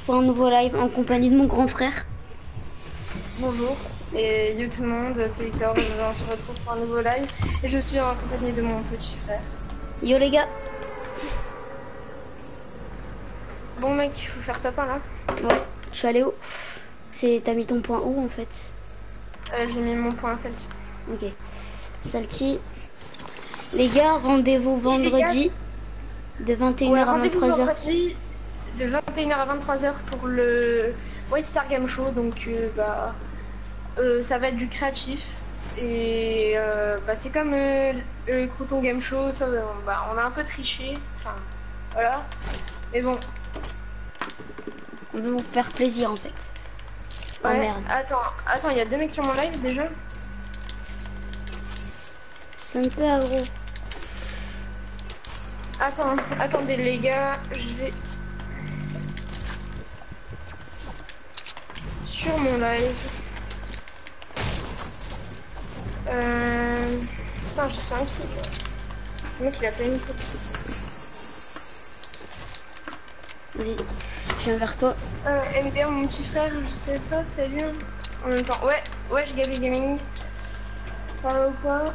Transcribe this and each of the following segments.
pour un nouveau live en compagnie de mon grand frère. Bonjour et yo tout le monde, c'est Victor, on se retrouve pour un nouveau live et je suis en compagnie de mon petit frère. Yo les gars. Bon mec, il faut faire top 1 là. Ouais, je suis allé où? T'as mis ton point où en fait? J'ai mis mon point Celtic. Ok. Salty. Les gars, rendez-vous vendredi de 21h Ouais, à rendez-vous 23h. vendredi de 21h à 23h pour le White Star Game Show, donc ça va être du créatif et c'est comme le Crouton Game Show, ça, on a un peu triché, enfin voilà, mais bon. On veut vous faire plaisir en fait. Oh Ouais, merde. attends, il y a 2 mecs sur mon live déjà. C'est un peu aggro. Attendez les gars, je vais sur mon live. Putain, j'ai fait un kill. Le mec il a pas une kill. Vas-y, je viens vers toi. MDR, mon petit frère, je sais pas, salut. En même temps, ouais, je Gabi Gaming. Ça va ou quoi?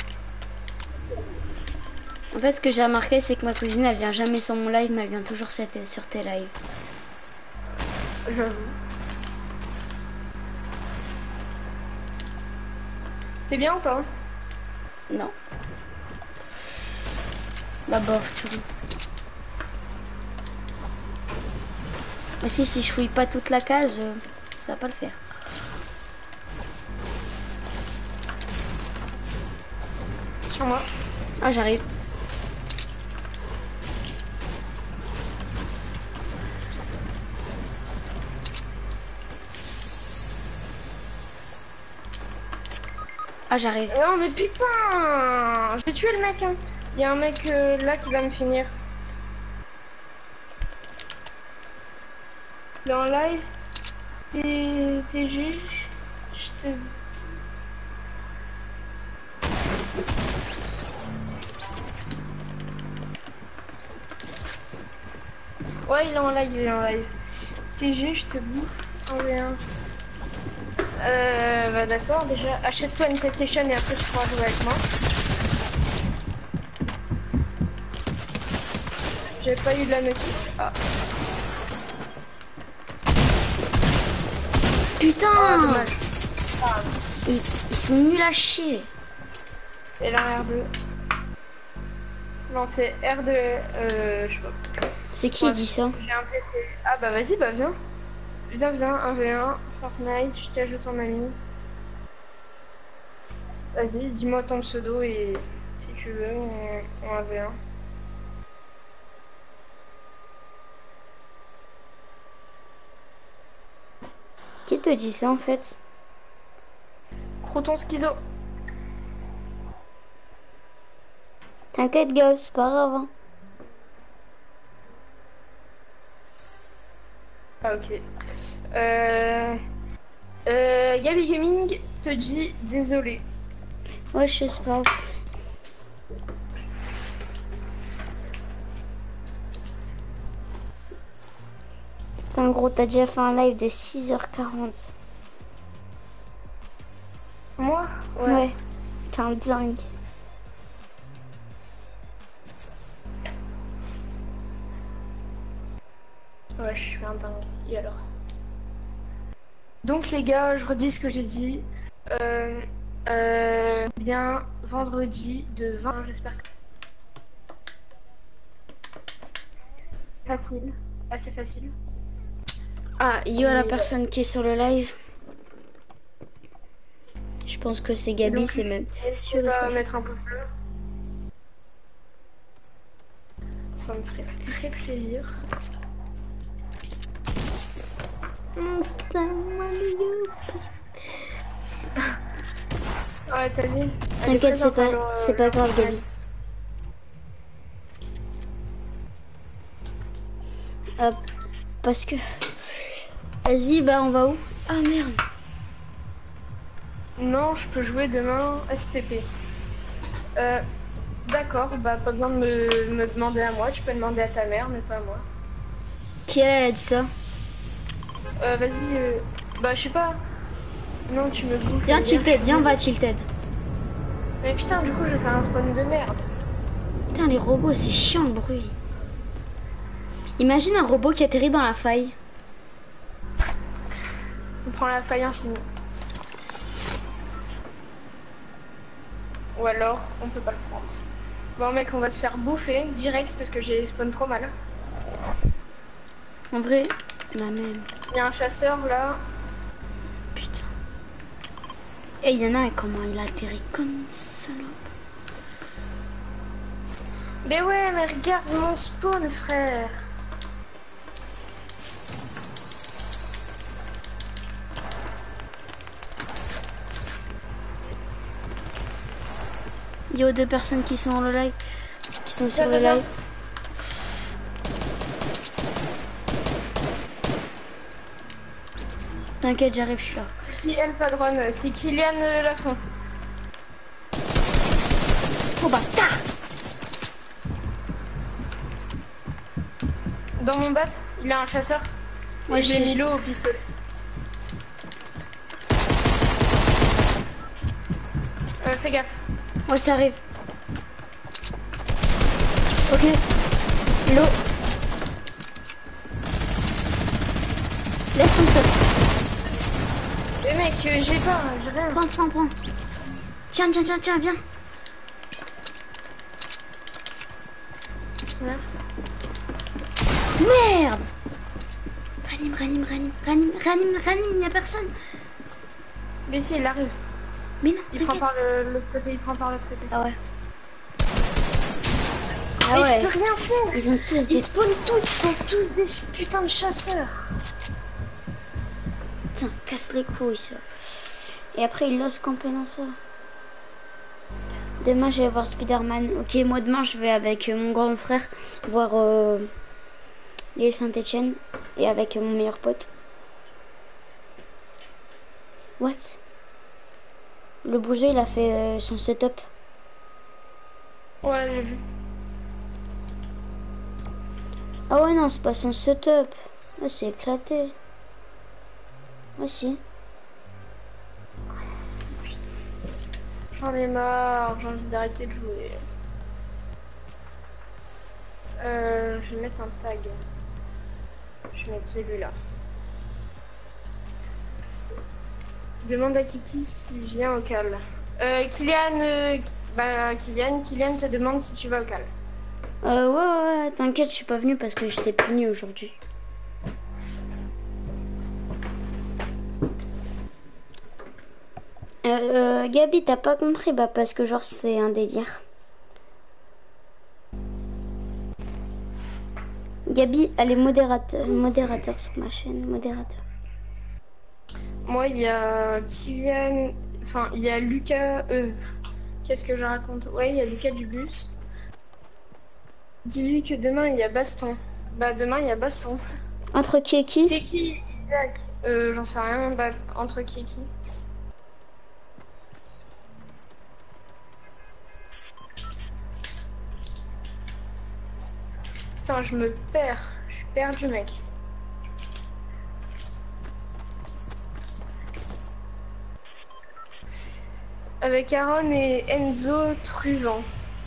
En fait, ce que j'ai remarqué, c'est que ma cousine, elle vient jamais sur mon live, mais elle vient toujours sur tes lives. J'avoue. T'es bien ou pas? Non. Bah bof, tu vois. Mais si je fouille pas toute la case, ça va pas le faire. Sur moi. Ah, j'arrive. Ah, j'arrive. Non mais putain, j'ai tué le mec. Hein. Il y a un mec là qui va me finir. Il est en live. T'es juge. Je te... Ouais, il est en live, T'es juge, je te bouffe. En V1. Bah d'accord, déjà, achète-toi une PlayStation et après tu pourras jouer avec moi. J'ai pas eu de la notice. Ah. Putain, Oh, dommage. Ah. ils sont nuls à chier. Et là, R2. Non, c'est R2, je sais pas. C'est qui dit ça? J'ai un PC. Ah bah vas-y, bah viens. Viens, 1v1, Fortnite, je t'ajoute en ami. Vas-y, dis-moi ton pseudo et si tu veux, on 1v1. Qui te dit ça en fait? Crouton schizo. T'inquiète, gars, c'est pas grave. Hein. Ah ok. Gabi Gaming te dit désolé. Ouais, je sais pas. En gros, t'as déjà fait un live de 6h40. Moi? Ouais. T'es un dingue. Ouais, je suis un dingue. Et alors? Donc les gars, je redis ce que j'ai dit. Bien vendredi de 20, j'espère que facile, assez facile. Ah, yo à la personne qui est sur le live. Je pense que c'est Gabi, c'est même sûr On va ça. mettre un peu bleu. Ça me ferait très plaisir. Ouais, t'as vu? T'inquiète, c'est pas grave, Gabi. Parce que... Vas-y, bah on va où? Ah merde. Non, je peux jouer demain STP. D'accord, bah pas besoin de me demander à moi, tu peux demander à ta mère, mais pas à moi. Qui elle a dit ça? Vas-y, bah je sais pas. Non, tu me bouffes. Viens tilted, viens on va tilted. Mais putain, du coup, je vais faire un spawn de merde. Putain, les robots, c'est chiant le bruit. Imagine un robot qui atterrit dans la faille. On prend la faille infinie. Ou alors, on peut pas le prendre. Bon mec, on va se faire bouffer direct parce que j'ai spawn trop mal. En vrai, la même. Il y a un chasseur là. Putain. Et il y en a un, comment il atterrit comme une salope. Mais ouais, mais regarde mon spawn, frère. Il y a deux personnes qui sont le live, qui sont sur le live. T'inquiète, j'arrive, je suis là. C'est qui El Padron? C'est Kylian Lafont. Oh bâtard! Dans mon bat, il a un chasseur. Ouais, Et j'ai mis l'eau au pistolet. Fais gaffe. Ouais, ça arrive. Ok. L'eau. Laisse son sol. Mais mec, j'ai pas, j'ai rien. Prends. Tiens, viens. Merde! Ranime, il n'y a personne. Mais si, il arrive. Mais non, Il prend par l'autre côté, il prend par l'autre côté. Ah ouais. Ah ouais. Tu peux rien faire. Ils ont tous des... Ils spawnent tous des putains de chasseurs. Putain, casse les couilles ça. Et après ils l'osent camper dans ça. Demain je vais voir Spider-Man. Ok, moi demain je vais avec mon grand frère voir l'île Saint-Etienne et avec mon meilleur pote. What? Le bourgeois il a fait son setup. Ouais, j'ai vu. Ah ouais non, c'est pas son setup. Ah, c'est éclaté. Ah si. J'en ai marre, j'ai envie d'arrêter de jouer. Je vais mettre un tag. Je vais mettre celui-là. Demande à Kiki s'il vient au cal. Kylian, Kylian te demande si tu vas au cal. Ouais, t'inquiète, je suis pas venue parce que j'étais punie aujourd'hui. Gabi, t'as pas compris? Bah parce que genre c'est un délire. Gabi, elle est modérateur sur ma chaîne, modérateur. Moi, il y a Kylian, enfin, il y a Lucas, qu'est-ce que je raconte? Ouais, il y a Lucas du bus. Dis-lui que demain, il y a baston. Bah, demain, il y a baston. Entre qui et qui? C'est qui, Isaac? J'en sais rien, bah, entre qui et qui? Putain, je me perds. Je suis perdu, mec. Avec Aaron et Enzo Truvan.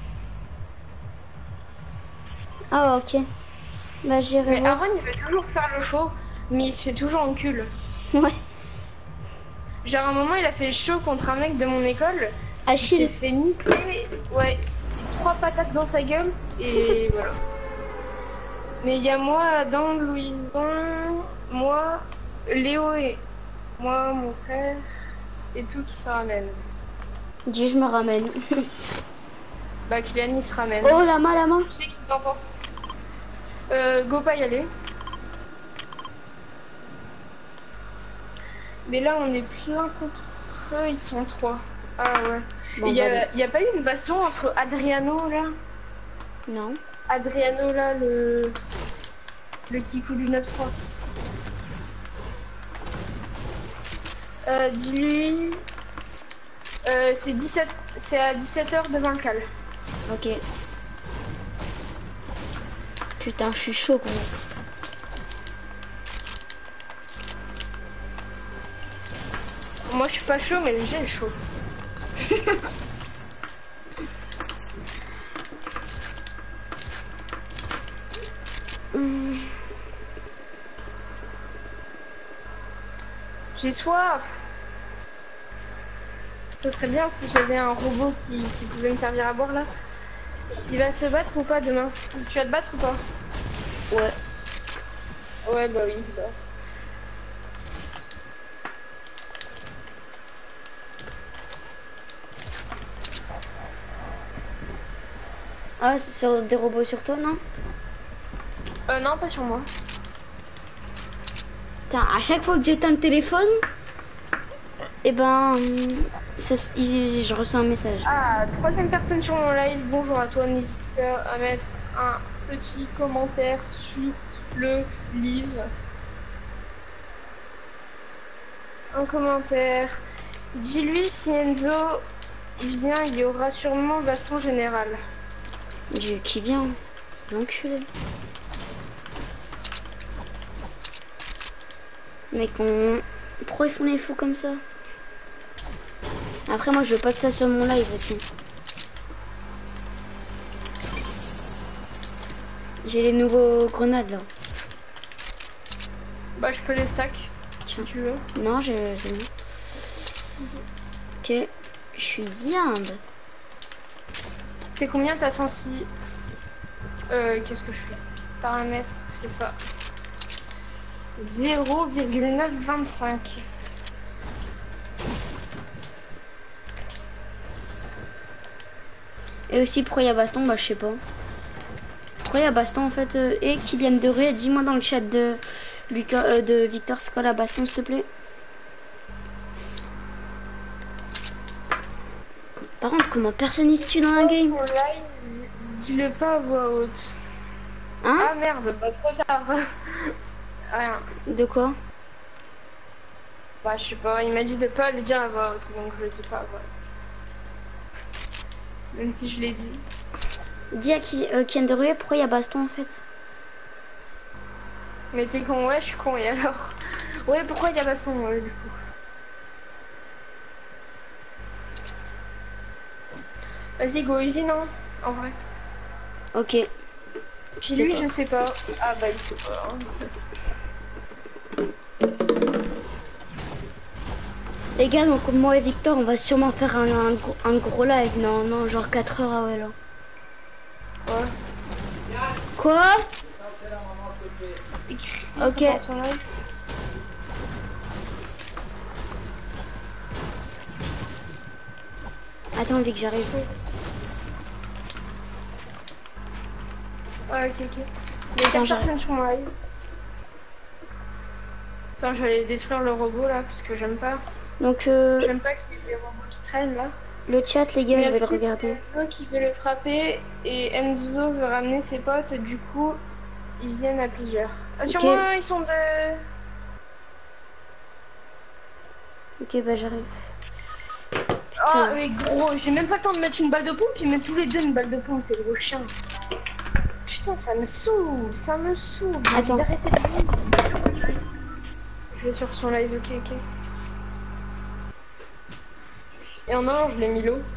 Ah ok. Bah j'irai Mais voir. Aaron, il veut toujours faire le show, mais il se fait toujours encul. Ouais. Genre, à un moment, il a fait le show contre un mec de mon école. Il Achille. s'est fait niquer. Ouais, 3 patates dans sa gueule. Et voilà. Mais il y a moi, Adam, Louison, moi, Léo et moi, mon frère, et tout qui se ramènent. Dis, je me ramène. Bah, Kylian, il se ramène. Oh, la main. Tu sais qui t'entend. Go pas y aller. Mais là, on est plein contre eux, ils sont 3. Ah ouais. Bon, Il y a pas eu une baston entre Adriano, là? Non. Adriano, là, le Kikou du 9-3. Dis-lui... c'est à 17h devant le cal. Ok. Putain, je suis chaud, gros. Moi je suis pas chaud, mais le gel est chaud. J'ai soif. Ça serait bien si j'avais un robot qui pouvait me servir à boire là. Il va se battre ou pas demain? Tu vas te battre ou pas? Ouais. Ouais, bah oui, il se bat. Ah, c'est sur des robots sur toi, non? Non, pas sur moi. Putain, à chaque fois que j'éteins le téléphone, et ben, je reçois un message. Ah, troisième personne sur mon live, bonjour à toi, n'hésite pas à mettre un petit commentaire sur le livre. Un commentaire. Dis-lui si Enzo il vient, il y aura sûrement baston général. Dieu qui vient, l'enculé. Mec, pourquoi ils font les fous comme ça? Après, moi, je veux pas que ça sur mon live aussi. J'ai les nouveaux grenades là. Bah, je peux les stack si tu veux. Non, c'est bon. Ok, je suis yinde. C'est combien ta sensi? Qu'est-ce que je fais? Paramètres, c'est ça. 0,925. Et aussi, pourquoi il y a baston? Bah, je sais pas. Pourquoi il y a baston en fait? Et Kylian de Rue, dis-moi dans le chat de Victor, c'est quoi la baston, s'il te plaît? Par contre, comment personne n'y se tue dans la game? Dis-le pas à voix haute. Hein? Ah merde, bah trop tard. Rien. De quoi? Bah je sais pas, il m'a dit de pas le dire à voix haute, donc je le dis pas à voix haute. Même si je l'ai dit. Dis à Kylian de Rue, pourquoi il y a baston en fait? Mais t'es con, ouais, je suis con, et alors? Ouais, pourquoi il y a baston, du coup? Vas-y, go easy, non? En vrai. Ok. Lui, je sais pas. Ah bah, il sait pas. Les gars, donc moi et Victor, on va sûrement faire un gros live. Non, genre 4 heures, ah ouais, là. Ouais. Quoi? Ok. Attends, Vic, j'arrive. Ouais, ok. Il y a 4 personnes sur mon live. Attends, je vais aller détruire le robot là, parce que j'aime pas. Donc, j'aime pas qu'il y ait des robots qui traînent là. Le chat, les gars, je vais le regarder. Enzo qui veut le frapper et Enzo veut ramener ses potes, du coup, ils viennent à plusieurs. Sur moi, ils sont de... Ok, bah j'arrive. Ah, mais gros, j'ai même pas le temps de mettre une balle de pompe, ils mettent tous les deux une balle de pompe, c'est le gros chien. Putain, ça me saoule, ça me saoule. Attends. D'arrêter de jouer. Je vais sur son live, ok. Et en or, je l'ai mis l'eau.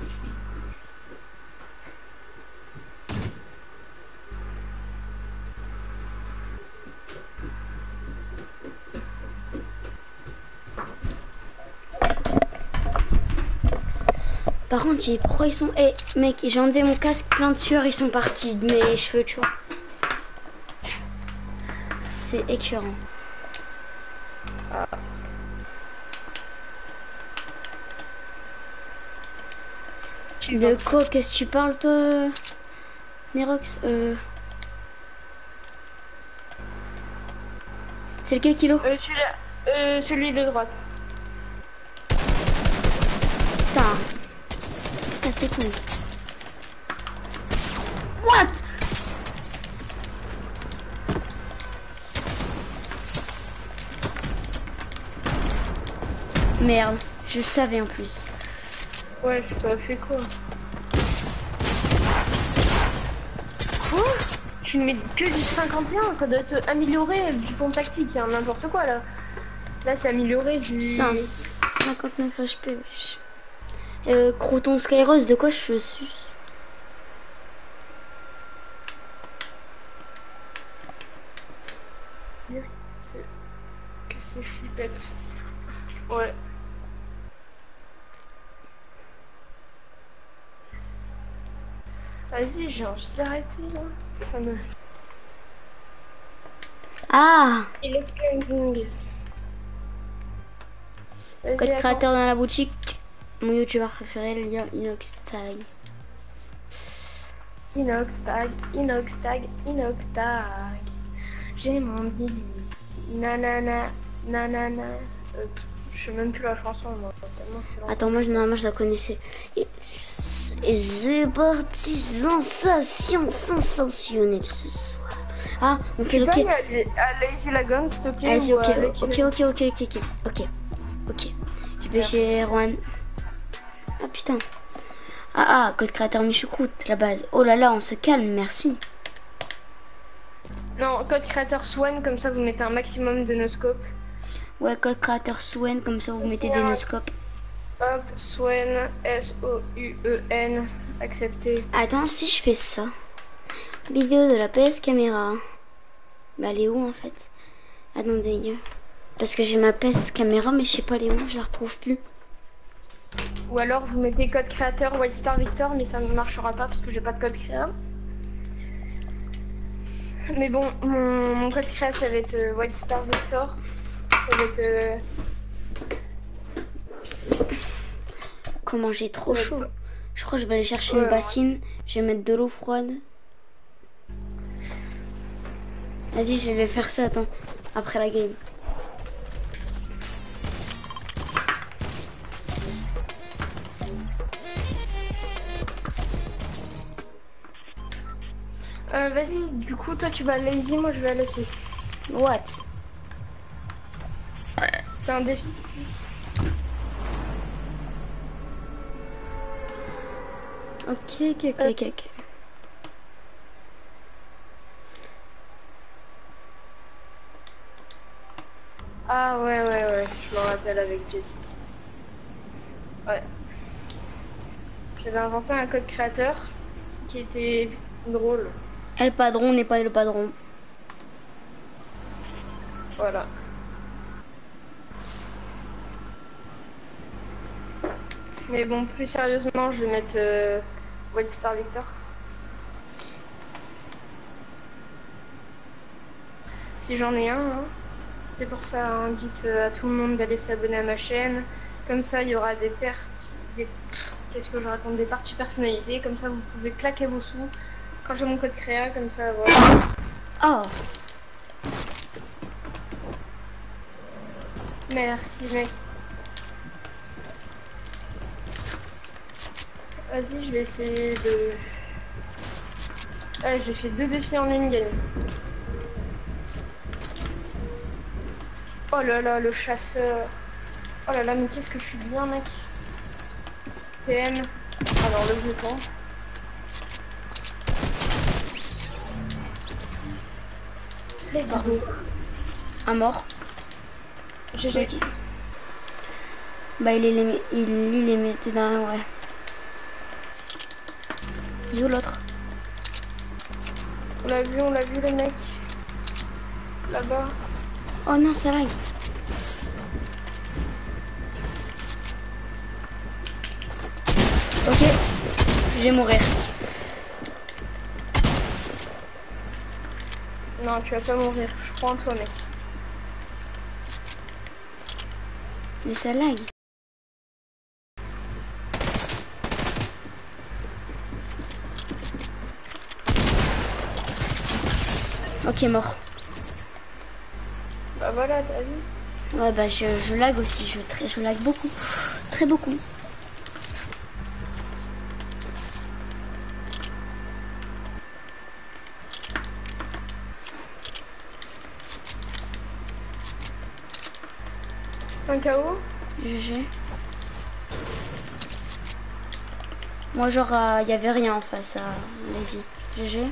Par contre, pourquoi ils sont... Eh, mec, j'ai enlevé mon casque plein de sueur, ils sont partis de mes cheveux, tu vois. C'est écœurant. Ah. De quoi? Qu'est-ce que tu parles, toi, Nerox? C'est lequel kilo? Celui-là. Celui de droite. Putain. Ah, c'est cool. What? Merde, je savais en plus. Ouais, j'ai pas fait quoi. Oh, tu ne mets que du 51, ça doit être amélioré du pont tactique, hein, n'importe quoi là. Là, c'est amélioré du... Putain, 59 HP, wesh. Croton Skyros, de quoi je suis? Dire que c'est flippette. Ouais. Vas-y, j'ai envie d'arrêter là. Ça me... Ah! Il est climbing. Code créateur dans la boutique. Mon youtubeur préféré, le lien Inox Tag. Inox Tag, Inox Tag, Inox Tag. J'ai mon billet. Nanana, nanana. Je sais même plus la chanson, moi. Attends, moi, normalement, je la connaissais. Et c'est parti, sensation sensationnelle ce soir. Ah, on fait le quai. À Lazy Lagoon, s'il te plaît. Vas-y, ok. Je vais chez Erwan. Ah, putain. Ah, code créateur Michoucroute, la base. Oh là là, on se calme, merci. Non, code créateur Swan, comme ça vous mettez un maximum de noscopes. Ouais, code créateur Swan, comme ça vous mettez des noscopes. Hop, Swan, S-O-U-E-N, accepté. Attends, si je fais ça. Vidéo de la PS caméra. Bah, elle est où en fait? Attendez, parce que j'ai ma PS caméra, mais je sais pas elle est où, je la retrouve plus. Ou alors vous mettez code créateur White Star Victor, mais ça ne marchera pas parce que j'ai pas de code créa. Mais bon, mon code créa ça va être White Star Victor. Ça va être. Comment j'ai trop chaud. Je crois que je vais aller chercher une bassine. Je vais mettre de l'eau froide. Vas-y, je vais faire ça, attends. Après la game. Vas-y, du coup, toi tu vas à Lazy, moi je vais à Lucky. What? C'est un défi. Ok. Ah ouais, je me rappelle avec Jessie. Ouais. J'avais inventé un code créateur qui était drôle. Le padron n'est pas le padron. Voilà. Mais bon, plus sérieusement, je vais mettre White Star Victor. Si j'en ai un, hein. C'est pour ça, hein, dites à tout le monde d'aller s'abonner à ma chaîne. Comme ça, il y aura des pertes, qu'est-ce que je raconte, des parties personnalisées. Comme ça, vous pouvez claquer vos sous. Quand j'ai mon code créa, comme ça, voilà. Oh. Merci, mec. Vas-y, je vais essayer de... Allez, j'ai fait 2 défis en une game. Oh là là, le chasseur. Oh là là, mais qu'est-ce que je suis bien, mec. PM. Alors, le vieux camp. Les barreaux. Un mort. GG. Okay. Bah, il les mettait dans... Ouais. Où l'autre? On l'a vu, le mec. Là-bas. Oh non, ça lag. Ok, je vais mourir. Non, tu vas pas mourir. Je crois en toi, mec. Mais ça lag. Ok, mort. Bah voilà, t'as vu. Ouais, bah je lag aussi. Je lag beaucoup. Très beaucoup. Un KO. GG. Moi, genre, il y avait rien en face à Lazy. GG.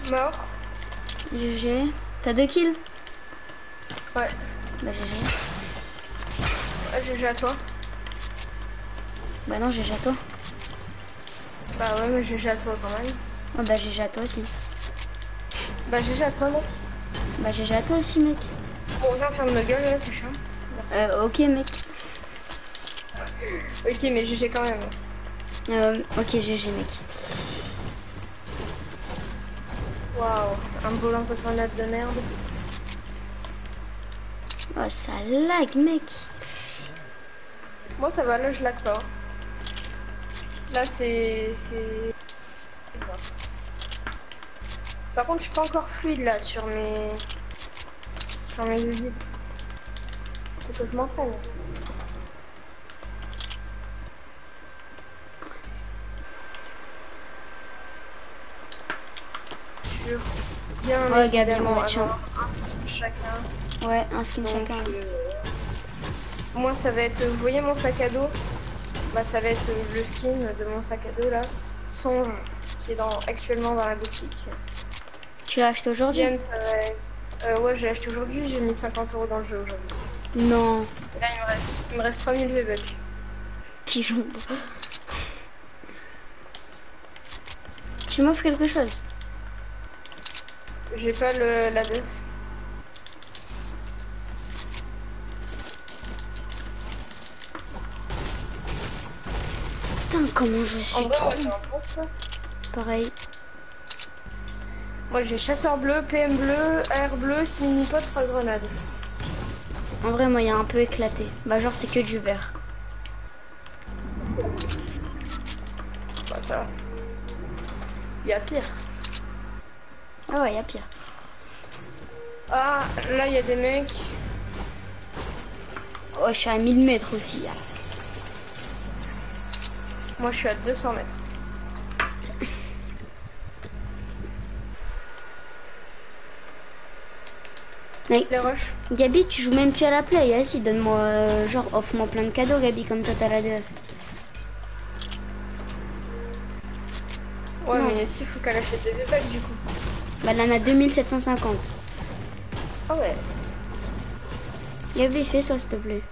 Mort. GG. T'as 2 kills? Ouais. Bah GG. GG à toi. Bah non, GG à toi. Bah ouais, mais GG à toi quand même. Oh bah GG à toi aussi. Bah GG à toi, mec. Bah GG à toi aussi, mec. Bon, viens faire ma gueule là, c'est chiant. Ok, mec. Ok, mais GG quand même. Ok, GG, mec. Waouh, un beau lance-grenade de merde. Oh, ça lag, mec. Moi ça va, là je lag pas. Là c'est... Par contre je suis pas encore fluide là sur mes visites. Faut que je m'entraîne. Je bien Ouais, Gabi, évidemment moi, tiens. avoir un skin chacun. Ouais, un skin Donc, chacun. moi ça va être, vous voyez mon sac à dos? Bah ça va être le skin de mon sac à dos là, Songe, qui est actuellement dans la boutique. Tu l'as acheté aujourd'hui? Ça va être... ouais, j'ai acheté aujourd'hui, j'ai mis 50 € dans le jeu aujourd'hui. Non. Là il me reste 3000 V-Bucks. Pigeon. Tu m'offres quelque chose? J'ai pas la def. Putain, comment je suis En vrai, trop... moi, j'ai un bon ça. Pareil. Moi j'ai chasseur bleu, PM bleu, AR bleu, simili-pot, 3 grenades. En vrai, moi, il y a un peu éclaté. Bah, genre, c'est que du vert. Bah ça. Il y a pire. Ah ouais, il y a pire. Ah, là il y a des mecs. Oh, je suis à 1000 mètres aussi. Hein. Moi je suis à 200 mètres. Mais, Les rushs. Gabi, tu joues même plus à la play. Vas-y, donne-moi, genre, offre-moi plein de cadeaux, Gabi, comme toi, t'as la DF. Ouais, Non. mais ici il faut qu'elle achète des V-Bucks du coup. Bah, elle en a 2750. Ah ouais. Gabi, fais ça, s'il te plaît.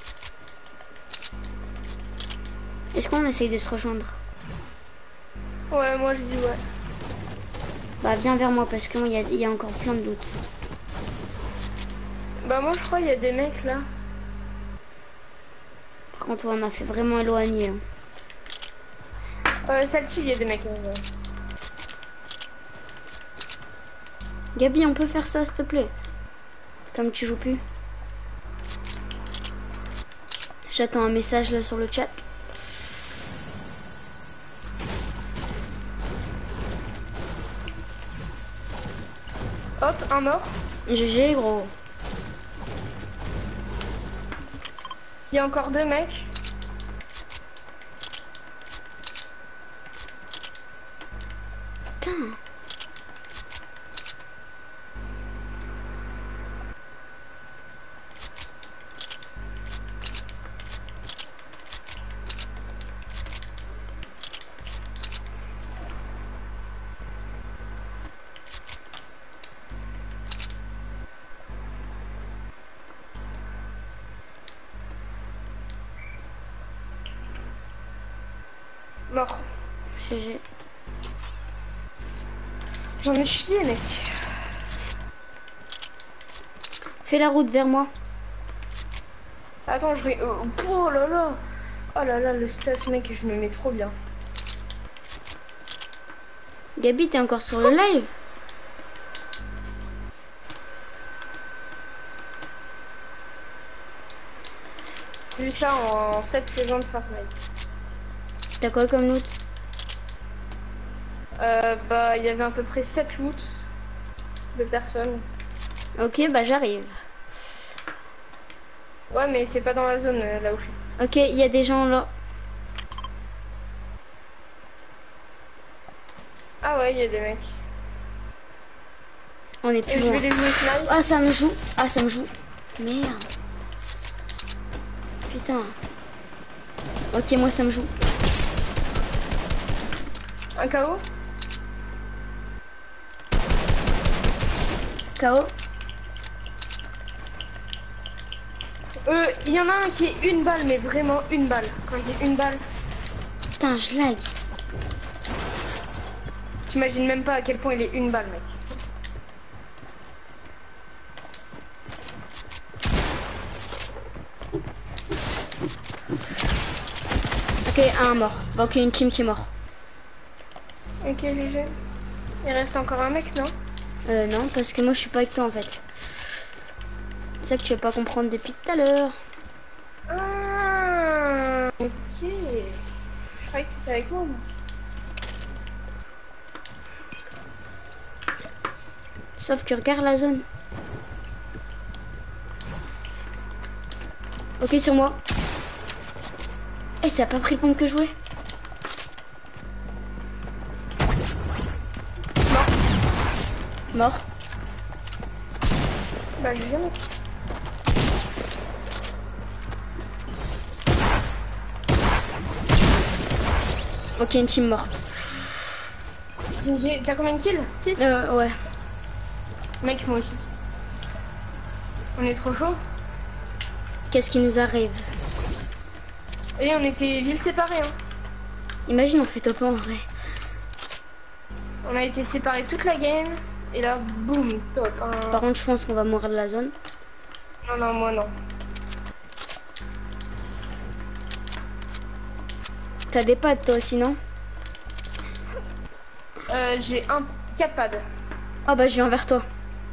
Est-ce qu'on essaye de se rejoindre? Ouais, moi je dis ouais. Bah, viens vers moi, parce qu'il y a encore plein de doutes. Bah moi je crois qu'il y a des mecs là. Par contre, on a fait vraiment éloigné. Hein. Celle-ci, il y a des mecs. Gabi, on peut faire ça, s'il te plaît? Comme tu joues plus. J'attends un message là sur le chat. Hop, un mort. GG, gros. Il y a encore 2 mecs. Putain. Mort. GG. J'en ai chié, mec. Fais la route vers moi. Attends, oh là là. Oh là là, le stuff, mec, je me mets trop bien. Gabi, t'es encore sur le live? J'ai vu ça en 7 saisons de Fortnite. T'as quoi comme loot? Bah, il y avait à peu près 7 loots de personnes. Ok, bah j'arrive. Ouais, mais c'est pas dans la zone là où je suis. Ok, il y a des gens là. Ah ouais, il y a des mecs. On est Et plus je vais loin. les jouer snipe. Ah, ça me joue. Ah, ça me joue. Merde. Putain. Ok, moi ça me joue. Un KO. KO. Il y en a un qui est une balle, mais vraiment une balle. Quand je dis une balle, Putain, je lag. t'imagines même pas à quel point il est une balle, mec. Ok, un mort. Bon, ok, une team qui est mort. Ok, GG. Il reste encore un mec, non? Non, parce que moi je suis pas avec toi en fait. C'est ça que tu vas pas comprendre depuis tout à l'heure. Ah, ok. Je croyais que t'étais avec moi. Sauf que regarde la zone. Ok, sur moi. Eh, ça a pas pris le pompe que je voulais. Mort. Bah, j'ai jamais. Ok, une team morte. T'as combien de kills? 6? Ouais. Mec, moi aussi. On est trop chaud. Qu'est-ce qui nous arrive? Et on était villes séparées, hein. Imagine, on fait top 1 en vrai. On a été séparés toute la game. Et là, boum, top 1. Par contre, je pense qu'on va mourir de la zone. Non, non, moi non. T'as des pads toi aussi, non? J'ai 4 pads. Oh bah, je viens vers toi.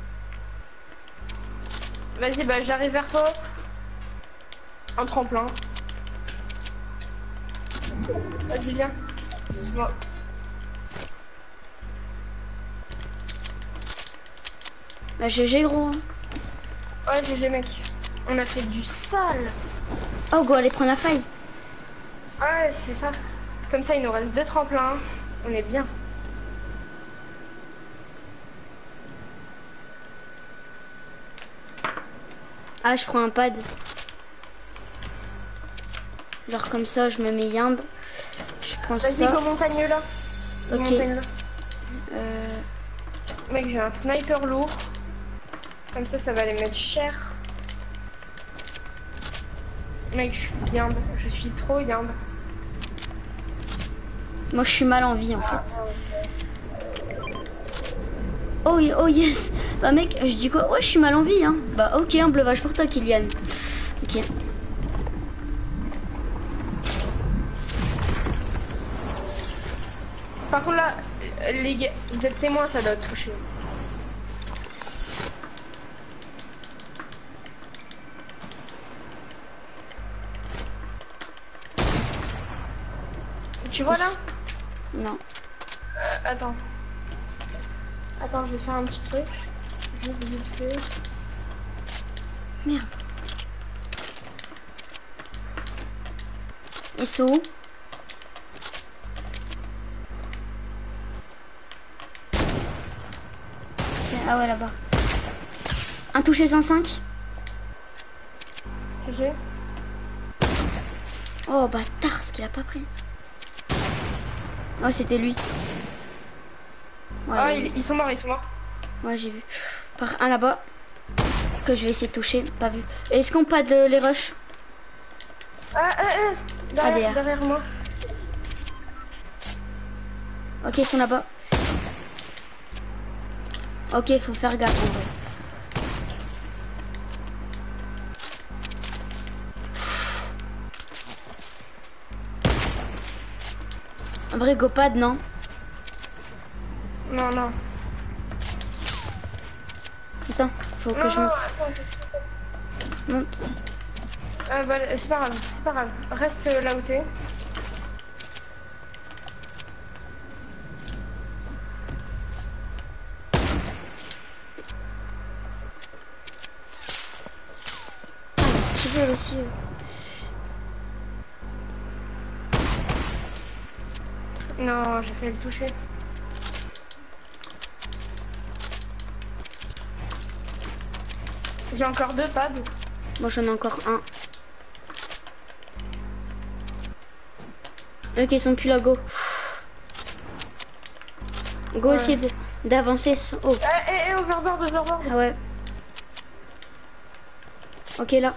Vas-y, bah j'arrive vers toi. Un tremplin. Vas-y, viens. C'est moi. Bah, GG gros. Ouais, GG mec. On a fait du sale. Oh, go, allez prendre la faille. Ouais, c'est ça. Comme ça, il nous reste 2 tremplins. On est bien. Ah, je prends un pad. Genre comme ça, je me mets yimbe. Je prends Vas-y, ça. go montagne là. Go Ok. montagne là. Mec, j'ai un sniper lourd. Comme ça va les mettre cher. Mec, je suis yimbe. Je suis trop yimbe. Moi, je suis mal en vie en fait. Oh, oh yes. Bah mec, je dis quoi? Ouais, je suis mal en vie, hein. Bah ok, un bleuvage pour toi, Kylian. Ok. Par contre là, les gars, vous êtes témoins, ça doit toucher. Tu vois là? Non. Attends. Attends, je vais faire un petit truc. Juste vite fait. Merde. Ils sont où? Ah ouais, là-bas. Un touché 105. J'ai. Oh bâtard, ce qu'il a pas pris. Oh, c'était lui. Ouais, Ah, ouais. ils sont morts, ils sont morts. Ouais, j'ai vu. Par un là-bas. Que je vais essayer de toucher. Pas vu. Est-ce qu'on pas de les rushs? Derrière, ADR. derrière moi. Ok, ils sont là-bas. Ok, faut faire gaffe en vrai. En vrai, GoPad, non? Non, non. Attends, faut que Non, je non, monte. attends, Monte. bah, c'est pas grave, c'est pas grave. Reste là où t'es. Ce qu'ils veulent aussi. Non, j'ai fait le toucher. J'ai encore 2 pads. Moi, j'en ai encore un. Ok, ils sont plus là, go. Go, Ouais. essayer de D'avancer oh. Overboard, overboard. Ah ouais. Ok, là.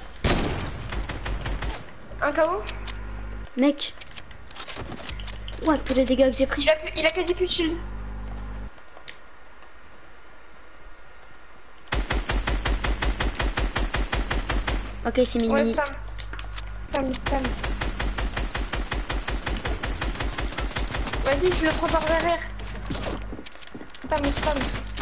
Un KO. Mec. Ouais, tous les dégâts que j'ai pris. Il a quasi plus de shield. Ok, c'est mini. Ouais, spam. Vas-y, je le prends par derrière. Spam.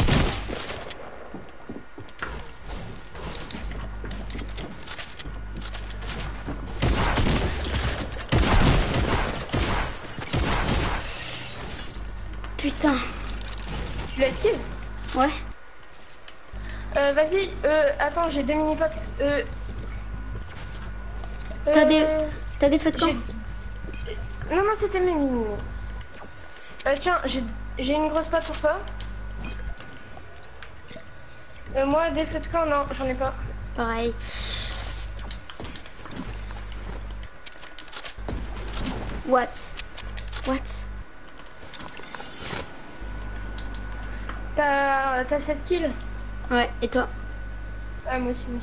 Putain. Tu l'as kill? Ouais. Vas-y, attends, j'ai 2 mini-potes. T'as des feux de camp? Non, c'était mes mini. Tiens, j'ai une grosse patte pour toi. Moi, des feux de camp, non, j'en ai pas. Pareil. What? T'as 7 kills? Ouais, et toi? Ah, moi aussi.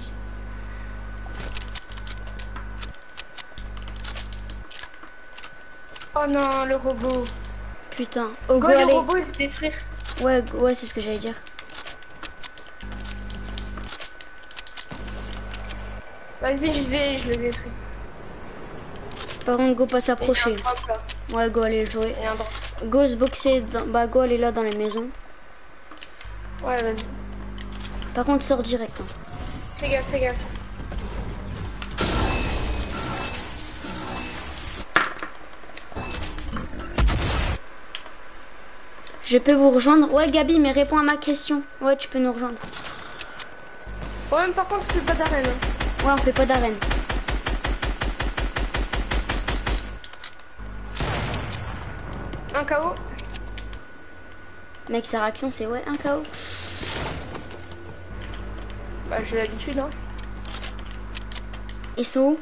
Oh non, le robot. Putain. Oh, Go, allez. le robot, il peut détruire. Ouais, c'est ce que j'allais dire. Vas-y, je le détruis. Par contre, go pas s'approcher. Ouais, go aller le jouer. Go se boxer. Go aller là dans les maisons. Ouais, vas-y. Par contre, sors direct. Hein. Fais gaffe. Je peux vous rejoindre? Ouais, Gabi, mais réponds à ma question. Ouais, tu peux nous rejoindre. Ouais, mais par contre, tu fais pas d'arène. Hein. Ouais, on fait pas d'arène. Un KO. Mec, sa réaction, c'est ouais, un KO. Bah, j'ai l'habitude, hein. Ils sont où?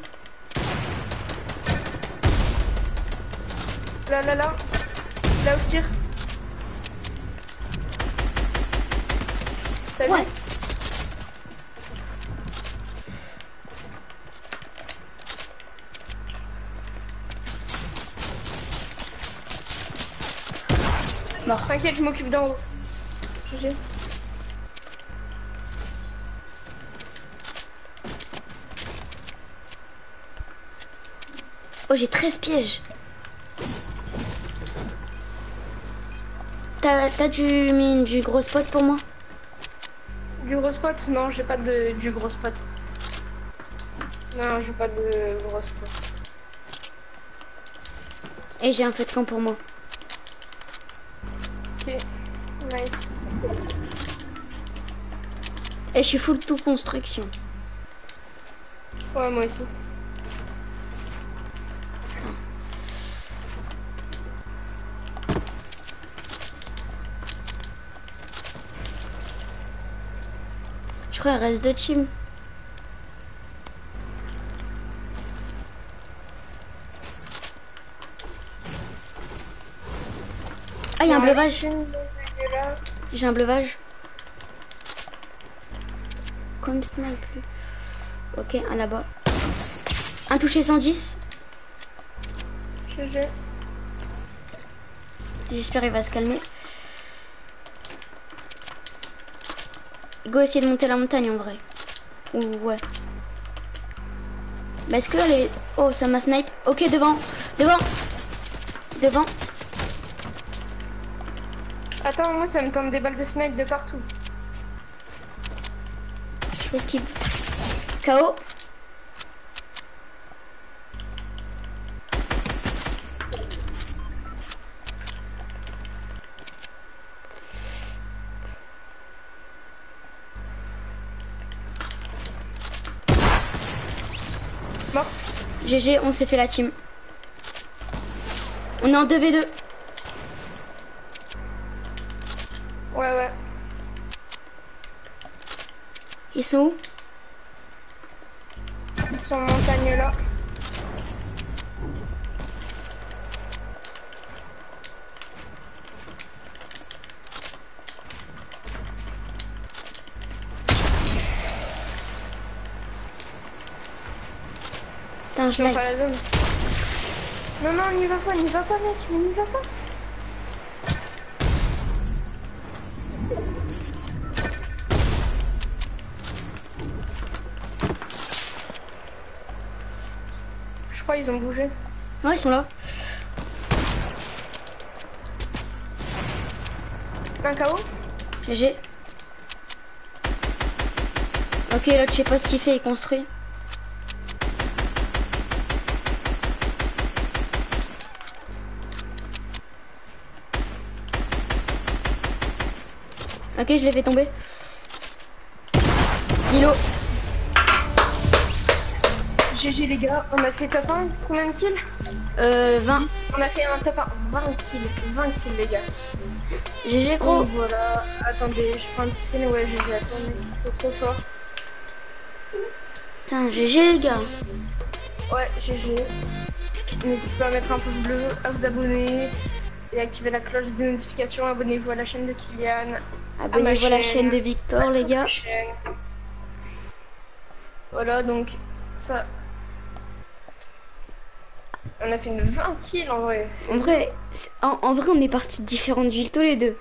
Là où je tire. T'as vu? Ouais. Mort. T'inquiète, je m'occupe d'en haut. GG. Oh, j'ai 13 pièges. T'as du gros spot pour moi? Du gros spot? Non, j'ai pas du gros spot. Non, j'ai pas de gros spot. Et j'ai un feu de camp pour moi. Ok, nice. Et je suis full tout construction. Ouais, moi aussi. Je crois qu'il reste 2 teams. Ah, il y a un bleuvage. J'ai un bleuvage. Comme snipe. Ok, un là-bas. Un touché 110. GG. J'espère qu'il va se calmer. Go essayer de monter la montagne en vrai. Ou ouais. Mais est-ce que elle est... Oh, ça m'a snipe. Ok, devant. Attends, moi ça me tente des balles de snipe de partout. Je pense qu'il... KO. Mort. GG, on s'est fait la team. On est en 2v2. Ouais. Ils sont où? Ils sont en montagne là. Putain, je Non, lag. pas la zone. Non, non, n'y va pas, mec, mais n'y va pas. Je crois qu'ils ont bougé. Ouais, ils sont là. Un KO. GG. Ok, là, je sais pas ce qu'il fait, il construit. Ok, je l'ai fait tomber. Kilo. GG les gars, on a fait top 1, combien de kills? 20. 10. On a fait un top 1, 20 kills, 20 kills les gars. GG, gros. Donc voilà, attendez, je prends un petit skin, ouais GG, attendez, c'est trop fort. Putain, GG, les gars. Ouais, GG. N'hésitez pas à mettre un pouce bleu, à vous abonner et activer la cloche de notification. Abonnez-vous à la chaîne de Kylian. Abonnez-vous à la chaîne de Victor, les gars. Voilà, donc ça. On a fait une 20 kills en vrai. En vrai, on est partis de différentes villes tous les deux.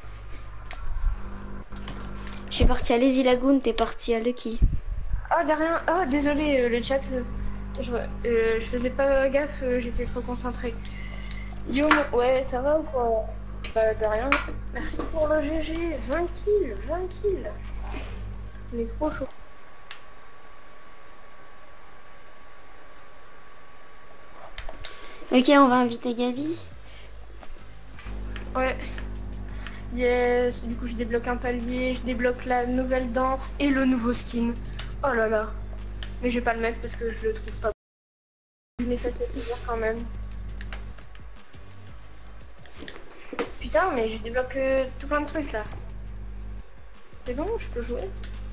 Je suis parti à Lazy Lagoon, t'es parti à Lucky. Ah, derrière. Ah, désolé, le chat. Je faisais pas gaffe, j'étais trop concentré. Yo, ouais, ça va ou quoi? Bah, de rien. Merci pour le GG. 20 kills, 20 kills. On est trop chaud. Ok, on va inviter Gabi. Ouais. Yes, du coup je débloque un palier, je débloque la nouvelle danse et le nouveau skin. Oh là là. Mais je vais pas le mettre parce que je le trouve pas. Mais ça fait plaisir quand même. Putain, mais je débloque tout plein de trucs là. C'est bon, je peux jouer.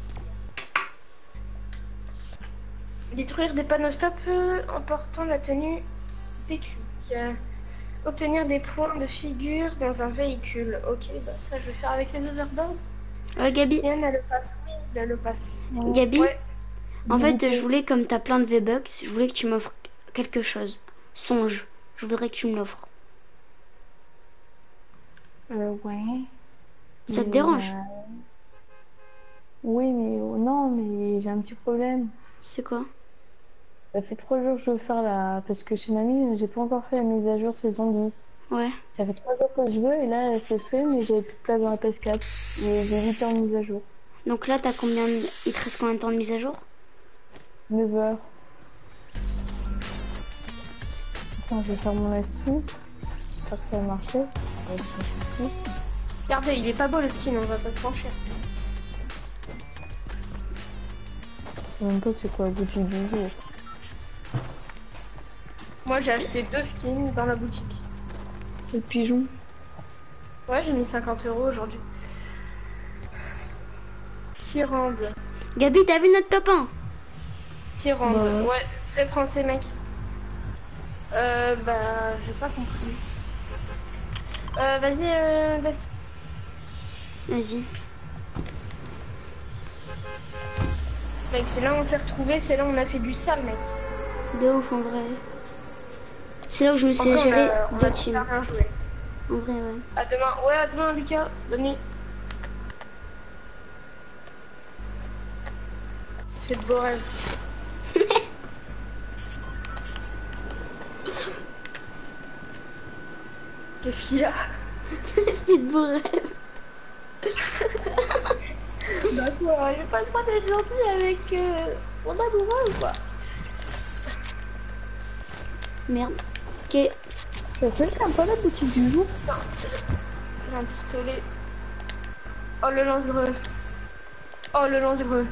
Détruire des panneaux stop en portant la tenue des clics. Obtenir des points de figure dans un véhicule. Ok, bah ça je vais faire avec les overboards. Gabi. Yann, elle le passe. Oui, elle le passe. Gabi, Ouais. en fait, je voulais, comme t'as plein de V-Bucks, je voulais que tu m'offres quelque chose. Songe. Je voudrais que tu me l'offres. Ouais. Ça te Mais, dérange? oui, mais non, mais j'ai un petit problème. C'est quoi? Ça fait 3 jours que je veux faire la... Parce que chez mamie, j'ai pas encore fait la mise à jour saison 10. Ouais. Ça fait 3 jours que je veux et là, c'est fait, mais j'avais plus de place dans la PS4. Et j'ai 8 heures de mise à jour. Donc là, t'as combien de... Il te reste combien de temps de mise à jour? 9 heures. Attends, je vais faire mon astuce. J'espère que ça va marcher. Ouais, ça marche. Regardez, il est pas beau le skin, on va pas se mentir. En même temps, c'est quoi la boutique du jour? Moi j'ai acheté 2 skins dans la boutique. C'est le pigeon. Ouais, j'ai mis 50 € aujourd'hui. Tyrande. Gabi, t'as vu notre copain? Tyrande. Bah ouais. Ouais, très français mec. Bah, j'ai pas compris. Vas-y, Dusty. Vas-y. Mec, c'est là où on s'est retrouvés, c'est là où on a fait du sale, mec. De ouf, en vrai. C'est là où je me suis En vrai, géré on a d'autres teams. super bien joué. En vrai, ouais. À demain. Ouais, à demain, Lucas. Bonne nuit. Fais de beaux rêves. Qu'est-ce qu'il y a? Fais de beaux rêves. Bah quoi, j'ai pas le droit d'être gentil avec mon amoureux ou quoi? Merde. Ok. Ça fait pas la boutique du jour? J'ai un pistolet. Oh le lance-greux. Oh le lance-greux.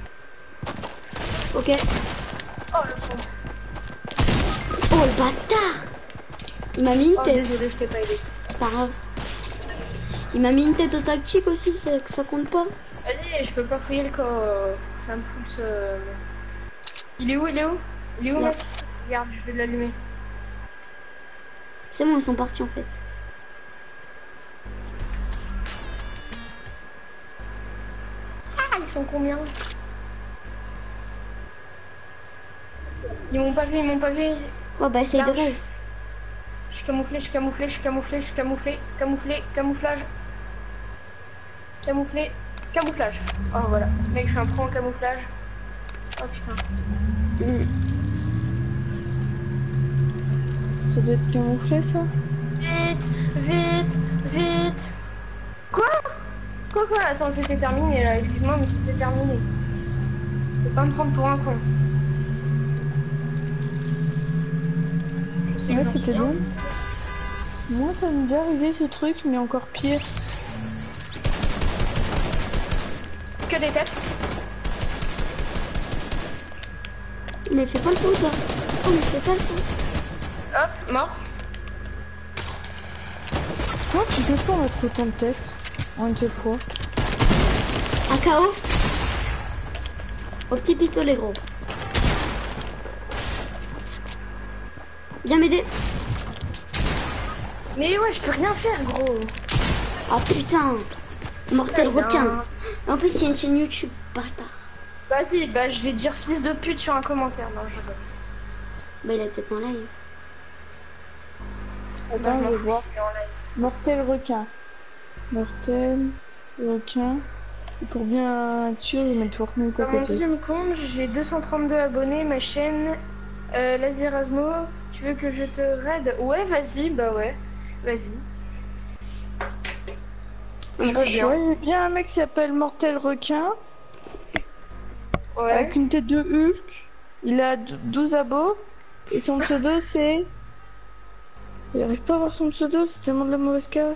Ok. Oh le con. Oh, le bâtard! Il m'a mis une Oh tête. désolé, je t'ai pas aidé. C'est pas grave. Il m'a mis une tête au tactique aussi, ça compte pas. Vas-y, je peux pas fouiller le corps. Ça me fout ce... Il est où? Il est où? Il est où, Là. mec? Regarde, je vais l'allumer. C'est bon, ils sont partis en fait. Ah, ils sont combien? Ils m'ont pas vu, ils m'ont pas vu. Ouais, bah essaye de Large. raise. Je suis camouflé, je suis camouflé, je suis camouflé, je suis camouflé, camouflé, camouflage. Camouflé, camouflage. Oh voilà, mec, je suis un pro en camouflage. Oh putain. Ça doit être camouflé ça. Vite, vite, vite. Quoi? Quoi? Attends, c'était terminé là, excuse-moi, mais c'était terminé. Faut pas me prendre pour un con. Je sais que Ouais, j'en suis c'était bien. bien. Moi, ça m'est déjà arrivé ce truc, mais encore pire. Que des têtes. Il ne fait pas le fond, ça. Oh, il fait pas le fond. Hop, mort. Comment tu fais pour mettre autant de têtes en une seule fois? Un KO. Au petit pistolet, gros. Viens m'aider. Mais ouais, je peux rien faire, gros. Ah putain. Mortel Putain. requin. En plus, il y a une chaîne YouTube, bâtard. Vas-y, bah je vais dire fils de pute sur un commentaire. Non, je rigole. Bah, il a peut-être un live. Attends, Non, je vais m'en voir. fous, il est en live. Mortel requin. Mortel requin. Et pour bien être sûr, je vais mettre Fortnite à Dans mon côté. deuxième compte, j'ai 232 abonnés, ma chaîne Lazirasmo. Tu veux que je te raide? Ouais, vas-y, bah ouais. Vas-y. Je veux bien. Ouais, j'ai bien un mec qui s'appelle Mortel requin. Ouais. Avec une tête de Hulk. Il a 12 abos. Et son pseudo c'est... Il arrive pas à voir son pseudo, c'est tellement de la mauvaise carte.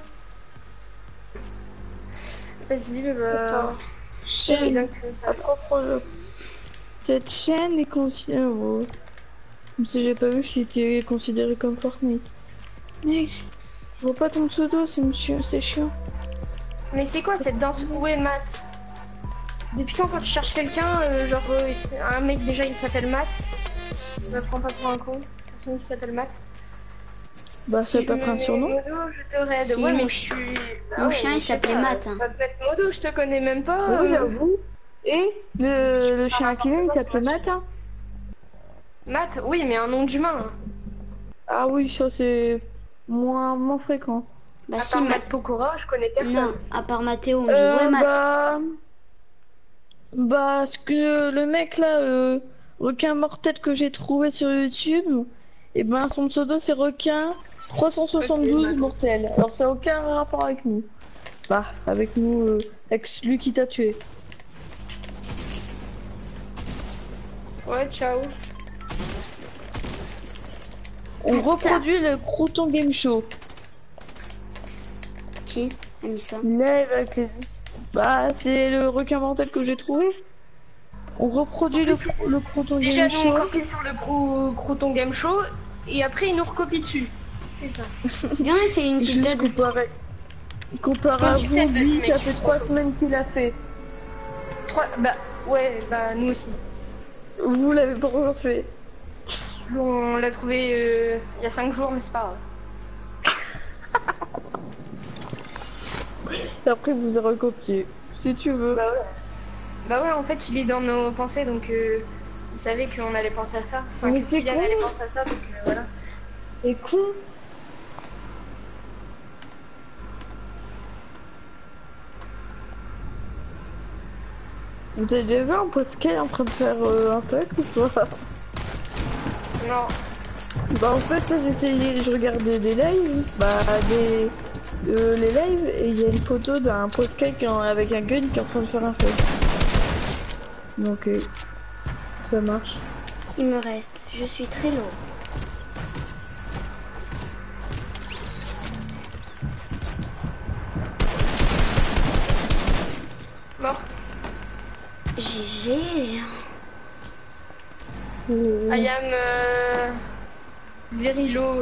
Vas-y, bah. Attends. Chaîne. Donc, À propre jeu. Cette chaîne est considérée... Oh. Comme si j'ai pas vu que c'était considéré comme Fortnite. Mec, je vois pas ton pseudo, c'est monsieur, c'est chiant. Mais c'est quoi cette danse? Où est Matt? Depuis quand tu cherches quelqu'un, c'est un mec déjà il s'appelle Matt? Je me prends pas pour un con. Personne qui s'appelle Matt. Bah, ça Si peut je être me un mets surnom. Modo, je te raide. Si, Ouais, mon mais je chien- suis. mon chien, il je sais s'appelait pas, Matt, hein. Va te mettre Modo, je te connais même pas. Oui, j'avoue. Et le chien n'importe Aquilin, il quoi, s'appelle toi. Matt, hein. Matt, oui, mais un nom d'humain. Ah oui, ça c'est moins fréquent. Bah, À si, part Matt Pokora, je connais personne. Non, à part Mathéo, on dit ouais, Matt. Bah, ce que le mec là, requin mortel que j'ai trouvé sur YouTube, et ben son pseudo c'est requin 372 Ok, mortel. Alors ça n'a aucun rapport avec nous. Bah, avec nous, avec celui qui t'a tué. Ouais, ciao. On reproduit le Crouton Game Show. Qui a mis ça? Live avec les... Bah, c'est le requin mortel que j'ai trouvé. On reproduit le Crouton Déjà, Game nous on Show. copie sur le Crouton Game Show et après il nous recopie dessus. Putain. Viens, c'est une petite Juste dode. comparé à Je pense vous, qu'il fait lui, de ça ce fait mec, 3 trop semaines qu'il a fait. Bah, ouais, bah nous aussi. Vous l'avez pas encore fait. On l'a trouvé il y a 5 jours, mais c'est pas grave. Après, vous a recopié. Si tu veux. Bah ouais, en fait, il est dans nos pensées, donc il savait qu'on allait penser à ça. Enfin, Mais que c'est Kylian con. allait penser à ça, donc voilà. C'est con. Vous avez déjà vu un Pascal en train de faire un fuck ou pas? Non. Bah en fait là j'essayais, je regardais des lives, les lives et il y a une photo d'un Pascal avec un gun qui est en train de faire un fuck. Donc ça marche. Il me reste. Je suis très lourd. Mort. GG. I am very low.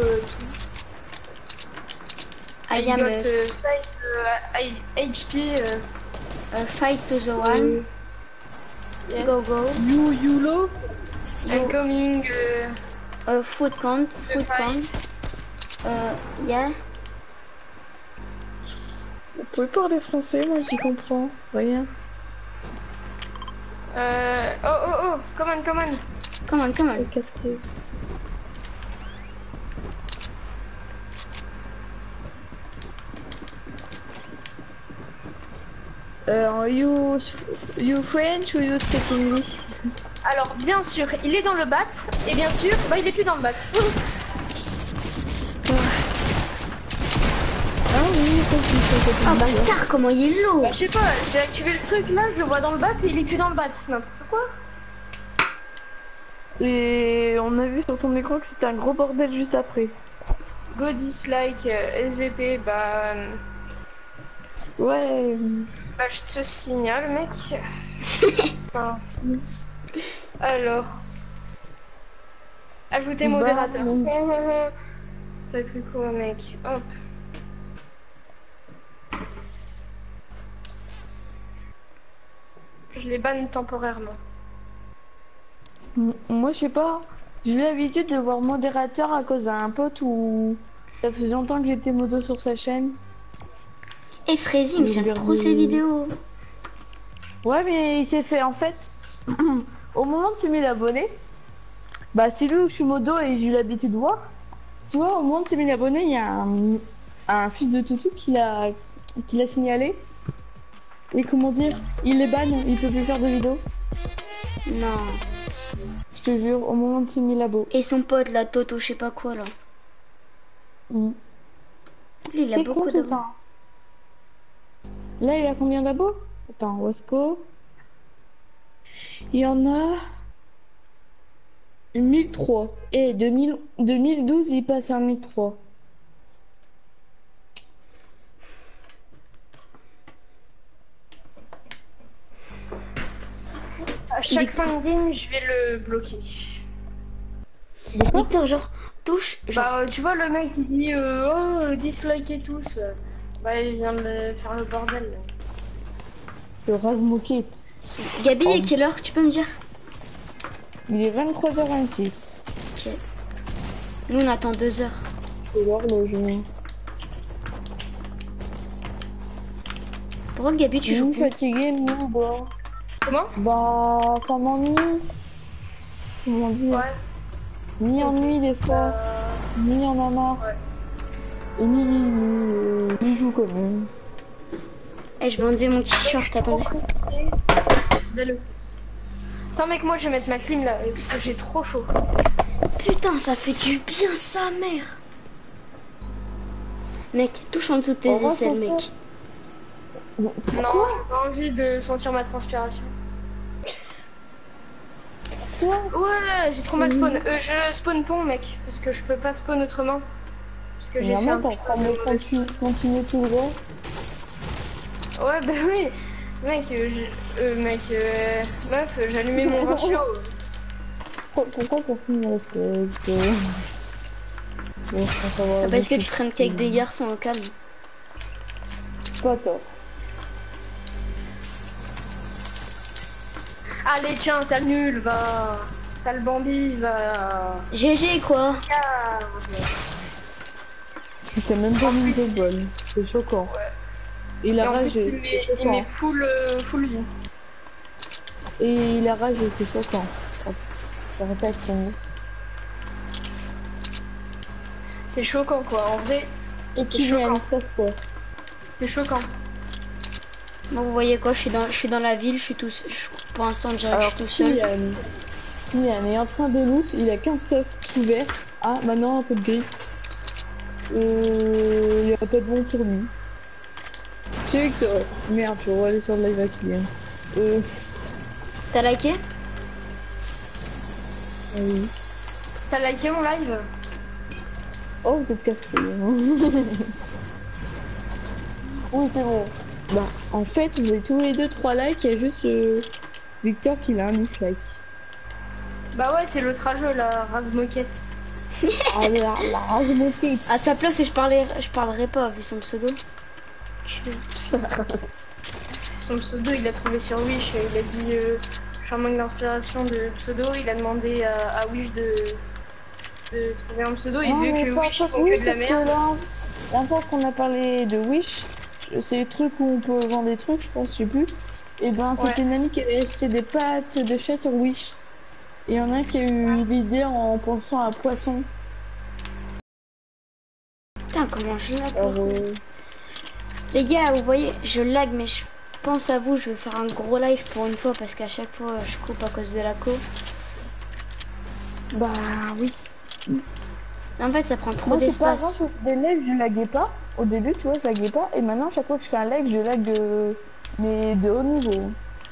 I I am got a 5 HP. fight to the one. Yes. Go go. Yulo. I'm coming. Food count. Food count. Yeah. Vous pouvez parler français, moi j'y comprends rien. Oh, come on, come on. Come on, come on. Casse-clé. You French ou you speak English? Alors, bien sûr, il est dans le bat, et bien sûr, bah il est plus dans le bat. Ah oui, Ah bâtard, comment il est lourd. Bah, je sais pas, j'ai activé le truc là, je le vois dans le bat et il est plus dans le bat, c'est n'importe quoi. Et on a vu sur ton écran que c'était un gros bordel juste après. Go dislike, SVP, bah... Ouais. Bah je te signale mec. Enfin, alors... Ajouter modérateur. T'as cru quoi mec? Hop. Je les banne temporairement. Moi je sais pas, j'ai l'habitude de voir modérateur à cause d'un pote où ça faisait longtemps que j'étais modo sur sa chaîne. Et Freezing, j'aime trop ses vidéos. Ouais mais il s'est fait en fait, au moment de 6000 abonnés, bah c'est lui où je suis modo et j'ai eu l'habitude de voir. Tu vois, au moment de 6000 abonnés, il y a un fils de toutou qui l'a signalé. Et comment dire, il les banne, il peut plus faire de vidéos. Non. Je te jure, au moment de 6000 abos. Et son pote, la Toto, je sais pas quoi là. Lui, il a C'est beaucoup con, d'abos. ça. Là, il a combien d'abos? Attends, Wasco. Il y en a 1003. Et 2012, il passe à 1003. À chaque fin de game, je vais le bloquer. Victor, genre, touche. Genre, Bah tu vois le mec qui dit oh dislikez tous. Bah il vient de faire le bordel. Là. Le Razmoquet. Gabi, à quelle heure tu peux me dire? Il est 23h26. Ok. Nous, on attend 2 heures. C'est l'horloge. Pourquoi Gabi, tu joues Nous plus? fatigués, nous, bah. Comment? Bah, ça m'ennuie. Comment dire? Ouais. Ni ennui des fois, ni en a marre. Ouais. Et ni joue quand même. Eh, je vais enlever mon t-shirt, attendez. Attends mec, moi je vais mettre ma clim là, parce que j'ai trop chaud. Putain, ça fait du bien, sa mère. Mec, touche en dessous de tes aisselles, mec. Non, j'ai pas envie de sentir ma transpiration. Ouais, j'ai trop mal spawn. Je spawn pont mec, parce que je peux pas spawn autrement. Parce que j'ai fait un putain de continuer tout droit. Ouais bah oui. Mec, meuf, j'ai allumé mon ratio. Pourquoi continue reste Parce que tu traînes qu'avec des garçons au calme. Pas tort. Allez tiens, sale nul, va. Sale Bambi, va. GG quoi. Tu t'as même pas mis de bol. C'est choquant. Ouais. Il a Et en ragé, plus, c'est choquant. il met full vie. Et il a ragé, c'est choquant. Je répète son mot. C'est choquant quoi, en vrai. Et qui vient, il se passe quoi? C'est choquant. Bon, vous voyez quoi, je suis dans la ville, pour l'instant déjà je suis tout seul. Kylian est en train de loot, il a 15 stuff ouvert. Ah, maintenant un peu de gris. Il y a pas de bon sur lui. C'est Victor. Merde, je vais aller sur le live à Kylian. T'as liké? Ah oui. T'as liké mon live? Oh, vous êtes casse-couille. Hein. Oui, c'est bon. Bah, en fait, vous avez tous les deux 3 likes, il y a juste Victor qui a un dislike. Bah ouais, c'est le trageux, la race moquette. Ah, la rage moquette. À sa place, je parlerai pas vu son pseudo. Son pseudo, il l'a trouvé sur Wish. Il a dit je suis en manque d'inspiration de pseudo. Il a demandé à Wish de trouver un pseudo. Et Non, vu que Wish font que de la merde. La fois qu'on a parlé de Wish, c'est les trucs où on peut vendre des trucs, je pense, je sais plus. Et ben, c'était une amie qui avait acheté des pâtes de chat sur Wish. Et il y en a un qui a eu l'idée en pensant à poisson. Putain, comment je lag Alors, Les gars, vous voyez, je lag, mais je pense à vous, je vais faire un gros live pour une fois, parce qu'à chaque fois, je coupe à cause de la co. bah oui. En fait, ça prend trop Moi, c'est pas avant, d'espace. je faisais des lives, je laguais pas. Au début, tu vois, je laguais pas. Et maintenant, chaque fois que je fais un live, je lag mais de haut niveau.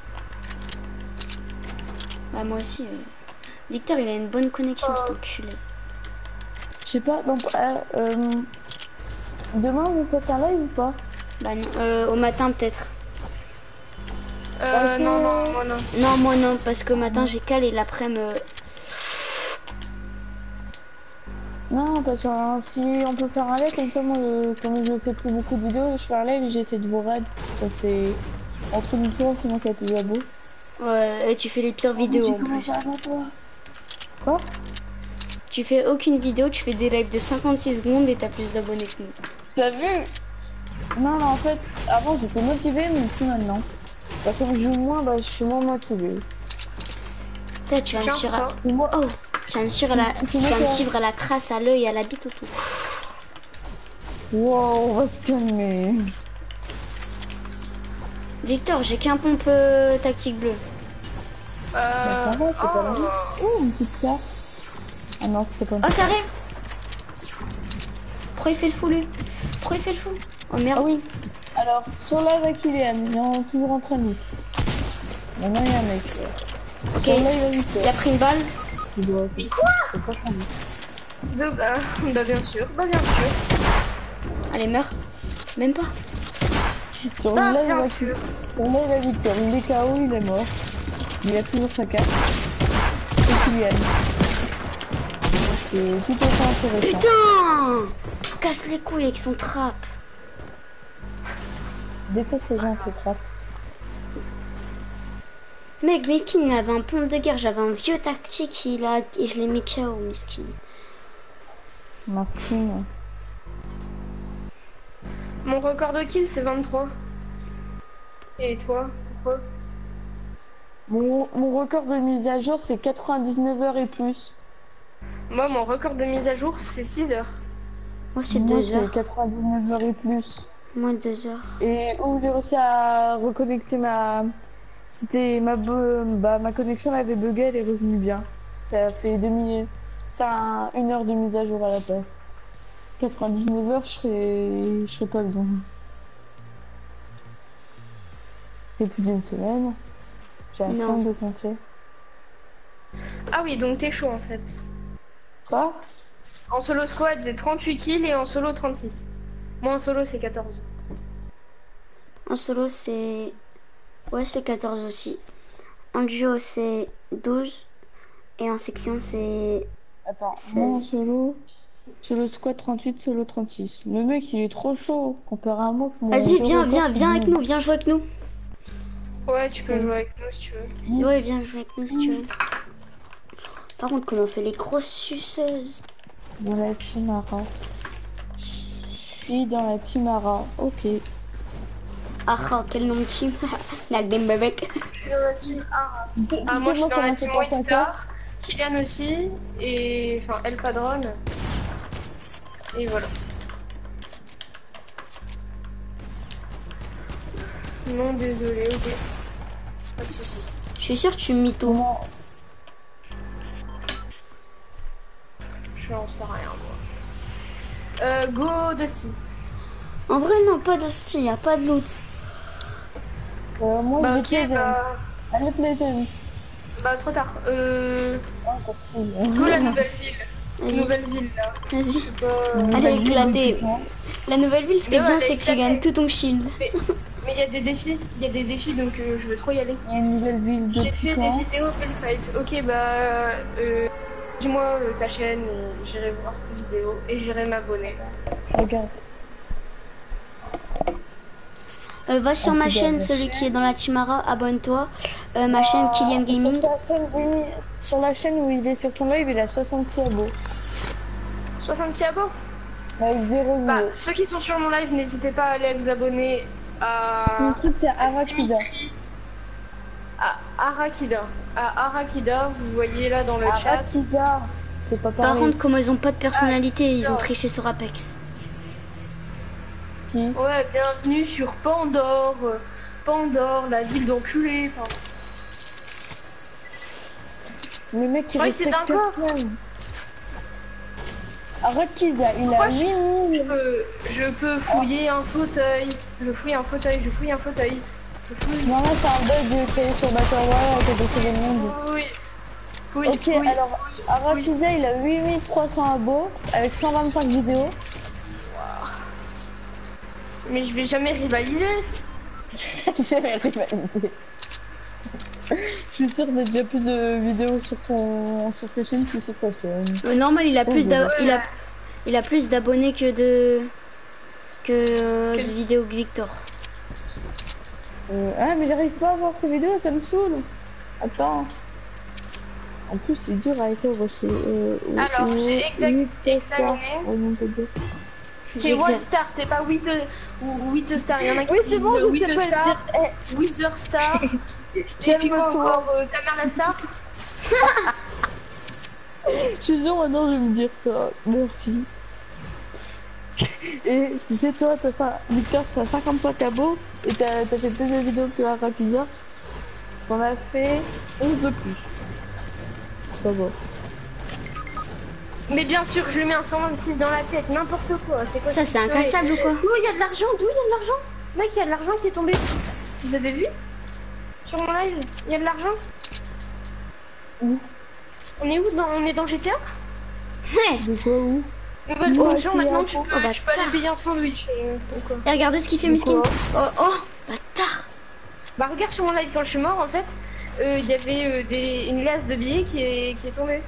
Bah, moi aussi. Victor, il a une bonne connexion, cet enculé. Je sais pas, donc, demain, vous faites un live ou pas? Bah non, au matin peut-être. Ok. Non, non, moi non. Non, moi non, parce qu'au matin j'ai calé et l'après-midi. Non, parce que si on peut faire un live, comme ça, moi, comme je fais plus beaucoup de vidéos, je fais un live et j'essaie de vous raid. Donc, c'est entre nous trois, c'est moi qui a plus d'abos. Ouais, et tu fais les pires vidéos en plus. Avant toi. Quoi? Tu fais aucune vidéo, tu fais des lives de 56 secondes et t'as plus d'abonnés que nous. T'as vu? Non, non, en fait, avant j'étais motivée, mais plus maintenant. Bah, comme je joue moins, bah, je suis moins motivée. Putain, tu vas me suivre à... C'est moi. Oh, tu vas me suivre à la trace, à l'œil, à la bite, au tout. Wow, on va se calmer. Victor, j'ai qu'un pompe tactique bleu. Bah, ça va, c'est pas mal. Oh, une petite carte. Ah non, c'était pas une Oh, ça arrive. Pourquoi il fait le fou, lui? Pourquoi il fait le fou? Oh merde. Ah oui. Alors, sur live avec Kylian, il est toujours en train de lutte. Maintenant, il y a un mec. Ok. Sur live avec Il a pris une balle. Mais quoi? C'est pas fini. Bah bien sûr, bah bien sûr. Allez, meurs. Même pas. Sur Bah live bien avec sûr. Victor, il est KO, il est mort. Il a toujours sa carte. Et Kylian. C'est tout autant intéressant. Putain! Casse les couilles avec son trap. Déteste ces gens qui trappent. Mec, Miskin, il avait un pompe de guerre, j'avais un vieux tactique, et je l'ai mis KO, Miskin. Maskin. Mon record de kill c'est 23. Et toi, pourquoi? Mon record de mise à jour, c'est 99 heures et plus. Moi, mon record de mise à jour c'est 6 heures. Moi, c'est Moi, 2 heures. c'est 99 heures et plus. Moins 2 heures. Et où j'ai réussi à reconnecter ma... C'était ma connexion, elle avait bugué, elle est revenue bien. Ça fait ça a 1 heure de mise à jour à la place. 99 heures, je serais pas bien. C'est plus d'une semaine. J'ai la Non. flemme de compter. Ah oui, donc t'es chaud en fait. Quoi? En solo squad c'est 38 kills et en solo 36. Moi en solo c'est 14. En solo, c'est... Ouais, c'est 14 aussi. En duo, c'est 12. Et en section, c'est... Attends, 16. moi en solo squad 38, solo 36. Le mec, il est trop chaud comparé à moi. Vas-y, viens avec nous, viens jouer avec nous. Ouais, tu peux jouer avec nous si tu veux. Ouais, viens jouer avec nous si tu veux. Par contre, comment on fait les grosses suceuses. Dans la Timara. Je suis dans la Timara, ok. Ah, quel nom de team. Nagdem bébé. Je suis dans la team A. Ah, moi je suis Moi, dans ça la m'a fait team penser à White-Star, Kylian aussi, et enfin El Padron. Et voilà. Non, désolé, ok. Pas de soucis. Je suis sûre que tu mytho. Comment... Je n'en sais rien, moi. Go Dusty. En vrai, non, pas d'hostie, y a pas de loot. moi, Bah j'ai ok, bah... Allez, Pleasant. Bah trop tard. Oh, parce que... Go la nouvelle ville. Vas-y. Nouvelle ville là. Vas-y. Bah... Allez, éclater. Hein. La nouvelle ville, ce qui est Mais bien, ouais, c'est que tu gagnes tout ton shield. Mais il y a des défis. Il y a des défis donc je veux trop y aller. Il y a une nouvelle ville de J'ai fait des vidéos Bullfight. Ok, bah... dis-moi ta chaîne et j'irai voir tes vidéos et j'irai m'abonner. Regarde. Va sur ma chaîne, celui qui est dans la Timara, abonne-toi. Ma chaîne Kylian Gaming. Sur la chaîne où il est sur ton live, il a 66 abos. 66 abos. Avec 0 Bah, vidéos. ceux qui sont sur mon live, n'hésitez pas à aller vous abonner à... Ton truc, c'est Arakida. Dimitri. Arakida. À Arakida, vous voyez là dans le chat. Arakida, c'est pas Par pareil. contre, comment ils ont pas de personnalité, Ah, ils ont ça. triché sur Apex. Qui? Ouais, bienvenue sur Pandore. Pandore, la ville d'enculés. Enfin, Le mec, il Ouais, respecte c'est un coffre. personne. Arakida, il Pourquoi a 8000. je peux fouiller un fauteuil. Je fouille un fauteuil, je fouille un fauteuil. Je fouille. Non, là, c'est un bug qui est sur Battle Royale à côté de tout le monde. Oui. Oui, Ok, oui. alors, Arakida, il a 8300 abos avec 125 vidéos. Mais je vais jamais rivaliser. J'ai rivalisé. Je suis sûre qu'il y a déjà plus de vidéos sur ta chaîne que sur ta chaîne. Normal, il a Oh, plus bah, il a plus d'abonnés que de vidéos que Victor. Ah, mais j'arrive pas à voir ces vidéos, ça me saoule. Attends. En plus, c'est dur à écrire aussi. Alors, j'ai examiné. C'est J'exagère. One Star, c'est pas 8 Star. Il y en a qui Oui, c'est disent bon, je 8 sais pas le Star, dire. Wither Star. Et puis quoi Calme-toi. encore ta mère la Star. Je suis sûre maintenant je vais me dire ça. Merci. Et tu sais, toi, Victor, t'as 55 abos et t'as fait plus de vidéos que Arakida. T'en as fait 11 de plus. Ça va. Mais bien sûr, je lui mets un 126 dans la tête, n'importe quoi. C'est quoi Ça, cette c'est histoire? incassable ou quoi? D'où il y a de l'argent? D'où il y a de l'argent? Mec, il y a de l'argent qui est tombé. Vous avez vu? Sur mon live, il y a de l'argent? Où? On est où? On est dans GTA? Ouais. De quoi où? Nouvelle Moi fonction, aussi, maintenant hein. tu Oh, peux, bah, tu peux aller payer un sandwich. Ou quoi. Et regardez ce qu'il fait, Miskin. Oh, oh, bâtard. Bah regarde sur mon live quand je suis mort en fait, il y avait une glace de billets qui est tombée.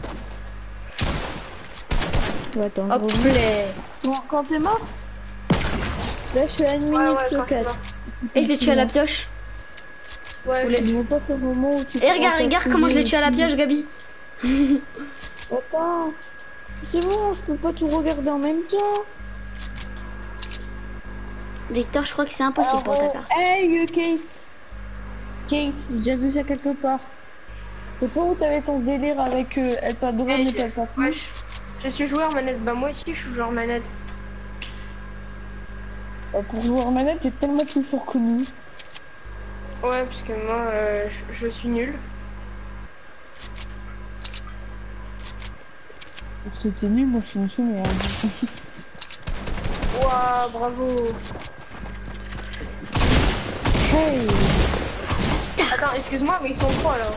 Ouais, attends, Hop, je reviens. les... Bon, quand t'es mort? Là, je suis à 1 minute Ouais, quand c'est 4. mort. Et je l'ai tué à la pioche. Ouais, Voulez- Je vois pas ce moment où tu Et regarde, commences à regarde comment je l'ai fouiller tué à la et tout. pioche, Gabi. Attends. C'est bon, je peux pas tout regarder en même temps. Victor, je crois que c'est impossible pour ta part. Hey, Kate. Kate, j'ai déjà vu ça quelque part. C'est pas où t'avais ton délire avec El Padron Hey, et El Patron. ouais, je suis joueur manette. Bah moi aussi je suis joueur manette. Pour jouer en manette, t'es tellement plus fort que nous. Ouais, parce que moi je suis nul. Pour que t'es nul, moi je suis une sous-merde. Waouh, bravo. Hey. Attends, excuse-moi, mais ils sont trois là.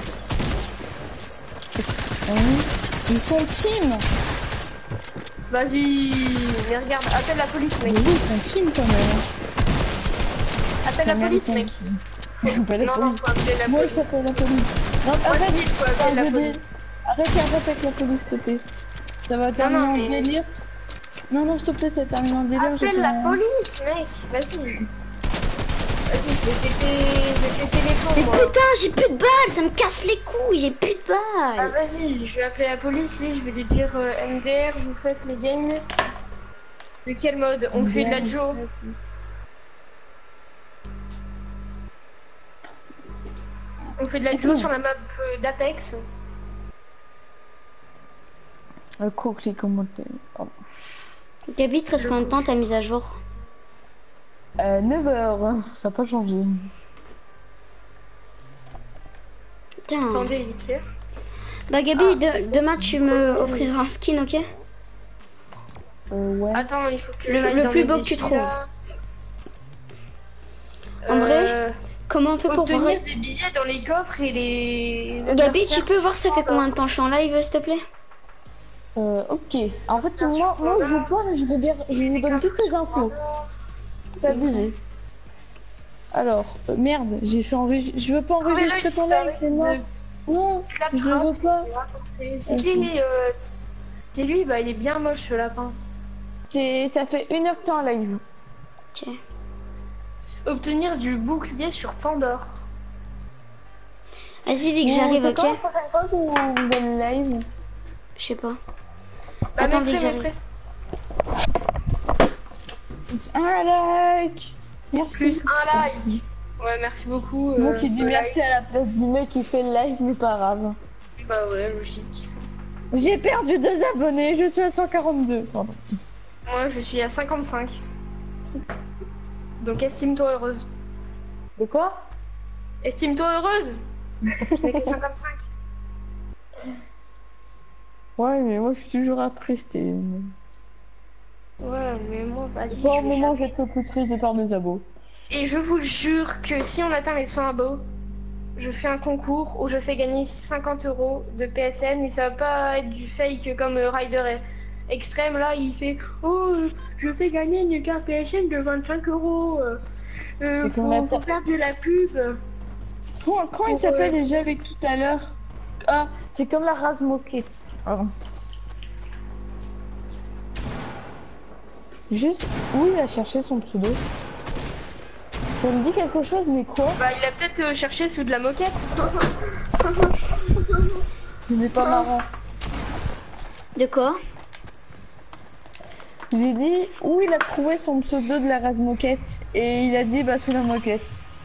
Ils sont team. Vas-y, mais regarde, appelle la police, Mais mec. oui, ils sont team quand même. Appelle la police, mec. Pas la Non, non, police. faut appeler la Moi police. j'appelle la police. Non, Moi, arrête, je dis, faut appeler la police. arrête avec la police, s'il te plaît. Ça va terminer non, en mais- délire. Non, non, s'il te plaît, ça termine en délire. Appelle la police, mec. Vas-y. Vas-y, je vais péter les Mais plombs, moi. putain, j'ai plus de balles, ça me casse les couilles, j'ai plus de Ah balles. vas-y, je vais appeler la police, lui, je vais lui dire MDR, vous faites les games. De quel mode? On fait de la Joe. On fait de la Joe sur la map d'Apex. Le coq, les commentaires. Pardon. Gabi, te reste combien de temps ta mise à jour? 9h, ça n'a pas changé. Putain. Attendez, il est clair. Bah Gabi, demain tu me offriras un skin, ok? Ouais. Attends, il faut que Le- j'aille le dans plus les beau que tu défis, trouves. là. En vrai, comment on fait pour voir? obtenir des billets dans les coffres et les... Gabi, tu peux voir ça fait combien de temps je suis en live, s'il te plaît? Ok. En fait, moi je parle et je vous donne toutes les infos. C'est abusé. Alors, merde, j'ai fait enregistrer. Je veux pas enregistrer ton live, c'est moi. Non, je le veux pas. C'est qui c'est lui, bah il est bien moche ce lapin. Ça fait 1 heure que t'es en live. Ok. Obtenir du bouclier sur Pandore. Vas-y, Vic, j'arrive, ok? Quand la prochaine fois que vous donne live? Je sais pas. Bah, Attends, mets Vic, prêt, j'arrive. Un like. Merci. Plus un like. Ouais, merci beaucoup. Moi qui dis le merci like. à la place du mec qui fait le live, mais pas grave. Bah ouais, logique. J'ai perdu 2 abonnés, je suis à 142. Pardon. Moi, je suis à 55. Donc estime-toi heureuse. De quoi? Estime-toi heureuse. Je n'ai que 55. Ouais, mais moi je suis toujours attristé. Ouais, mais moi, vas-y. Pour je le vais moment, faire- j'ai trop plus triste de perdre des abos. Et je vous jure que si on atteint les 100 abos, je fais un concours où je fais gagner 50 euros de PSN et ça va pas être du fake comme Ryder Extreme. Là, il fait oh, je fais gagner une carte PSN de 25 euros. C'est comme la Faut faire de la pub. Comment il s'appelle déjà avec tout à l'heure? Ah, c'est comme la race moquette. Pardon. Juste où il a cherché son pseudo? Ça me dit quelque chose, mais quoi? Bah, il a peut-être cherché sous de la moquette. Ce n'est pas marrant. De quoi? J'ai dit où il a trouvé son pseudo de la race moquette et il a dit bah sous la moquette.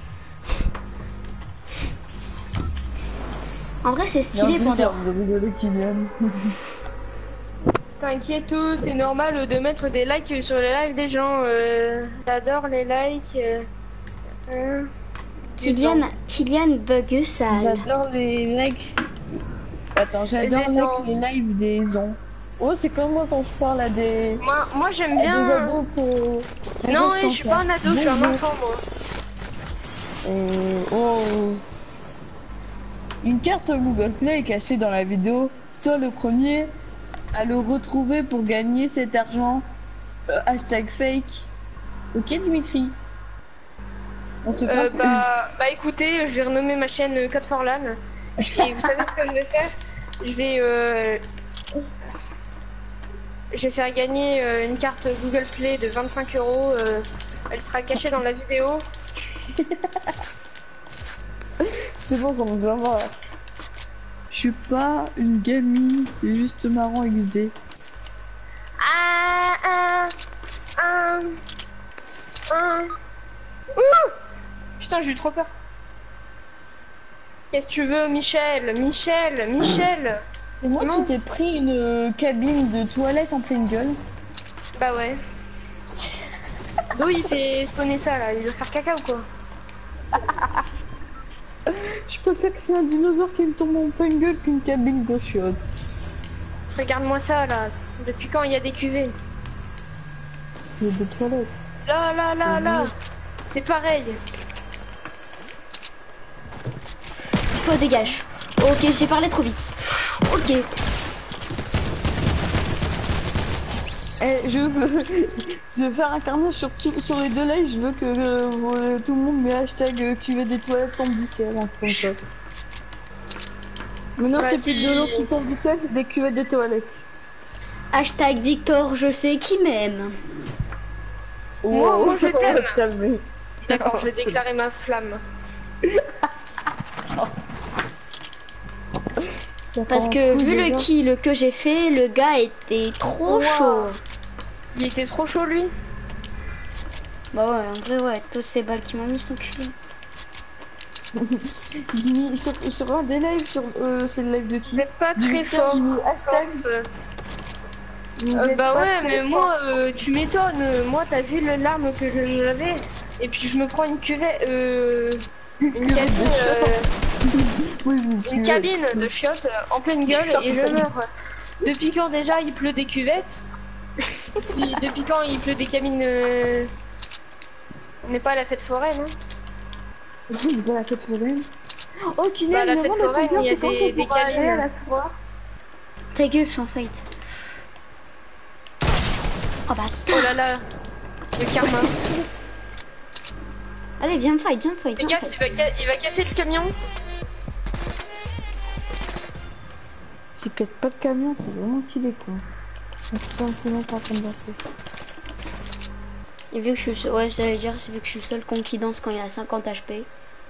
En vrai, c'est stylé, Pandore. Vous rigolez, Kylian. T'inquiète, c'est normal de mettre des likes sur les lives des gens. J'adore les likes. Hein. Kylian bug sale. J'adore les likes. Attends, j'adore les lives des gens. Oh, c'est comme moi quand je parle à des. Moi j'aime à bien. des ados pour. Non, je suis pas un ado, je suis un enfant, moi. Oh. Une carte Google Play est cachée dans la vidéo. Sois le premier à le retrouver pour gagner cet argent. Hashtag fake. Ok, Dimitri. On te parle. Bah écoutez, je vais renommer ma chaîne Code for LAN. Et vous savez ce que je vais faire? Je vais faire gagner une carte Google Play de 25 euros. Elle sera cachée dans la vidéo. C'est bon, ça me va voir. Je suis pas une gamine, c'est juste marrant XD. Putain, j'ai eu trop peur. Qu'est-ce que tu veux, Michel? Michel! C'est moi qui t'ai pris une cabine de toilette en pleine gueule. Bah ouais. D'où il fait spawner ça là? Il veut faire caca ou quoi? Je préfère que c'est un dinosaure qui me tombe en pleine gueule qu'une cabine de chiottes. Regarde-moi ça là. Depuis quand il y a des cuvées? Il y a des toilettes. Là. C'est pareil. Toi, dégage. Ok, j'ai parlé trop vite. Ok. Je veux faire un carnage sur les deux lives. Je veux que tout le monde met hashtag cuvée des toilettes tombe du ciel. Un truc comme ça. Maintenant, c'est plus de l'eau qui tombe du ciel, c'est des cuvettes de toilettes. Hashtag Victor, je sais qui m'aime. Moi, je t'aime. va te calmer. D'accord, je vais déclarer ma flamme. Parce que vu le kill que j'ai fait, le gars était trop chaud. Il était trop chaud lui. Bah ouais, en vrai ouais, tous ces balles qui m'ont mis son cul. J'ai mis sur un des lives, c'est le live de qui? Vous êtes pas très fort. Bah ouais, mais moi, tu m'étonnes. Moi, t'as vu l'arme que j'avais. Et puis je me prends une cuvette, une cabine de chiottes en pleine gueule et je meurs. Depuis quand déjà il pleut des cuvettes? Puis, depuis quand il pleut des cabines? On n'est pas à la fête foraine, hein? On n'est pas à la fête foraine. Oh, Kylian, bah, la fête foraine, il y a des cabines. À la soirée. Ta gueule, je suis en fight. Oh bah. Oh là là, le karma. Allez, viens me fight, viens me fight. Fais gaffe, il va casser le camion. S'il casse pas de camion, c'est vraiment qu'il est con. C'est simplement pas en train de danser. Et vu que je suis seul, ouais, j'allais dire, c'est vu que je suis le seul con qui danse quand il y a 50 HP.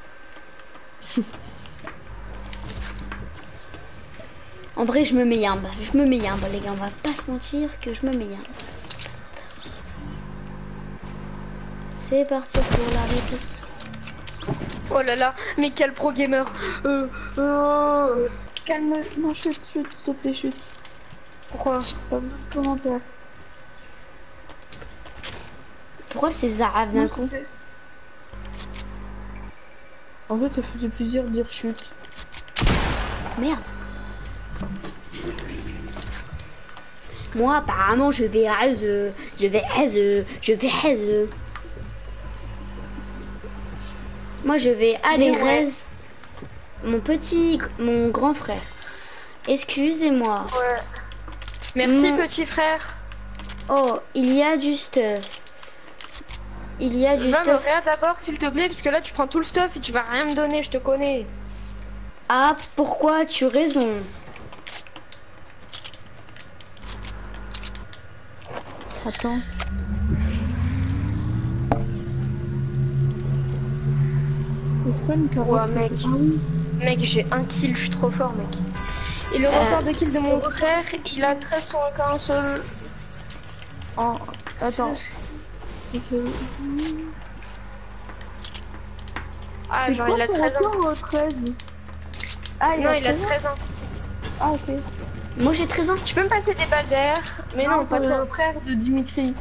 En vrai, je me mets yambe, les gars, on va pas se mentir que je me mets yambe. C'est parti pour la réplique. Oh là là, mais quel pro gamer. Calme, non, chute, s'il te plaît, chute. Pourquoi? Pas besoin de commentaires. Pourquoi c'est Zahab d'un coup? En fait, ça faisait plaisir de dire chute. Merde. Moi, apparemment, je vais Moi, je vais aller raise mon grand frère. Excusez-moi. Ouais. Merci, Mon- petit frère. Oh, il y a du stuff. Il y a du Va me stuff. faire d'abord, s'il te plaît, parce que là, tu prends tout le stuff et tu vas rien me donner, je te connais. Ah, pourquoi tu as raison? Attends. Est-ce qu'on une carotte? Ouais, mec. Ah oui. Mec, j'ai un kill, je suis trop fort, mec. Et le record de kill de mon frère, il a 13 sur un seul. Oh, attends. Ah, C'est genre, quoi il a ton 13 ans. record, 13? Ah, Non, il a 13 ans. Ah, ok. Moi, j'ai 13 ans. Tu peux me passer des balles d'air? Mais non, pas c'est toi. le frère de Dimitri.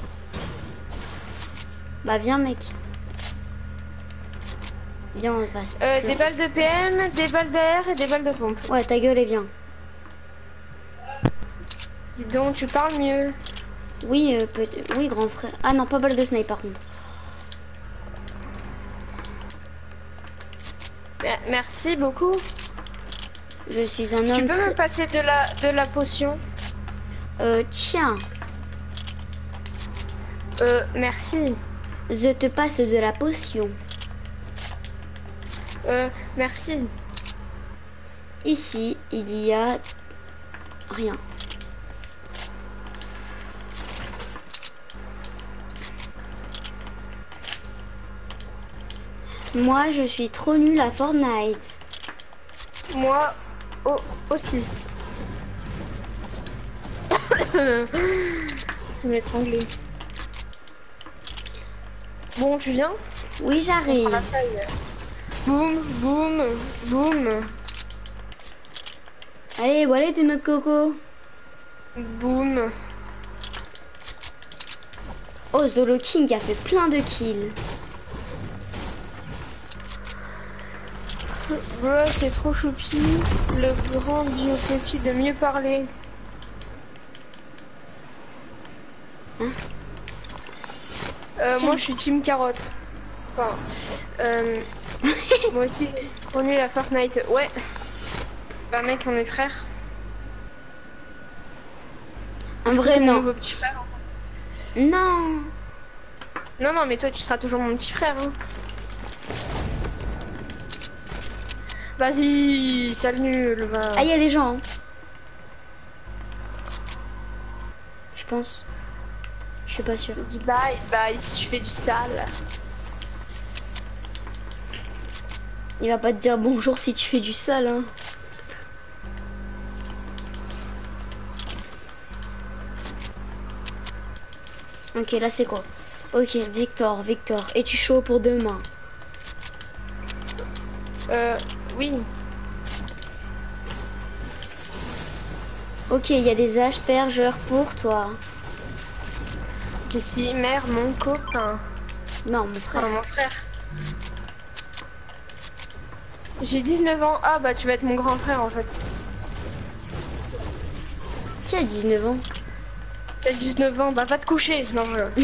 Bah, viens, mec. Viens, on va se... Des balles de PM, des balles d'air et des balles de pompe. Ouais, ta gueule et viens. Dis donc, tu parles mieux. Oui, oui, grand frère. Ah non, pas balle de snipe par contre. Merci beaucoup. Je suis un Tu homme peux me passer de la potion? Tiens, Merci. je te passe de la potion. Merci. Ici, il y a rien. Moi, je suis trop nulle à Fortnite. Moi aussi. Je vais m'étrangler. Bon, tu viens? Oui, j'arrive. Boum, boum, boum. Allez, voilà tes noix de coco. Boum. Oh, Zolo King a fait plein de kills. Voilà, c'est trop choupi. Le grand dit au petit de mieux parler. Hein? Moi, je suis team carotte. Enfin, moi aussi, j'ai connu la Fortnite. Ouais. Bah, mec, on est frères. Un vrai Mon non. nouveau petit frère, en fait. Non. Non, non, mais toi, tu seras toujours mon petit frère. Hein. Vas-y, sale nul, va. Ah, il y a des gens. Hein. Je pense. Je suis pas sûre. Je dis bye, bye, si je fais du sale. Il va pas te dire bonjour si tu fais du sale. Hein. Ok, là c'est quoi? Ok, Victor. Es-tu chaud pour demain? Oui. Ok, il y a des aspergeurs pour toi. Ici, mère, mon copain. Non, mon frère. Enfin, mon frère. J'ai 19 ans. Ah, bah, tu vas être mon grand frère, en fait. Qui a 19 ans? T'as 19 ans, bah, va te coucher. Non, je...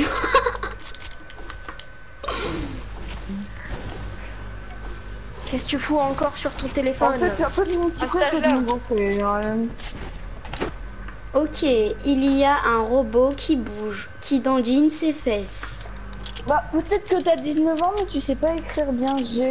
Qu'est-ce que tu fous encore sur ton téléphone? En fait, il y a pas de mon petit À frère cet que de âge-là. mon grand frère. Ok, il y a un robot qui bouge, qui dandine ses fesses. Bah, peut-être que t'as 19 ans, mais tu sais pas écrire bien G.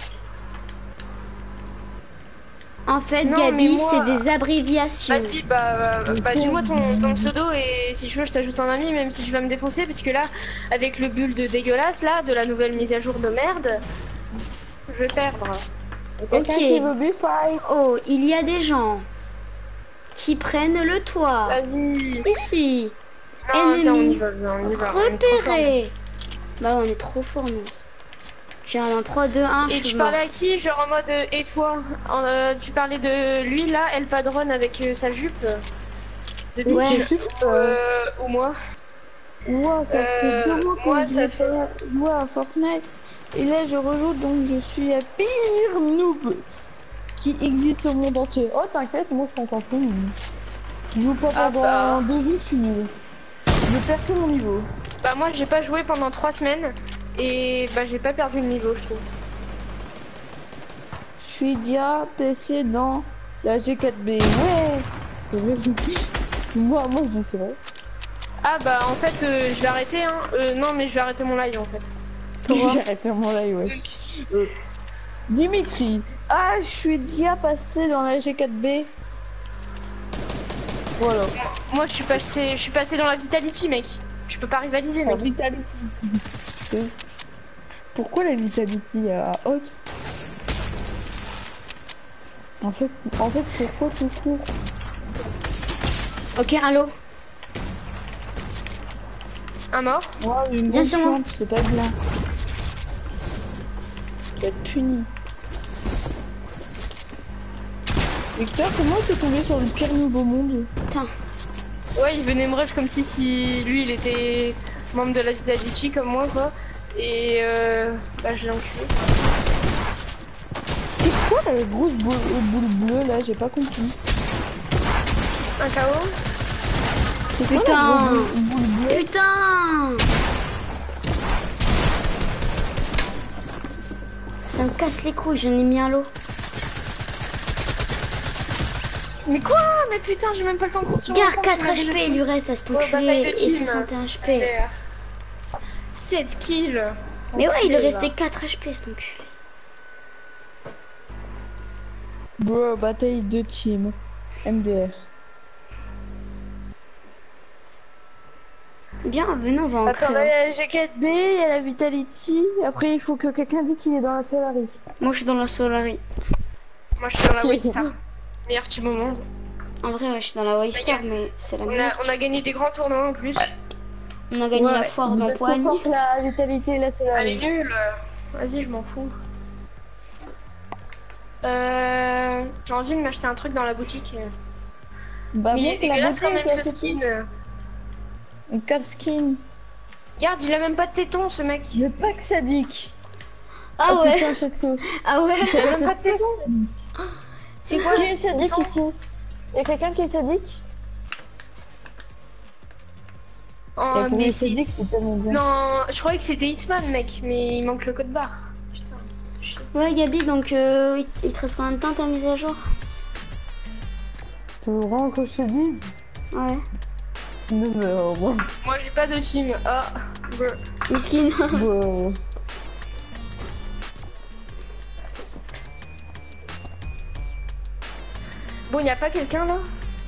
En fait, Non, Gabi, mais moi- c'est des abréviations. Vas-y, bah dis-moi ton pseudo et si je veux, je t'ajoute en ami, même si je vais me défoncer, parce que là, avec le build dégueulasse, là, de la nouvelle mise à jour de merde, je vais perdre. Quelqu'un Ok. qui veut Bullfight. Oh, il y a des gens qui prennent le toit. Vas-y. Ici. Non, attends, on y Ennemi. va, on y va. On est trop fort. Repéré. Bah, on est trop fort, nous. J'ai un 3, 2, 1, je Et suis tu mort. parlais à qui? Genre en mode et toi? Tu parlais de lui là, El Padron avec sa jupe de Oui, bitch Ouais. c'est sûr. ou moi? Moi, ça fait 2 mois que Moi je ça n'ai fait. pas joué à Fortnite. Et là, je rejoue, donc je suis la pire noob qui existe au monde entier. Oh, t'inquiète, moi, je suis encore plus nul. Je joue pas Ah pendant 2 jours, je suis nul. Je perds tout mon niveau. bah moi j'ai pas joué pendant 3 semaines et bah j'ai pas perdu de niveau je trouve. Je suis dia PC dans la G4B. Ouais, c'est vrai. Moi, je dis c'est vrai. Ah bah en fait je vais arrêter hein. Non mais je vais arrêter mon live en fait. J'ai arrêté mon live, ouais. Dimitri. Ah, je suis dia passé dans la G4B. Voilà. Moi je suis passé dans la Vitality mec. Je peux pas rivaliser La mec. Vitality. Pourquoi la Vitality à haute? En fait, pourquoi tout court? Ok, allô. Un mort? Ouais, une Bien bonne sûr, moi. plante, c'est pas bien. Tu vas être puni. Victor, comment t'es tombé sur le pire noob au monde? Putain. Ouais il venait me rush comme si lui il était membre de la Vitality comme moi quoi. Et bah je l'ai enculé. C'est quoi la grosse boule bleue là? J'ai pas compris. Un KO? C'est quoi Putain. la grosse boule bleue? Putain. Ça me casse les couilles, j'en ai mis un lot. Mais quoi? Mais putain j'ai même pas le temps de sortir. Garde 4 HP, il lui reste à se Ouais, bataille t'enculer de et team. 61 HP. 7 kills. Mais ouais, il lui Enculé, restait va. 4 HP, cet enculé. Bro, bataille de team. MDR. Bien, venez, on va en Attends, créer. là, il y a la G4B, il y a la Vitality. Après, il faut que quelqu'un dise qu'il est dans la Solaris. Moi, je suis dans la Solari. Moi je suis dans la Ok. White Star. Meilleur team au monde. En vrai, ouais, je suis dans la White Star, mais c'est la meilleure. On a gagné des grands tournois en plus. On a gagné la foire vous êtes trop d'Empoigne. fort que la Vitality et la Elle est Solaris. nulle. Vas-y, je m'en fous. J'ai envie de m'acheter un truc dans la boutique. Bah, Mais il est mec, la dégueulasse quand boutique, même elle ce se skin. Une carte skin. Regarde, il a même pas de téton ce mec. Le pack sadique. Ah Oh, ouais, putain, achète-le. ah ouais. Il a même pas de téton. C'est quoi? Qui est sadique ici? Y'a quelqu'un qui est sadique? Oh, Et pour mais les c'est... sadiques, c'est tellement bien. Non, je croyais que c'était Hitman mec, mais il manque le code barre. Putain. Ouais, Gabi, donc il te reste combien de temps ta mise à jour? Tu veux vraiment que je te dise? Ouais. Non, mais bon. Moi j'ai pas de team. Ah, brr. Miskin. Bon. Bon, y a pas quelqu'un là?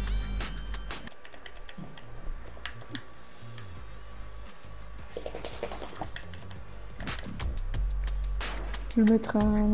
Je vais mettre un...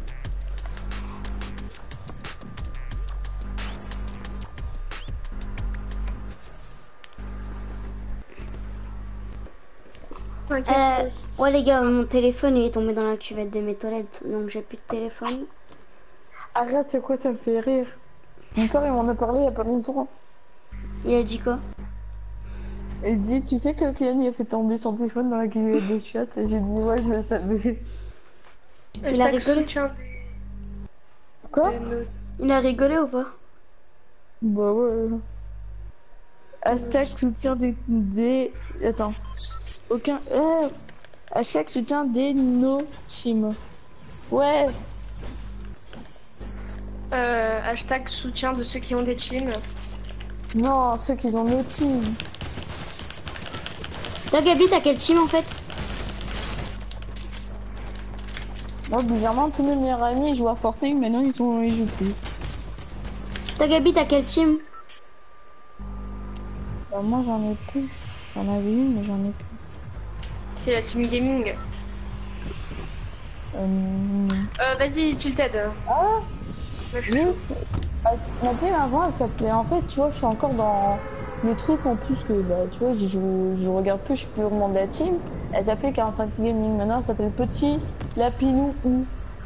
Ouais, les gars, mon téléphone il est tombé dans la cuvette de mes toilettes, donc j'ai plus de téléphone. Arrête, c'est quoi, ça me fait rire. Mon père, il m'en a parlé il y a pas longtemps. Il a dit quoi? Il dit, tu sais que Kylian, il a fait tomber son téléphone dans la cuvette des chiottes? Et j'ai dit, ouais, je le savais. Il a rigolé. Quoi? Il a rigolé ou pas? Bah ouais. Hashtag soutien des... Attends. Aucun... hashtag soutien des no team. Ouais. Hashtag soutien de ceux qui ont des teams. Non, ceux qui ont no team. Toi, Gabi, t'as quel team en fait? Moi, bizarrement, tous mes meilleurs amis ils jouent à Fortnite, maintenant ils jouent plus. Toi, Gabi, t'as quel team? Bah, moi, j'en ai plus. J'en avais une, mais j'en ai plus. C'est la team gaming. Vas-y, Tilted. Ah, Moi, je suis chaud. juste... Ma team avant, elle s'appelait... En fait, tu vois, je suis encore dans le truc en plus que, bah, tu vois, je regarde plus, je peux remonter la team. Elle s'appelait 45 Gaming. Maintenant, elle s'appelle Petit Lapinou où?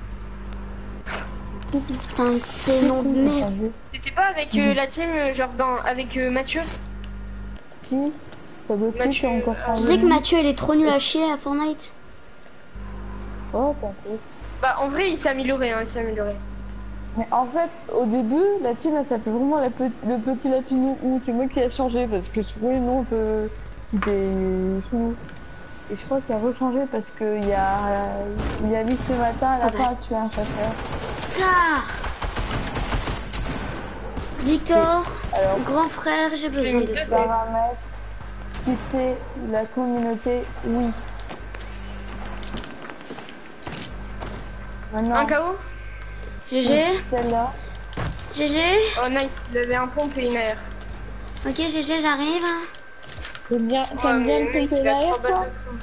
Putain, c'est nom de merde. T'étais pas avec la team, genre avec Mathieu? Si, ça doit être Mathieu, encore Tu sais que Mathieu il est trop nul à chier à Fortnite. Oh, t'inquiète. Bah en vrai il s'est amélioré, hein, il s'est amélioré. Mais en fait, au début, la team elle s'appelait vraiment le petit Lapinou où c'est moi qui a changé parce que je trouvais le nom qui était chelou. Et je crois qu'il a rechangé parce que il a mis ce matin la fin a tué un chasseur. Tard. Victor, Alors, grand frère, j'ai besoin de toi. paramètres, quitter la communauté, oui. Maintenant, Un KO? GG, celle-là. GG. Oh nice, il avait un pompe et une AR. Ok, GG, j'arrive. T'aimes bien mais le mec, pompe il a derrière 3 balles toi? de fond.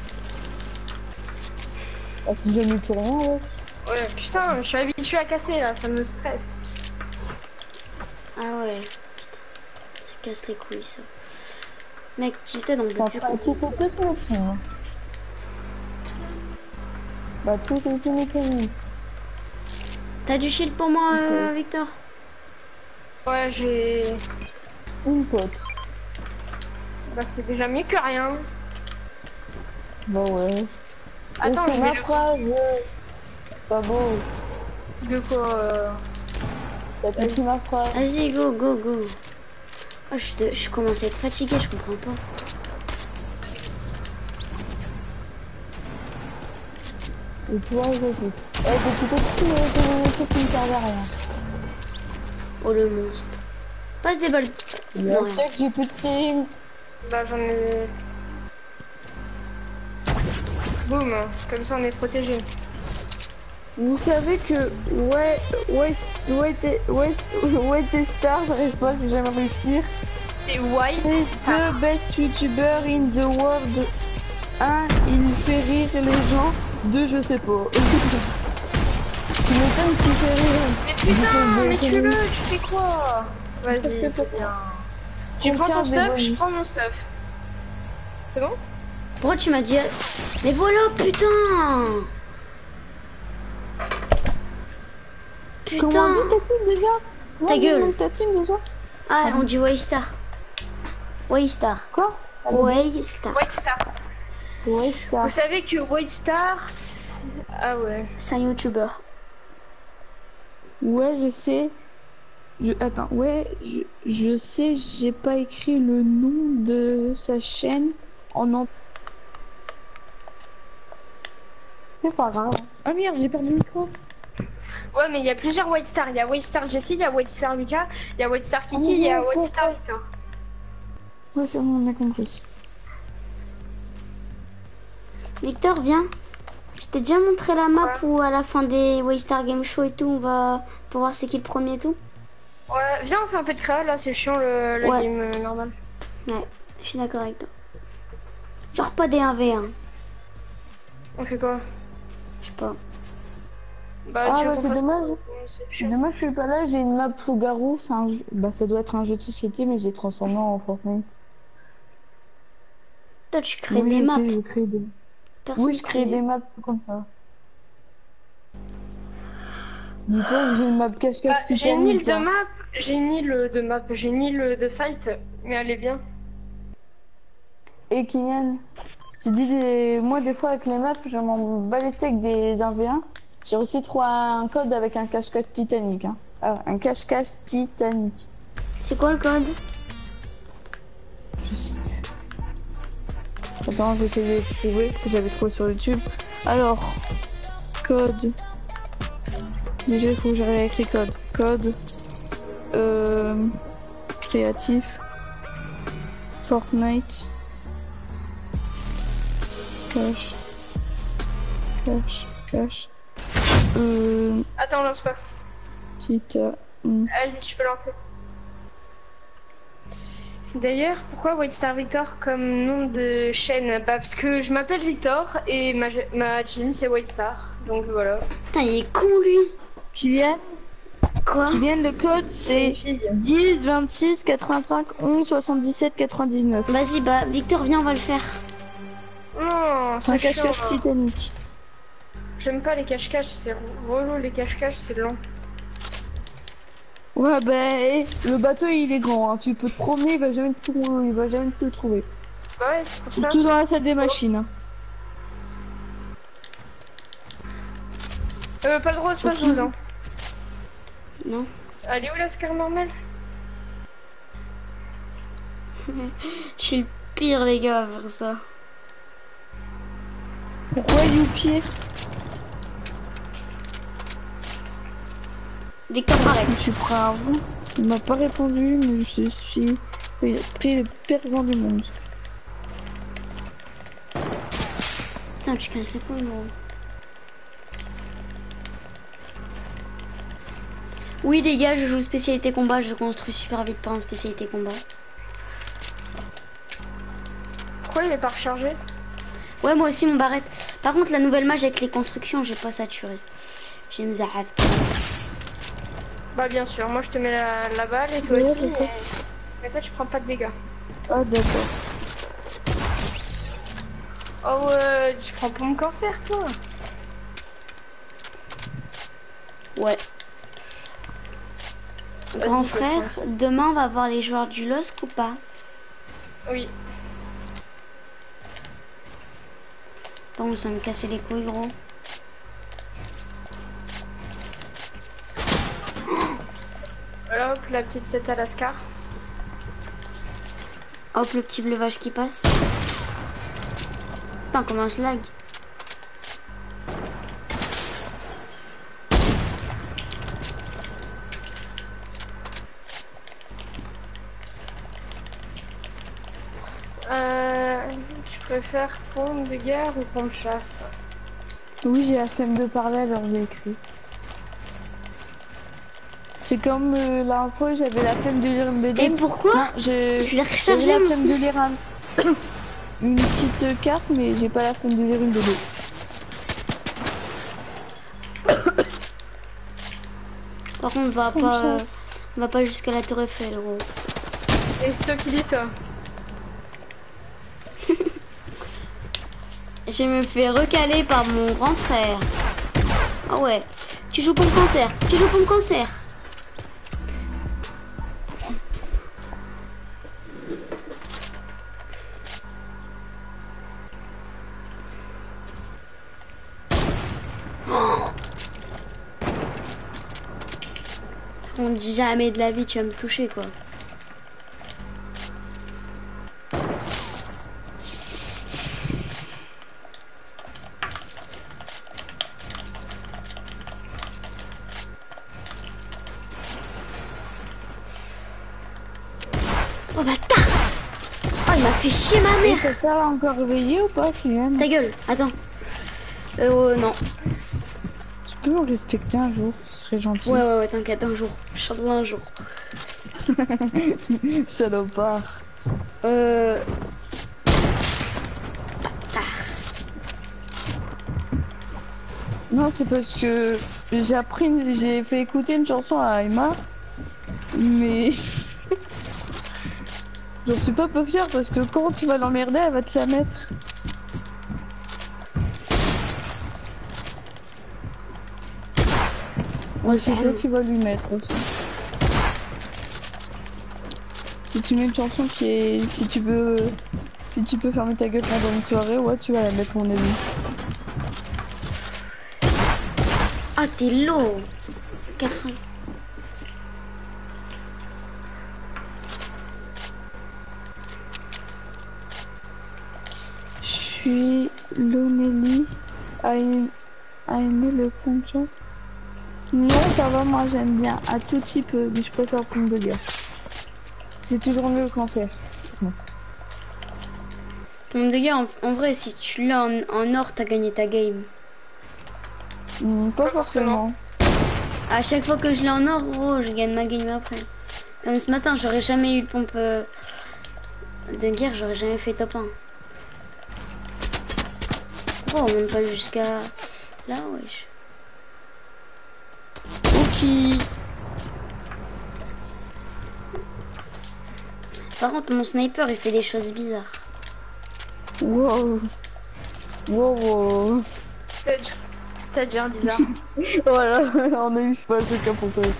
Ah, c'est jamais plus rien, ouais. Ouais, putain, je suis habitué à casser là, ça me stresse. Ah ouais, putain, ça casse les couilles ça. Mec, Tilted on peut plus. Tu fais toute notre team. Bah, tout est mécanique. T'as du shield pour moi, Victor? Ouais, j'ai... Une pote. Bah c'est déjà mieux que rien. Bah ouais. Attends, Et je ma vais phrase. Pas beau. De quoi T'as plus ma phrase. Vas-y, go, go, go. Oh, je commence à être fatigué, je comprends pas. Et toi, vas-y. J'ai quitté tout qui ne servait à rien. Oh le monstre. Passe des balles. Non, rien. Que j'ai plus de team. Bah j'en ai... Boum, comme ça on est protégé. Vous savez que White et Star, j'arrive pas, je vais jamais réussir. C'est White. C'est the best YouTuber in the world. 1, il fait rire les gens. 2, je sais pas. Tu m'étonnes qu'il fait rire. Mais putain, mais tue-le, tu fais quoi? Vas-y, Parce que c'est bien. Tu prends ton stuff, je prends mon stuff. C'est bon? Pourquoi tu m'as dit... Mais voilà, putain. Comment Putain. on dit ta team déjà? Ta gueule. Ta team déjà? Ah, on dit Waystar. Waystar. Quoi? Waystar. White Star. White Star. Vous savez que White Star... Ah ouais. C'est un YouTuber. Ouais, je sais. Attends, ouais, je sais, j'ai pas écrit le nom de sa chaîne en entier. C'est pas grave. Ah merde, j'ai perdu le micro. Ouais, mais il y a plusieurs White Star. Il y a White Star Jessie, il y a White Star Lucas, il y a White Star Kiki, il y a White Star Victor. Ouais, c'est bon, on a compris. Victor, viens. Je t'ai déjà montré la map où à la fin des Waystar Game Show et tout, on va pour voir c'est qui le premier et tout. Ouais, viens, on fait un peu de créa là, c'est chiant le Ouais. game normal. Ouais, je suis d'accord avec toi. Genre pas des 1v1. On fait quoi? Je sais pas. Bah, Ah tu veux ouais, qu'on c'est fasse- dommage. C'est chiant. Dommage, je suis pas là, j'ai une map loup-garou, c'est un jeu... Bah, ça doit être un jeu de société, mais j'ai transformé en Fortnite. Toi, tu crées Oui, des je maps. sais, je crée des... Personne Oui, je crée connaît. des maps comme ça. Dis-toi que j'ai une map cache-cache Bah, j'ai une île Titanic. de Hein. map, j'ai une île de map, j'ai une île de fight, mais elle est bien. Et Kylian, tu dis moi des fois avec les maps, je m'en bats les steaks des 1v1. J'ai aussi trouvé un code avec un cache-cache Titanic. Hein. Ah, un cache-cache Titanic. C'est quoi le code? Je sais. Attends, j'essaie de le trouver, que j'avais trouvé sur YouTube. Alors, code. Déjà, il faut que j'arrive à écrire code. Code. Créatif. Fortnite. Cache. Cache. Attends, lance pas. Tita. Vas-y, tu peux lancer. D'ailleurs, pourquoi White Star Victor comme nom de chaîne? Bah, parce que je m'appelle Victor et ma team c'est White Star. Donc voilà. Putain, il est con lui. Kylian. Quoi? Kylian, le code c'est 10 26 85 11 77 99. Vas-y, bah Victor, viens, on va le faire. Non, C'est un c'est chiant. cache-cache Titanic. j'aime pas les cache-cache, c'est relou les cache-cache, c'est lent. Ouais, ben, le bateau il est grand, hein. Tu peux te promener, il va jamais te trouver. Bah ouais, c'est pour ça. Surtout dans la salle des machines. Hein. Pas le droit de 12 hein. Non. Allez, où la scar normale? Je suis le pire, les gars, à faire ça. Pourquoi il est pire? Victor Marek. Je suis prêt à vous. Il m'a pas répondu, mais je suis pris le pire vent du monde. Putain, tu casses les couilles, gros. Oui, les gars, je joue spécialité combat. Je construis super vite par un spécialité combat. Pourquoi il est pas rechargé? Ouais, moi aussi, mon barrette. Par contre, la nouvelle mage avec les constructions, j'ai pas saturé. J'ai mis Zahaf. Bah, bien sûr, moi je te mets la balle et toi Ouais, aussi, d'accord. mais toi tu prends pas de dégâts. Ah, d'accord. Oh, ouais, tu prends pour mon cancer, toi? Ouais. Vas-y, Grand je vais frère, prendre demain, on va voir les joueurs du LOSC ou pas? Oui. Bon, ça me cassait les couilles, gros. Voilà, hop, la petite tête à la scar. Hop, le petit bleuvage qui passe. Putain, comment je lag. Tu préfères pompe de guerre ou pompe chasse? Oui, j'ai la flemme de parler, alors j'ai écrit. C'est comme l'info, j'avais la flemme de lire une BD. Et pourquoi? Non, Je l'ai j'avais rechargé, la mon flemme de lire une petite carte, mais j'ai pas la flemme de lire une BD. Par contre, on va pas jusqu'à la Tour Eiffel, gros. Et c'est toi qui dis ça? Je me fais recaler par mon grand frère. Ah ouais. Tu joues pour le cancer. Tu joues pour le cancer. On dit jamais de la vie, tu vas me toucher, quoi. Oh bâtard! Oh, il m'a fait chier ma Et mère! ça va encore réveillé ou pas, Kylian? Ta gueule, attends. Non. Tu peux me respecter un jour, ce serait gentil. Ouais, t'inquiète, un jour. Je chanterai un jour. Salopard. Non, c'est parce que j'ai fait écouter une chanson à Emma, mais j'en suis pas peu fière parce que quand tu vas l'emmerder, elle va te la mettre. Ouais, C'est toi qui va lui mettre aussi. Si tu mets une chanson qui est, si tu peux fermer ta gueule pendant une soirée, ouais, tu vas la mettre, mon ami. Ah, t'es lourd. 80. Je suis Lonélie à aimer le poncho. Non, ça va, moi j'aime bien. À tout type, mais je préfère pompe de guerre. C'est toujours mieux le cancer. Mon dégât, en vrai, si tu l'as en or, t'as gagné ta game. Pas forcément. À chaque fois que je l'ai en or, gros, je gagne ma game après. Comme ce matin, j'aurais jamais eu de pompe de guerre, j'aurais jamais fait top 1. Oh, on monte pas jusqu'à là, wesh. Ok. Par contre, mon sniper, il fait des choses bizarres. Wow. Wow. C'est c'est-à-dire bizarre. Voilà, on a eu pas quelqu'un pour ça.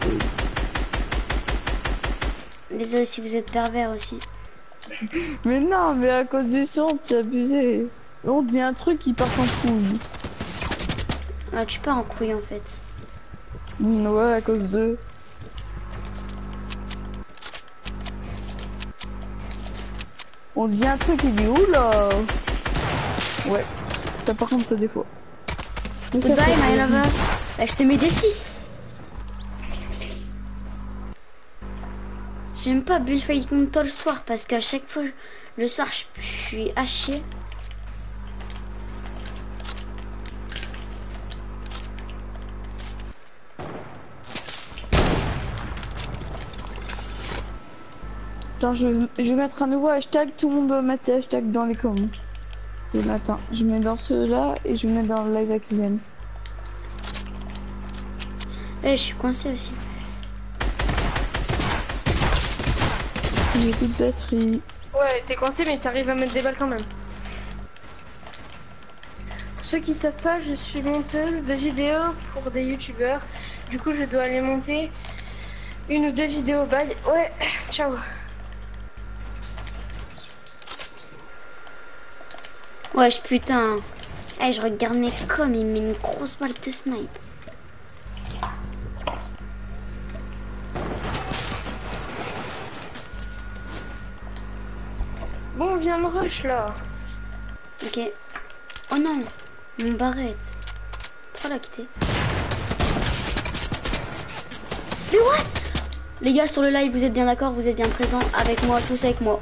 Désolé si vous êtes pervers aussi. Mais non, mais à cause du son, t'es abusé. On dit un truc qui part en couille. Ah, tu pars en couille en fait. Ouais, à cause de... On dit un truc et dit oula. Ouais, ça par contre c'est des fois. Mais ça Goodbye fait- my lover. Bah, je te mets des 6. J'aime pas bullfight contre toi le soir parce qu'à chaque fois le soir je suis haché. Attends, je vais mettre un nouveau hashtag, tout le monde doit mettre ces hashtags dans les commentaires. Attends, je mets dans ceux-là et je mets dans le live avec Liliane. Eh, je suis coincé aussi. J'ai plus de batterie. Ouais, t'es coincé, mais t'arrives à mettre des balles quand même. Pour ceux qui savent pas, je suis monteuse de vidéos pour des youtubeurs. Du coup, je dois aller monter une ou deux vidéos balles. Ouais, ciao. Wesh putain. Eh, je regarde mes coms, il met une grosse balle de snipe. Bon, on vient de rush là. Ok. Oh non, mon barrette. Pourquoi l'a quitté? Mais what? Les gars sur le live, vous êtes bien d'accord? Vous êtes bien présents avec moi, tous avec moi.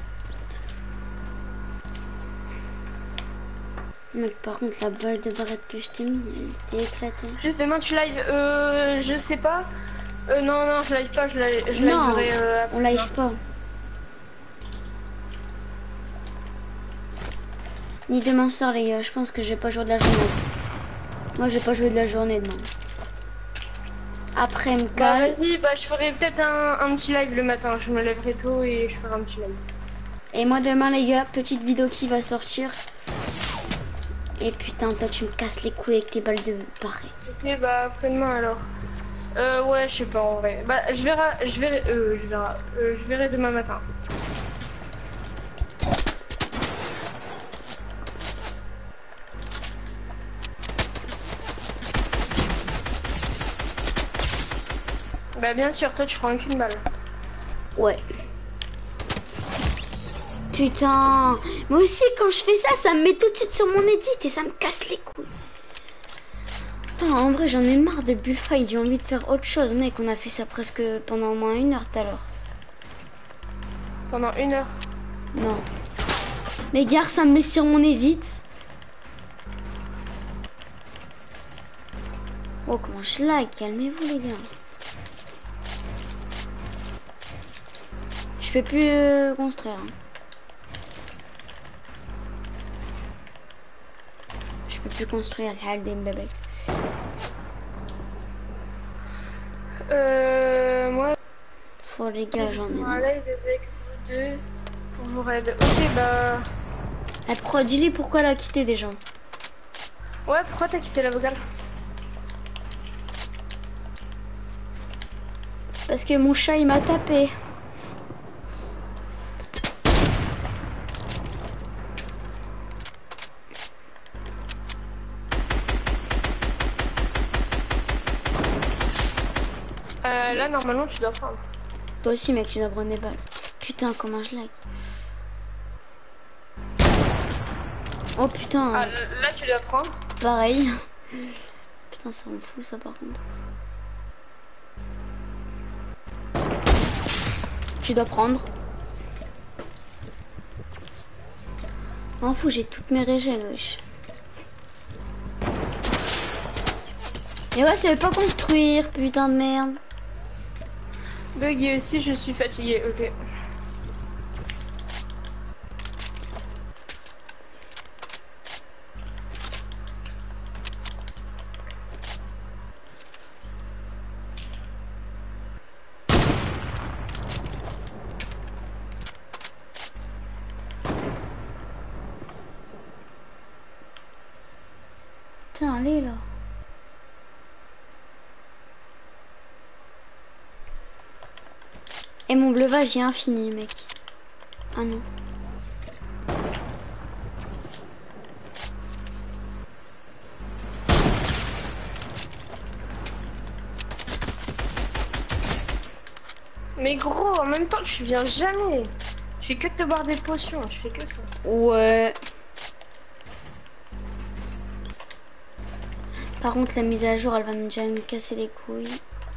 Mais par contre, la balle de barrette que je t'ai mis, elle était éclatée. Juste demain tu live, je sais pas. Non, non, je live pas, je Non, liverai on live pas. Ni demain soir, les gars. Je pense que je vais pas jouer de la journée. Moi, je vais pas jouer de la journée demain. Après, MK. Bah vas-y, bah je ferai peut-être un petit live le matin. Je me lèverai tôt et je ferai un petit live. Et moi, demain, les gars, petite vidéo qui va sortir. Et putain, toi, tu me casses les couilles avec tes balles de barrette. Ok, bah après-demain alors. Ouais, je sais pas en vrai. Bah je verrai demain matin. Bah bien sûr, toi tu prends qu'une balle. Ouais. Putain. Moi aussi, quand je fais ça, ça me met tout de suite sur mon edit et ça me casse les couilles. Putain, en vrai, j'en ai marre de bullfight. J'ai envie de faire autre chose, mec. On a fait ça presque pendant au moins 1 heure tout à l'heure. Pendant 1 heure. Non. Mais gare, ça me met sur mon edit. Oh, comment je lag. Calmez-vous, les gars. Je peux plus construire. Hein. Je peux plus construire le hal des bébés. Moi, Oh, les gars, j'en ai un marre. live avec vous deux pour vous raid. Ok, bah. Eh, dis-lui pourquoi elle a quitté déjà. Ouais, pourquoi t'as quitté la vocale? Parce que mon chat, il m'a tapé. Là, normalement, tu dois prendre. Toi aussi, mec, tu dois prendre des balles. Putain, comment je lag. Oh putain, Ah, là, tu dois prendre. pareil. Putain, ça rend fou ça par contre. Tu dois prendre. M'en fous, j'ai toutes mes régènes, wesh. Et ouais, ça veut pas construire, putain de merde. Buggy aussi, je suis fatigué, ok. Putain, allez là. bleuvage est infini, mec. Ah non. Mais gros, en même temps, tu viens jamais. Je fais que de te boire des potions, je fais que ça. Ouais. Par contre, la mise à jour, elle va déjà me casser les couilles.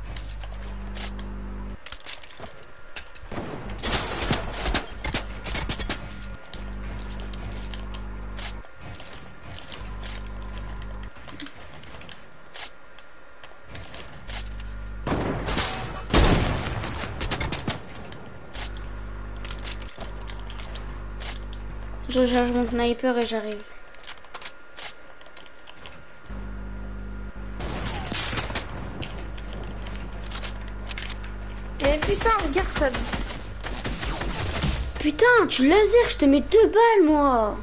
Je recharge mon sniper et j'arrive. Mais putain, regarde ça. Putain, tu laser, je te mets 2 balles, moi.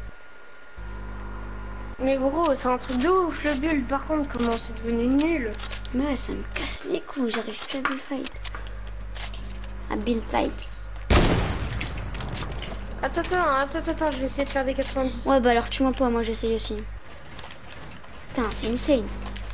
Mais gros, c'est un truc de ouf le build. Par contre, comment c'est devenu nul. Mais ouais, ça me casse les couilles, j'arrive plus à build fight. À build fight. Attends, je vais essayer de faire des 90. Ouais, bah alors tue-moi pas, moi j'essaye aussi. Putain, c'est insane.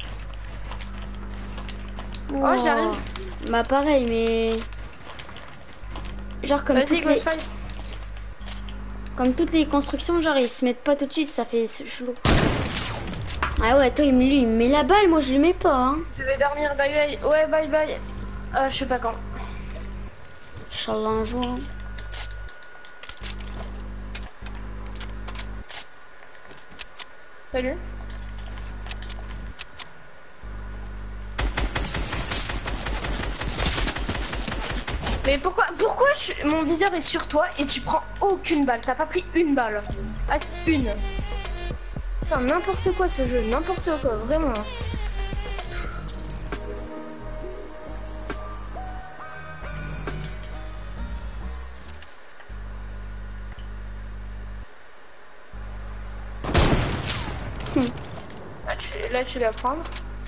Oh, j'arrive. Bah pareil, mais... Genre Vas-y, comme toutes les constructions, genre ils se mettent pas tout de suite, ça fait chelou. Ah ouais, toi lui il me met la balle, moi je lui mets pas. Hein. Je vais dormir, bye bye. Ouais, bye bye. Ah, je sais pas quand. Inch'Allah un jour. Salut. Mais pourquoi mon viseur est sur toi et tu prends aucune balle? T'as pas pris une balle. Ah, c'est une. Putain, n'importe quoi ce jeu, n'importe quoi, vraiment. Là, tu vas prendre.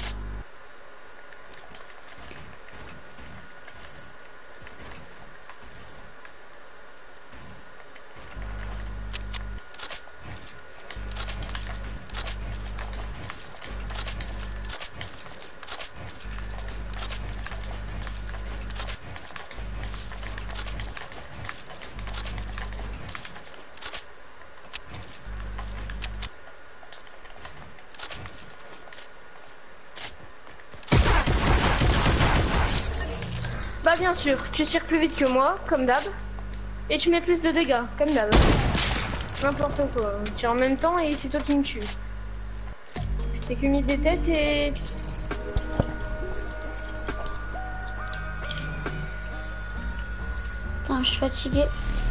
Bah bien sûr, tu tires plus vite que moi, comme d'hab. Et tu mets plus de dégâts, comme d'hab. N'importe quoi, on tire en même temps et c'est toi qui me tue. Je t'ai que mis des têtes et... Putain, je suis fatiguée.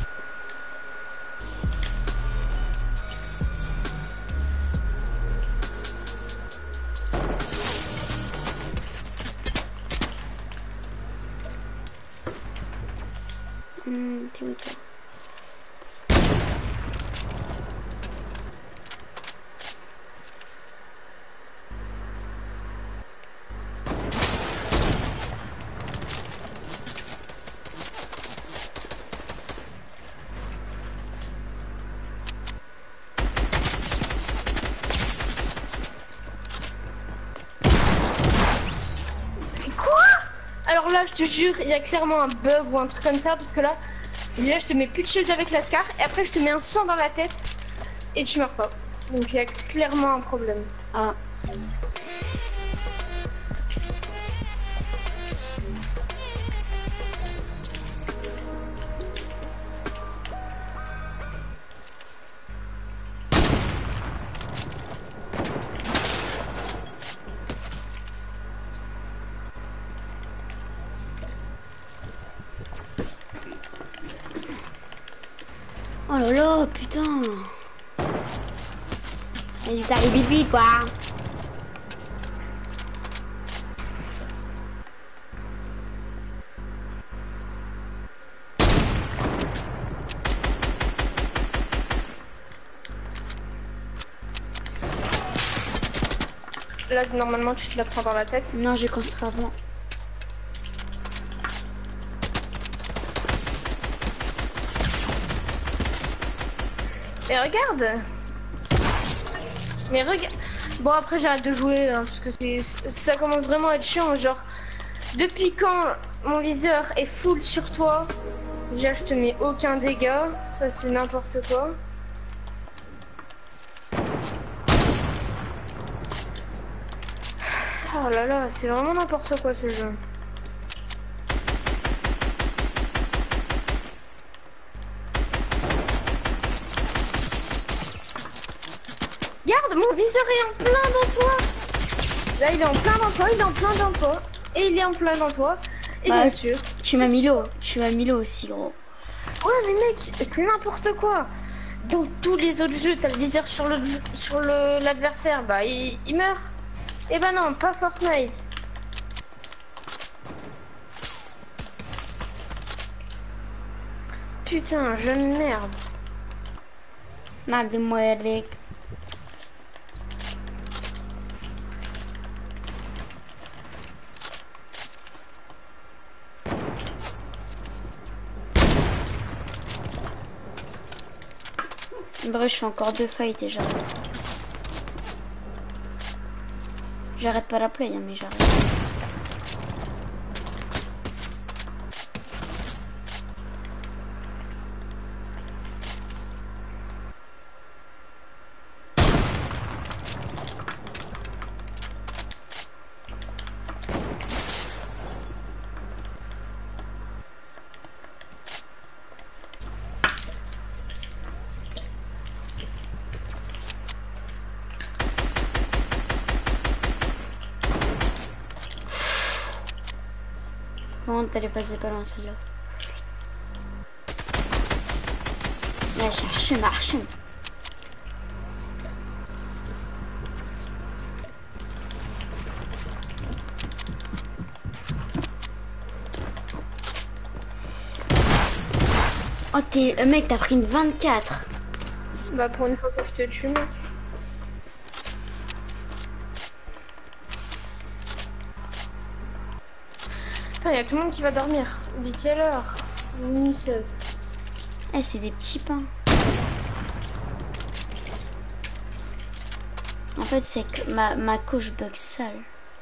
T'es où toi? Alors là, je te jure, il y a clairement un bug ou un truc comme ça, parce que là, déjà, je te mets plus de shield avec la scar, et après, je te mets un sang dans la tête, et tu meurs pas. Donc, il y a clairement un problème. Ah. Oh là là, putain. Elle est allée vite vite quoi. Là, normalement, tu te la prends dans la tête. Non, j'ai construit avant. Et regarde. Mais regarde. Bon après j'arrête de jouer hein, parce que ça commence vraiment à être chiant. Genre depuis quand mon viseur est full sur toi, déjà je te mets aucun dégât. Ça c'est n'importe quoi. Oh là là, c'est vraiment n'importe quoi ce jeu. Regarde, mon viseur est en plein dans toi. Là, il est en plein dans toi, il est en plein dans toi. Et il est en plein dans toi. Et Bah, bien sûr. Tu m'as mis l'eau aussi, gros. Ouais, mais mec, c'est n'importe quoi. Dans tous les autres jeux, t'as le viseur sur l'adversaire, bah il meurt. Et bah non, pas Fortnite. Putain, jeune merde. Merde, muerde. Bref, je fais encore 2 fights et j'arrête. J'arrête pas la play, hein, mais j'arrête. Comment t'allais passer pas loin celle-là? Là, cherche, marche. Oh, mec, t'as pris une 24. Bah pour une fois que je te tue, mec. Putain, y a tout le monde qui va dormir. Il est quelle heure? Minuit 16. Eh, c'est des petits pains. En fait, c'est que ma couche bug sale.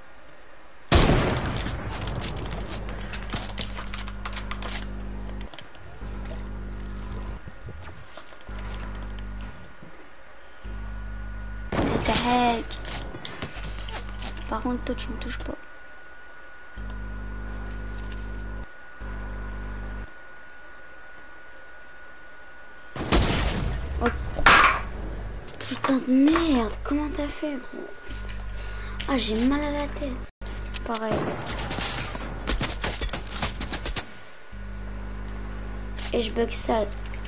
What the heck? Par contre, toi, tu me touches pas. Oh. Putain de merde, comment t'as fait, gros? Ah, j'ai mal à la tête. Pareil. Et je bug sale.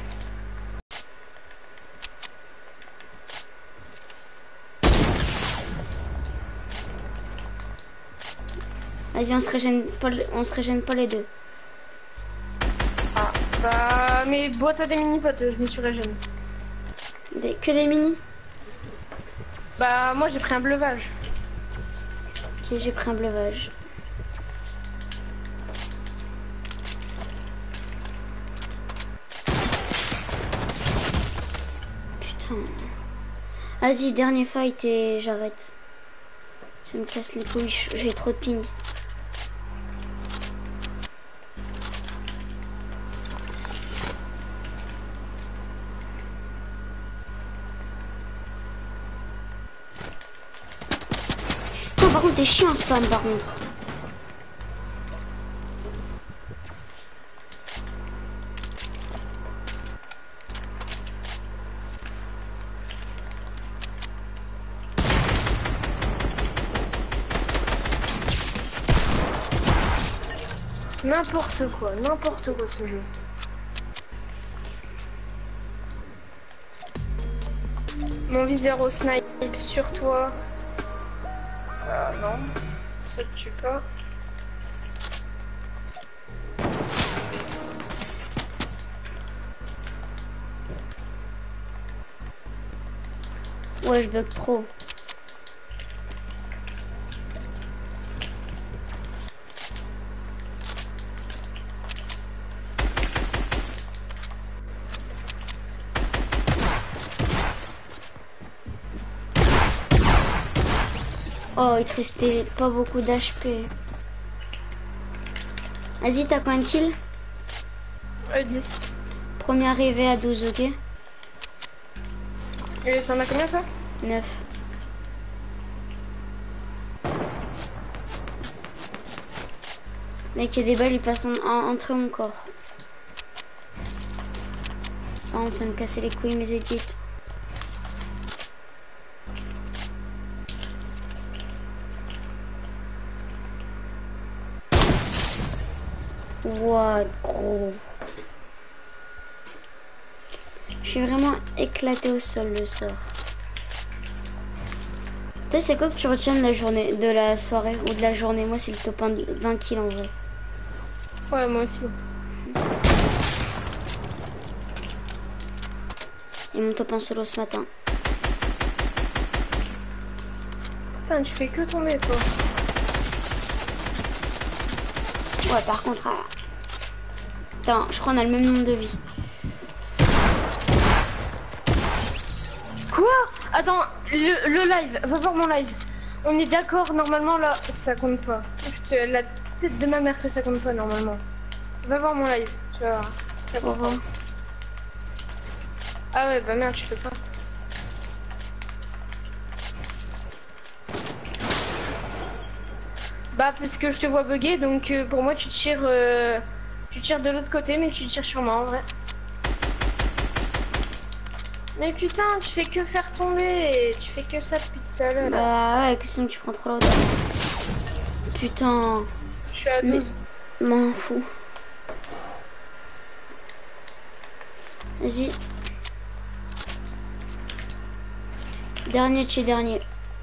Vas-y, on se régène pas les deux. Ah, bah, mais bois toi des mini-potes, je me suis régène. Que des mini? Bah, moi j'ai pris un bleuvage. Ok, j'ai pris un bleuvage. Putain. Vas-y, dernier fight et j'arrête. Ça me casse les couilles, j'ai trop de ping. Non, par contre, t'es chiant, spam, par contre. N'importe quoi ce jeu. Mon viseur au snipe sur toi. Non, ça te tue pas. Ouais, je bug trop. Oh, il te restait pas beaucoup d'HP. Vas-y, t'as combien de kills? 10. Premier arrivé à 12, ok? Et t'en as combien toi? 9. Mec, il y a des balles, ils passent entre mon corps. Par contre, ça me cassait les couilles, mes edits. What, gros. Je suis vraiment éclaté au sol le soir. Toi, c'est quoi que tu retiens de la journée, de la soirée ou de la journée? Moi, c'est le top 1 de 20 kills en vrai. Ouais, moi aussi. Et mon top 1 solo ce matin. Putain, tu fais que tomber toi. Ouais, par contre, attends, je crois qu'on a le même nombre de vies. Quoi? Attends, le live, va voir mon live. On est d'accord, normalement là, ça compte pas. La tête de ma mère que ça compte pas normalement. Va voir mon live, tu vas voir. Au revoir. Ah ouais, bah merde, tu fais pas. Bah parce que je te vois bugger, donc pour moi tu tires de l'autre côté, mais tu tires sur moi en vrai. Mais putain, tu fais que faire tomber, tu fais que ça depuis tout à l'heure. Bah ouais, que sinon tu prends trop la hauteur. Putain. Je suis à 12. M'en fous. Vas-y. Dernier de chez dernier.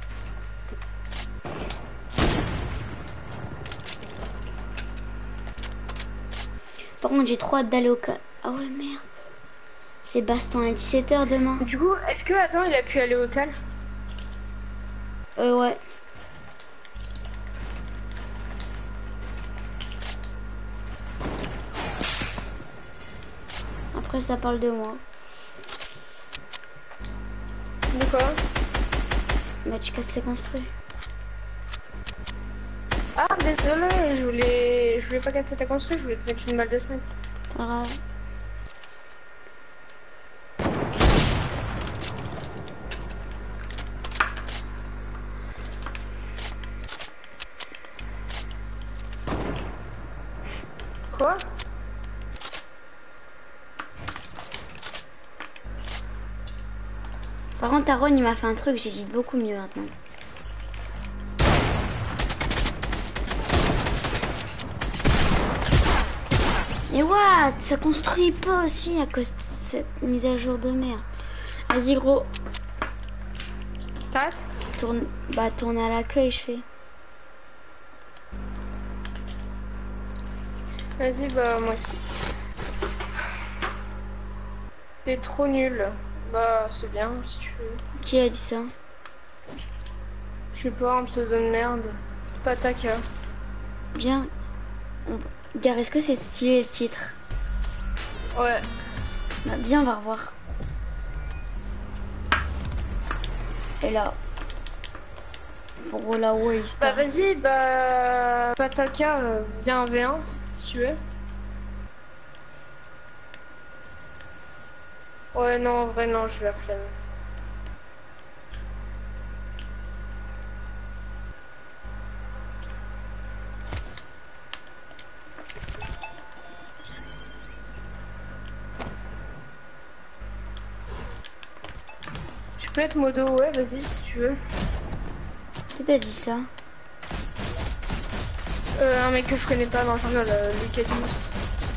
Par contre, j'ai trop hâte d'aller au cas. Ah ouais, merde. C'est baston à 17 h demain. Du coup, est-ce que Adam il a pu aller au cal? Ouais. Après, ça parle de moi. De quoi? Bah, tu casses tes construits. Ah, désolé, je voulais pas casser ta construit, je voulais te mettre une balle de semaine. Pas grave. Quoi? Par contre, Aaron, il m'a fait un truc, j'hésite beaucoup mieux maintenant. Et what? Ça construit pas aussi à cause de cette mise à jour de merde. Vas-y, gros. T'arrêtes? Tourne à l'accueil, je fais. Vas-y, bah moi aussi. T'es trop nul. Bah c'est bien si tu veux. Qui a dit ça? Je sais pas, un pseudo de merde. Pataka. Bien. Gare, est-ce que c'est stylé le titre? Ouais. Bah, bien, on va revoir. Et là. Pour la waste. Bah vas-y, bah Pataka, viens en V1 si tu veux. Ouais, non, en vrai, non, je vais la flemme. Tu peux être modo, ouais, vas-y si tu veux. Qui t'a dit ça? Un mec que je connais pas, non, je rigole, Lucadius.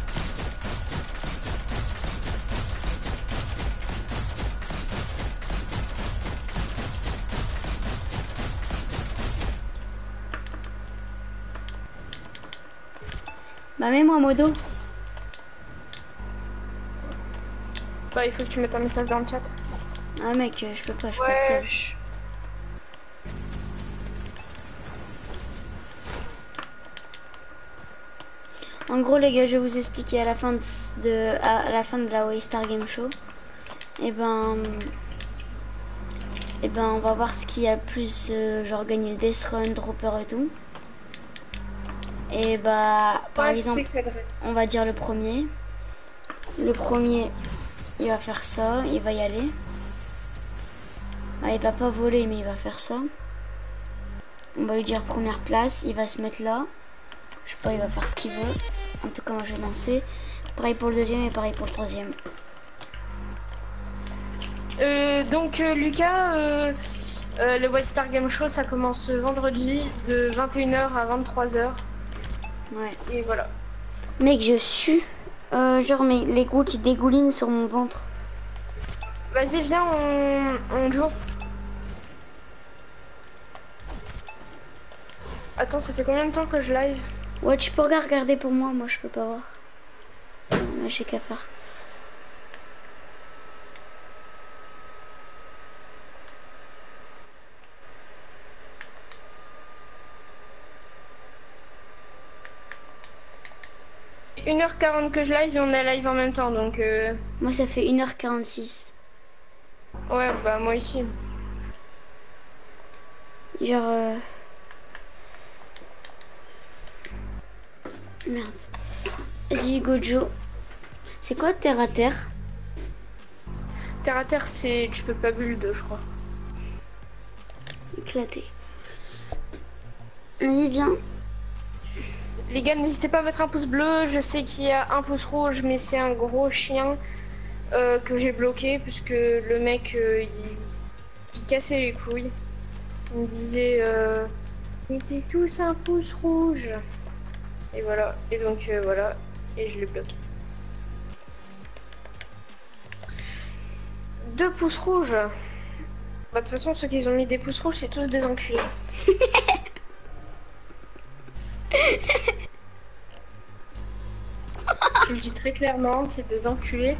Bah, mets-moi modo. Bah, il faut que tu mettes un message dans le chat. Ah, mec, je peux pas, je Ouais. capte. En gros, les gars, je vais vous expliquer à la fin à la fin de la Waystar Game Show. Et ben, Et ben on va voir ce qu'il y a plus, genre gagner le Death Run, Dropper et tout. Et bah par Ouais, exemple, tu sais que ça devrait. on va dire le premier. Le premier, il va faire ça, il va y aller. Ah, il va pas voler mais il va faire ça. On va lui dire première place, il va se mettre là. Je sais pas, il va faire ce qu'il veut. En tout cas moi je vais lancer. Pareil pour le deuxième et pareil pour le troisième. Donc Lucas, le White Star Game Show ça commence vendredi de 21h à 23h. Ouais. Et voilà. Mec, je sue. Genre les gouttes ils dégoulinent sur mon ventre. Vas-y, viens, on joue. Attends, ça fait combien de temps que je live? Ouais, tu peux regarder pour moi, moi je peux pas voir. Moi j'ai qu'à faire. « 1h40 que je live et on est live en même temps, donc Moi ça fait 1h46. ouais, bah moi ici. Genre Merde. Vas-y Gojo. C'est quoi terre à terre? Terre à terre, c'est... tu peux pas build, je crois. Éclaté. Vas-y viens. Les gars, n'hésitez pas à mettre un pouce bleu. Je sais qu'il y a un pouce rouge, mais c'est un gros chien que j'ai bloqué parce que le mec, il cassait les couilles. Il me disait, mettez tous un pouce rouge. Et voilà. Et donc voilà. Et je l'ai bloqué. 2 pouces rouges. Bah de toute façon, ceux qui ont mis des pouces rouges, c'est tous des enculés. Je le dis très clairement, c'est des enculés.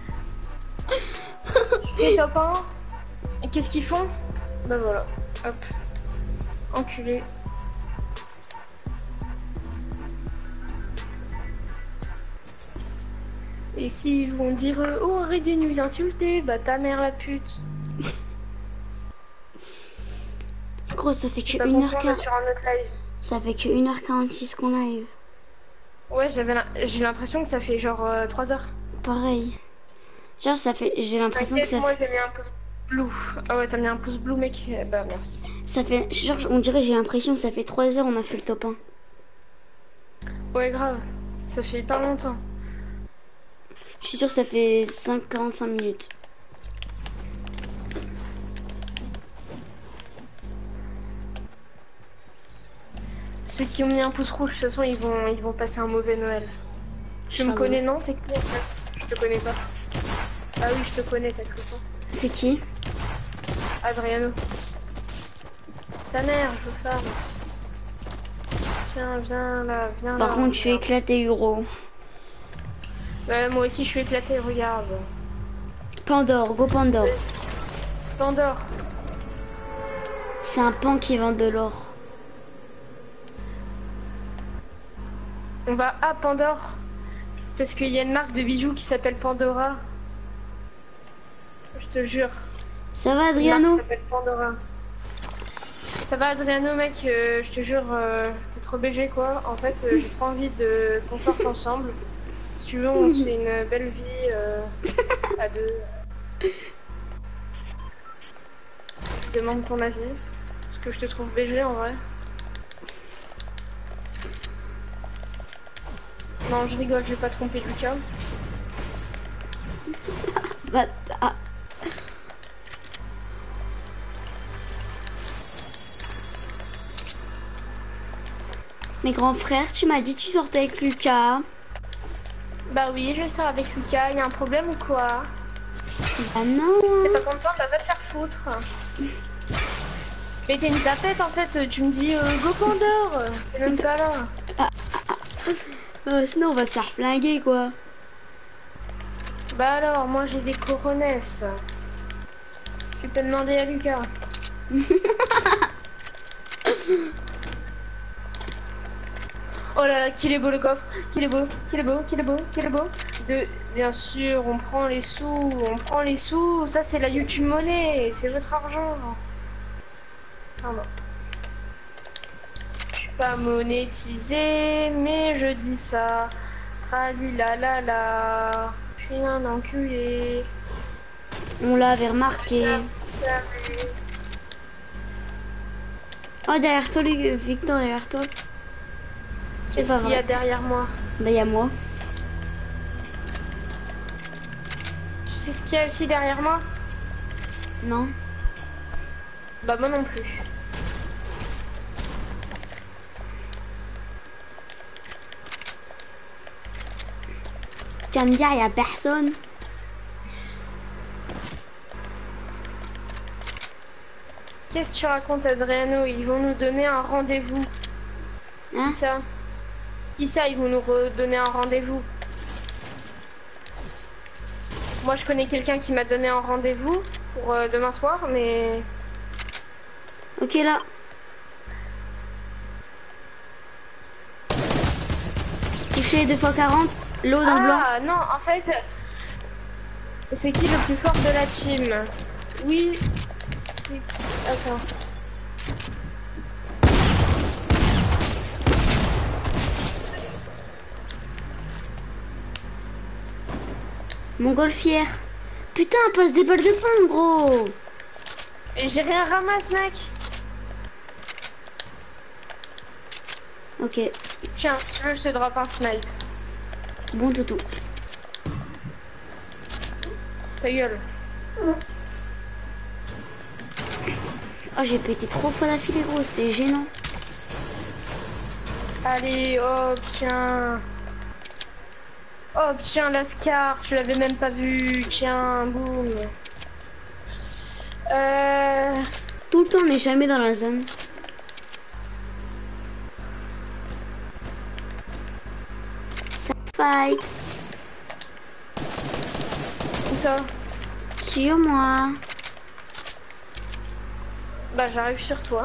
Et top 1. Et qu'est-ce qu'ils font? Bah voilà, hop. Enculés. Et s'ils vont dire oh arrête de nous insulter, bah ta mère la pute. Gros ça fait que Pas content d'être 1h40. sur un autre live. Ça fait que 1h46 qu'on live. Ouais, j'ai l'impression que ça fait genre 3 heures. Pareil. Genre ça fait. J'ai l'impression que ça Moi fait. j'ai mis un pouce blue. Ah ouais, t'as mis un pouce blue, mec. Bah merci. Ça fait. Genre on dirait j'ai l'impression que ça fait 3 heures on a fait le top 1. Ouais, grave. Ça fait pas longtemps. Je suis sûr que ça fait 45 minutes. Ceux qui ont mis un pouce rouge, de toute façon, ils vont passer un mauvais Noël. Tu me Inch'Allah. connais, non? T'es qui en fait? Je te connais pas. Ah oui, je te connais, t'as cru quoi? C'est qui? Adriano. Ta mère, je veux faire. Tiens, viens là, viens là. Par contre je suis regarde. éclaté Euro. Ouais, moi aussi, je suis éclatée, regarde. Pandore, go Pandore. Pandore. C'est un pan qui vend de l'or. On va à Pandore. Parce qu'il y a une marque de bijoux qui s'appelle Pandora. Je te jure. Ça va Une marque Adriano? qui s'appelle Pandora. Ça va Adriano mec, je te jure, t'es trop BG quoi. En fait, j'ai trop envie de qu'on sorte ensemble. Si tu veux, on se fait une belle vie à deux. Je demande ton avis. Parce que je te trouve BG en vrai. Non, je rigole, je vais pas tromper Lucas. Bâtard. Mes grands frères, tu m'as dit que tu sortais avec Lucas. Bah oui, je sors avec Lucas, y a un problème ou quoi? Bah non. Si t'es pas content, bah va te faire foutre. Mais t'es une tapette en fait, tu me dis go Pandore, t'es même pas là. Sinon on va se faire flinguer quoi. Bah alors, moi j'ai des coronesses. Tu peux demander à Lucas. Oh là là, qu'il est beau le coffre. Qu'il est beau, qu'il est beau, qu'il est beau, qu'il est beau. Bien sûr, on prend les sous, on prend les sous. Ça, c'est la YouTube Money. C'est votre argent. Pardon. Je suis pas monétisé, mais je dis ça. Tralilalala. Je suis un enculé. On l'avait remarqué. Oh, derrière toi, Victor, derrière toi. Qu'est-ce qu'il y a derrière moi? Bah, il y a moi. Tu sais ce qu'il y a aussi derrière moi? Non. Bah, moi non plus. Tu vas me dire, il y a personne. Qu'est-ce que tu racontes, Adriano? Ils vont nous donner un rendez-vous. Hein? Qui ça? Qui ça? Ils vont nous redonner un rendez-vous. Moi, je connais quelqu'un qui m'a donné un rendez-vous pour demain soir, mais... Ok, là. Touché 2x40. L'eau dans le blanc. Ah, non, en fait... C'est qui le plus fort de la team? Oui, c'est... Attends. Montgolfière. Putain, passe des balles de poing, gros. Et j'ai rien ramasse, mec. Ok. Tiens, si tu veux, je te drop un snipe. Bon toutou. Ta gueule. Oh, j'ai pété 3 fois d'affilée, gros. C'était gênant. Allez, hop, tiens. Hop, tiens, la Scar. Je l'avais même pas vu. Tiens, boum. Tout le temps, on n'est jamais dans la zone. Ça fight. Où ça? Sur moi. Bah, j'arrive sur toi.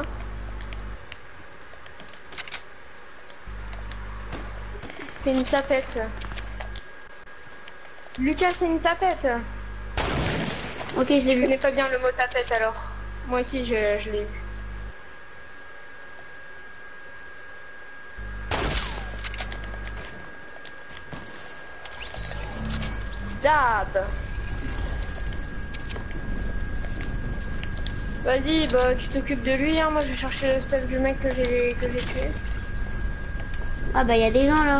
C'est une tapette. Lucas, c'est une tapette. Ok, je l'ai Je vu. connais pas bien le mot tapette alors. Moi aussi, je l'ai eu. Dab. Vas-y, bah tu t'occupes de lui, hein. Moi je vais chercher le stuff du mec que j'ai tué. Ah bah, il y a des gens, là.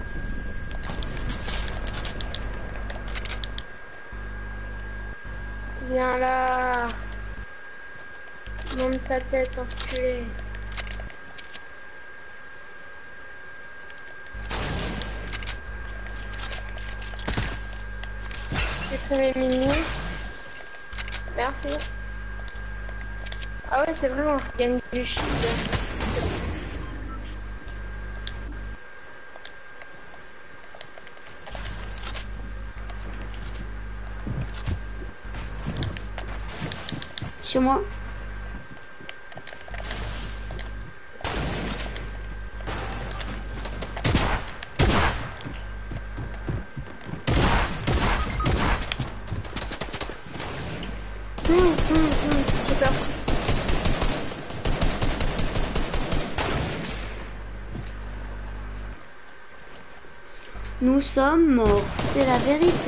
Viens là. Monte ta tête, enculé. J'ai pris mes mini. Merci. Ah ouais, c'est vrai, on gagne du shield. Sur moi. J'ai peur. Nous sommes morts, c'est la vérité.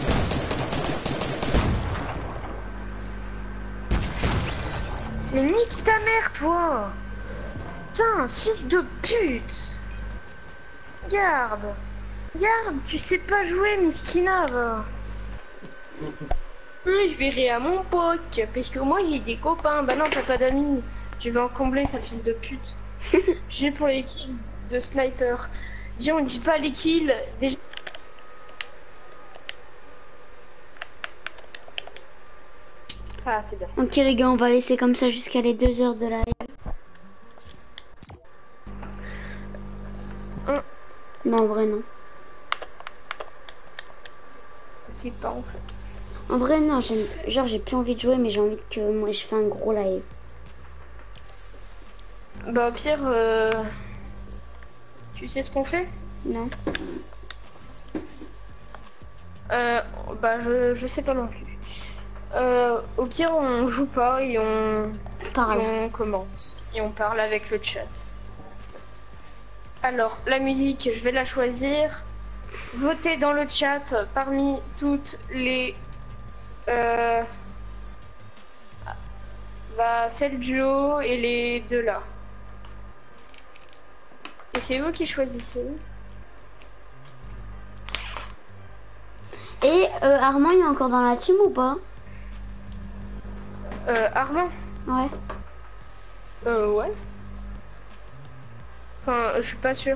Mais nique ta mère, toi! Putain, fils de pute! Garde! Garde, tu sais pas jouer, Miskina, va! Je verrai à mon pote, parce que moi j'ai des copains. Bah non, t'as pas d'amis. Tu vas en combler, sale fils de pute. J'ai pour les kills de sniper. Déjà, on dit pas les kills. Déjà. Ah, c'est bien. Ok les gars, on va laisser comme ça jusqu'à les 2 heures de live. Non, en vrai non. Je sais pas en fait. En vrai non, genre j'ai plus envie de jouer mais j'ai envie que moi je fais un gros live. Bah au pire, Tu sais ce qu'on fait? Non. Bah je sais pas non plus. Au pire on joue pas et on commente. Et on parle avec le chat. Alors la musique, je vais la choisir. Votez dans le chat parmi toutes les... bah celle du haut et les deux là. Et c'est vous qui choisissez. Et Armand, il est encore dans la team ou pas? Armand? Ouais. Ouais. Enfin, je suis pas sûre.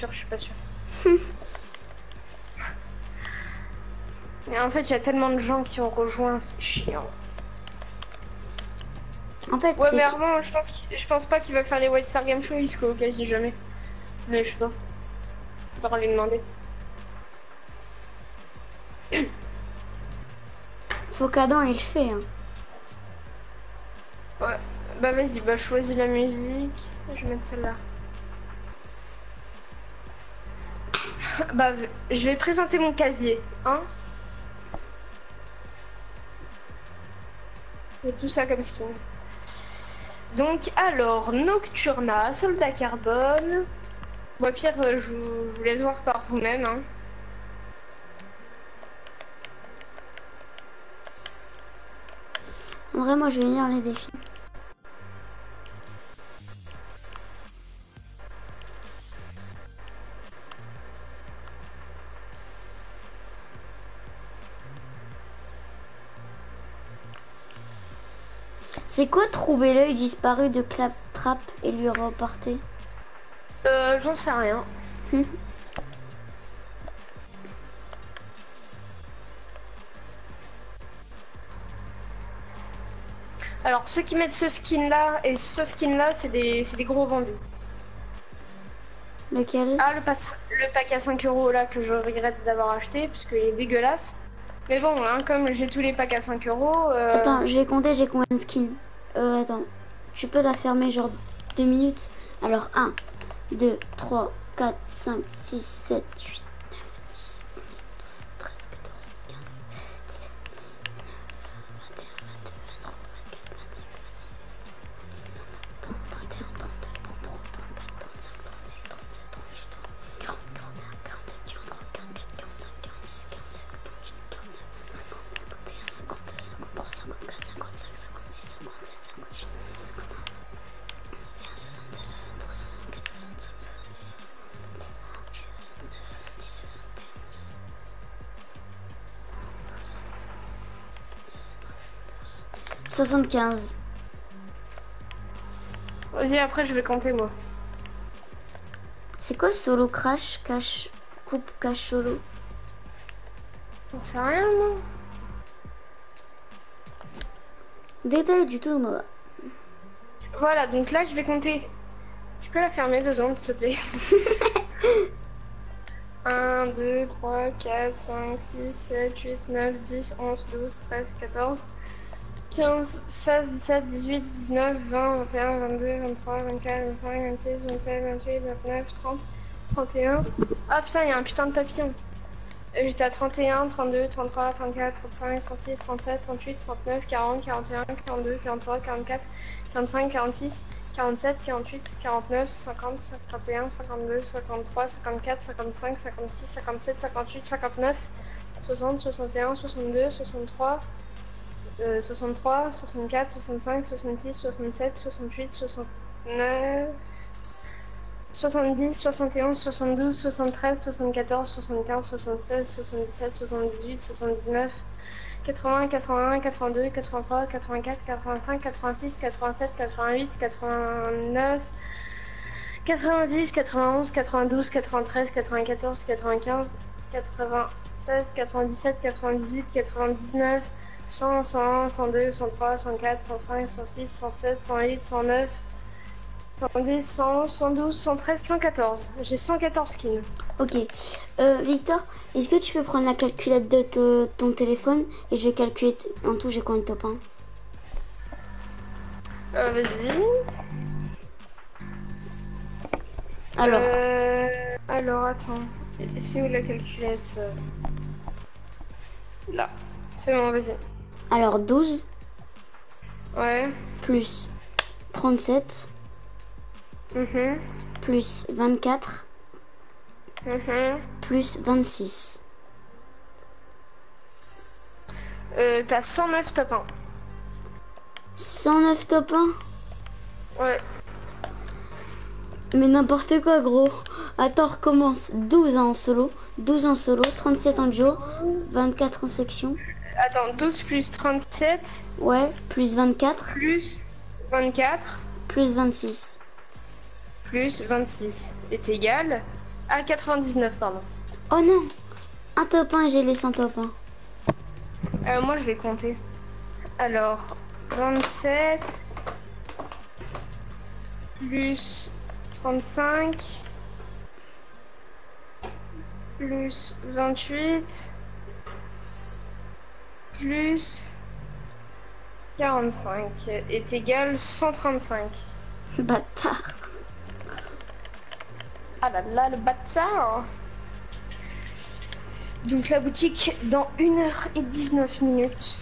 Et en fait, il y a tellement de gens qui ont rejoint, c'est chiant. En fait, Ouais, c'est mais Armand, je pense pas qu'il va faire les Wild Star Game Show, il se quasi jamais. Mais je sais pas. Faudra lui demander. faut qu'Adam il le fait. Hein. Ouais. Bah vas-y, bah choisis la musique. Je vais mettre celle-là. Bah, je vais présenter mon casier, hein. Et tout ça comme skin. Donc, alors, Nocturna, Soldat Carbone. Bon, pire, je vous laisse voir par vous-même, hein. En vrai, moi je vais lire les défis. C'est quoi trouver l'œil disparu de Claptrap et lui reporter? J'en sais rien. Alors, ceux qui mettent ce skin-là et ce skin-là, c'est des gros vendus. Lequel? Ah, le pack à 5 € là que je regrette d'avoir acheté parce qu'il est dégueulasse. Mais bon, hein, comme j'ai tous les packs à 5 €. Attends, j'ai compté, j'ai combien de skins? Attends, tu peux la fermer genre 2 minutes. Alors 1, 2, 3, 4, 5, 6, 7, 8, 9, 10, 11, 12, 13, 14, 15, 75. Vas-y, après je vais compter moi. C'est quoi solo crash, cache, coupe, cache solo? J'en sais rien moi. Détail du tournoi. Voilà, donc là je vais compter. Tu peux la fermer 2 secondes s'il te plaît. 1, 2, 3, 4, 5, 6, 7, 8, 9, 10, 11, 12, 13, 14, 15, 16, 17, 18, 19, 20, 21, 22, 23, 24, 25, 26, 27, 28, 29, 30, 31. Ah putain, il y a un putain de papillon. J'étais à 31, 32, 33, 34, 35, 36, 37, 38, 39, 40, 41, 42, 43, 44, 45, 46, 47, 48, 49, 50, 51, 52, 53, 54, 55, 56, 57, 58, 59, 60, 61, 62, 63, 63, 64, 65, 66, 67, 68, 69, 70, 71, 72, 73, 74, 75, 76, 77, 78, 79, 80, 81, 82, 83, 84, 85, 86, 87, 88, 89, 90, 91, 92, 93, 94, 95, 96, 97, 98, 99, 100, 101, 102, 103, 104, 105, 106, 107, 108, 109, 110, 111, 112, 113, 114. J'ai 114 skins. Ok. Victor, est-ce que tu peux prendre la calculette de ton téléphone et je vais calculer en tout j'ai combien de top 1? Vas-y. Alors. Alors, attends. C'est où la calculette? Là. C'est bon, vas-y. Alors 12 Ouais. plus 37 Mhm. plus 24 Mhm. plus 26. T'as 109 top 1. 109 top 1? Ouais. Mais n'importe quoi, gros. Attends, recommence. 12 en solo, 12 en solo, 37 en duo, 24 en section. Attends, 12 plus 37 Ouais, plus 24, plus 24 plus 26. plus 26 est égal à 99, pardon. Oh non, un top 1 et j'ai les 100 top 1. Moi, je vais compter. Alors, 27 plus 35 plus 28 plus 45 est égal 135. Bâtard. Ah là là, le bâtard. Donc la boutique dans 1h19.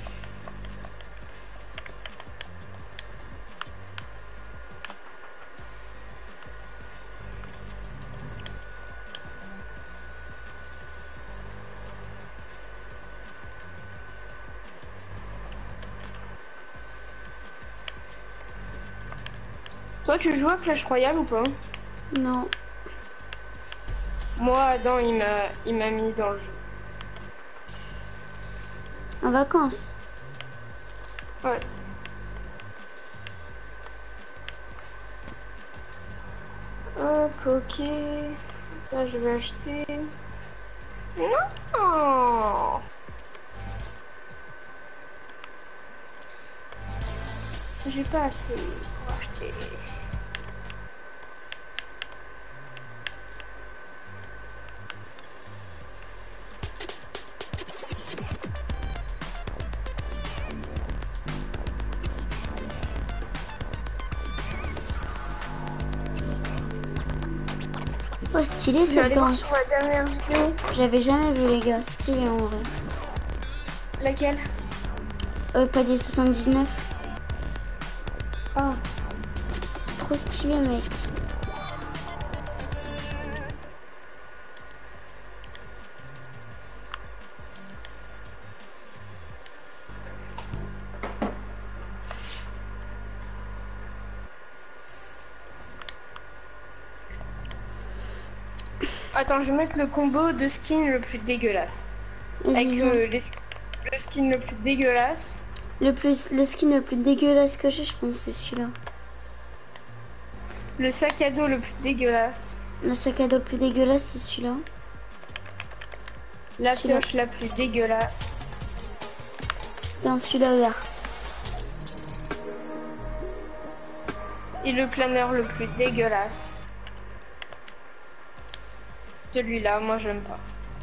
Toi, tu joues à Clash Royale ou pas? Non. Moi, Adam, il m'a mis dans le jeu. En vacances. Ouais. Hop, ok. Ça, je vais acheter. Non! J'ai pas assez pour acheter. Oh, stylé Je vais cette aller voir danse. sur la dernière vidéo. J'avais jamais vu les gars, stylé en vrai. Laquelle? Palier 79. Oh, trop stylé mec. Attends, je vais mettre le combo de skin le plus dégueulasse. Avec Vas-y, viens. le skin le plus dégueulasse. Le skin le plus dégueulasse que j'ai, je pense, c'est celui-là. Le sac à dos le plus dégueulasse. Le sac à dos le plus dégueulasse, c'est celui-là. La Celui-là. pioche la plus dégueulasse. Dans celui-là vert. Et le planeur le plus dégueulasse. Celui-là, moi j'aime pas.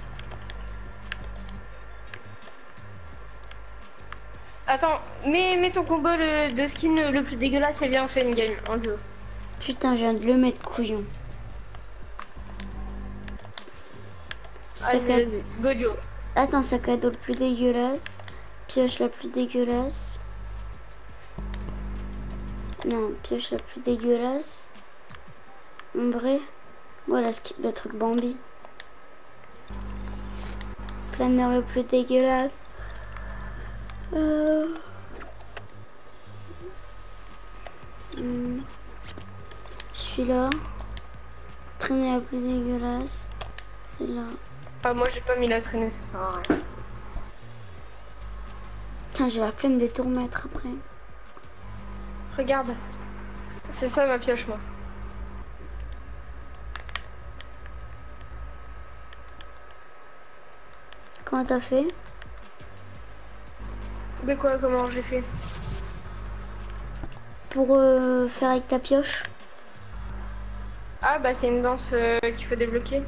Attends, mets ton combo de skin le plus dégueulasse et viens on fait une game en duo. Putain, je viens de le mettre couillon. Sac à... Vas-y, go duo. Attends, sac à dos le plus dégueulasse. Pioche la plus dégueulasse. Non, pioche la plus dégueulasse. En vrai. Voilà le truc Bambi. Planeur le plus dégueulasse. Celui-là. Traîner la plus dégueulasse. C'est là. Ah, moi j'ai pas mis la traînée, ça sert à rien. Putain, j'ai la flemme de tout remettre après. Regarde. C'est ça ma pioche, moi. Comment t'as fait? De quoi, comment j'ai fait? Pour faire avec ta pioche. Ah bah c'est une danse qu'il faut débloquer.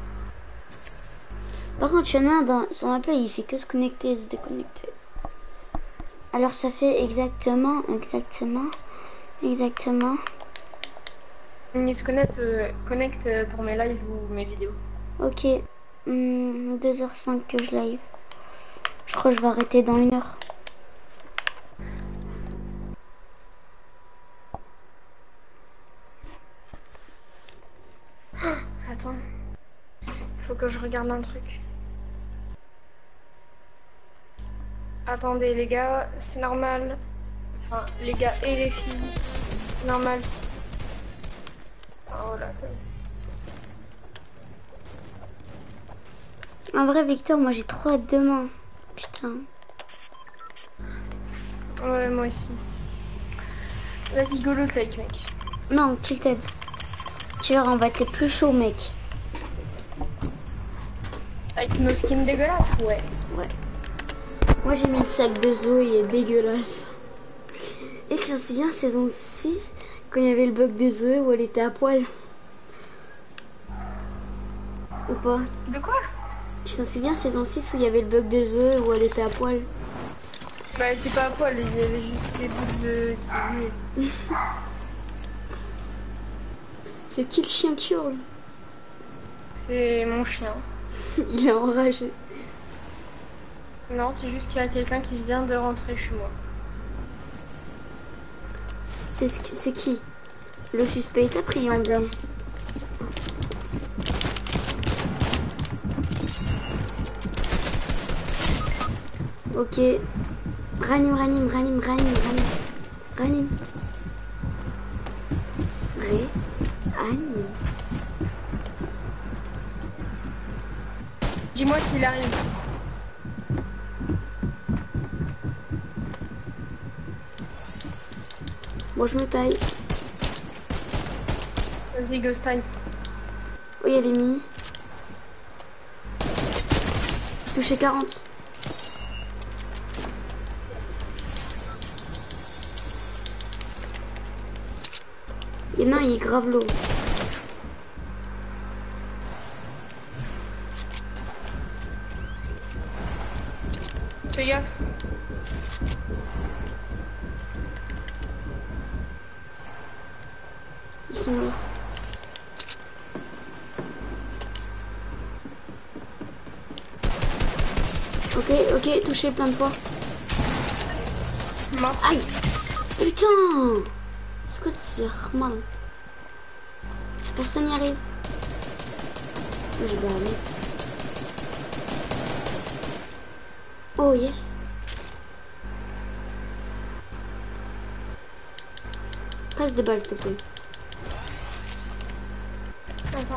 Par contre, il y en a un dans son appel, il fait que se connecter et se déconnecter. Alors ça fait exactement. Ils se connectent pour mes lives ou mes vidéos. Ok. 2h05 que je live. Je crois que je vais arrêter dans 1 heure. Attends. Il faut que je regarde un truc. Attendez les gars, c'est normal. Enfin, les gars et les filles. C'est normal. Oh là, c'est... En vrai, Victor, moi j'ai trop hâte demain. Putain. Ouais, moi aussi. Vas-y, go loot like, mec. Non, Tilted. Tu verras, on va être les plus chauds, mec. Avec nos skins dégueulasses, ouais. Ouais. Moi j'ai mis le sac de Zoé, il est dégueulasse. Et que je me souviens, saison 6, quand il y avait le bug de Zoé où elle était à poil. Ou pas? De quoi? Tu t'en souviens, saison 6 où il y avait le bug de Zoé où elle était à poil? Bah, elle était pas à poil, il y avait juste ces bouts de... qui... C'est qui le chien qui hurle? C'est mon chien. Il est enragé. Non, c'est juste qu'il y a quelqu'un qui vient de rentrer chez moi. C'est qui? Le suspect est appréhendé. Ok. Ranim. Anim. Dis-moi s'il arrive. Bon, je me taille. Vas-y, Ghost Time. Oh, il y a des mini. Touché 40. Et non, il est grave low. Fais gaffe. Ils sont là. Ok, touché plein de fois. Mort. Aïe. Putain. Scott, c'est mal. Personne n'y arrive. Je vais aller. Oh yes. Passe des balles, s'il te plaît. Attends.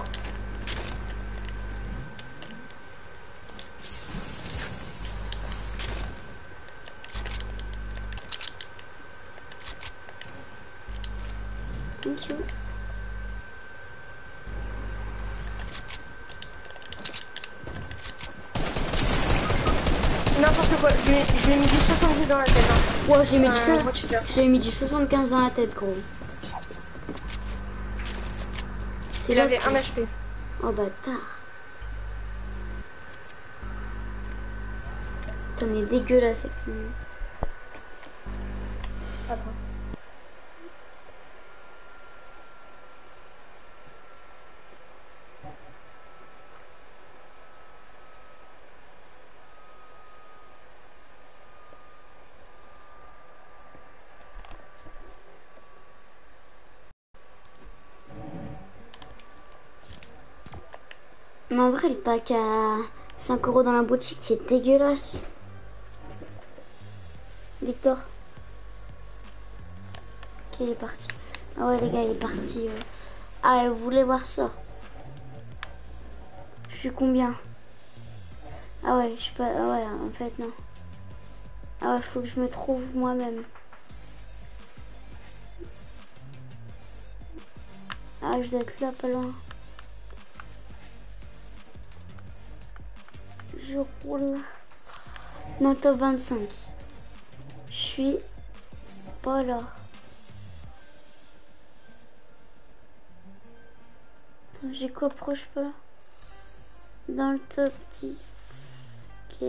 Thank you. N'importe quoi, je lui ai mis du 70 dans la tête. Hein. Ouais, j'ai mis du 75 dans la tête, gros. Il avait 1 HP. Oh bâtard. T'en es dégueulasse avec lui. Attends. Mais en vrai, le pack à 5 € dans la boutique qui est dégueulasse. Victor. Ok, il est parti. Ah ouais, les gars, il est parti. Ah, vous voulez voir ça? Je suis combien? Ah ouais, je sais pas. Ah ouais, en fait, non. Ah ouais, faut que je me trouve moi-même. Ah, je dois être là, pas loin. Je roule. Non, top 25. Je suis pas là. J'ai quoi proche pas là? Dans le top 10. Ok.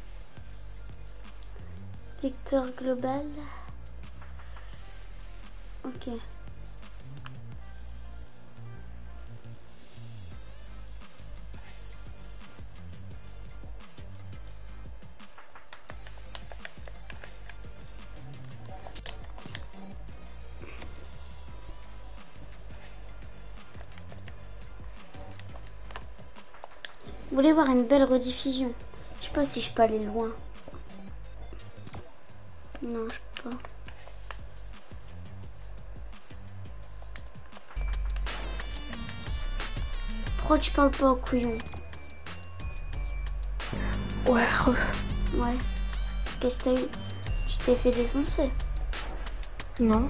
Victor global. Ok. Vous voulez voir une belle rediffusion? Je sais pas si je peux aller loin. Non, je peux pas. Pourquoi tu parles pas au couillon? Ouais, Ouais. Qu'est-ce que t'as eu? Je t'ai fait défoncer. non.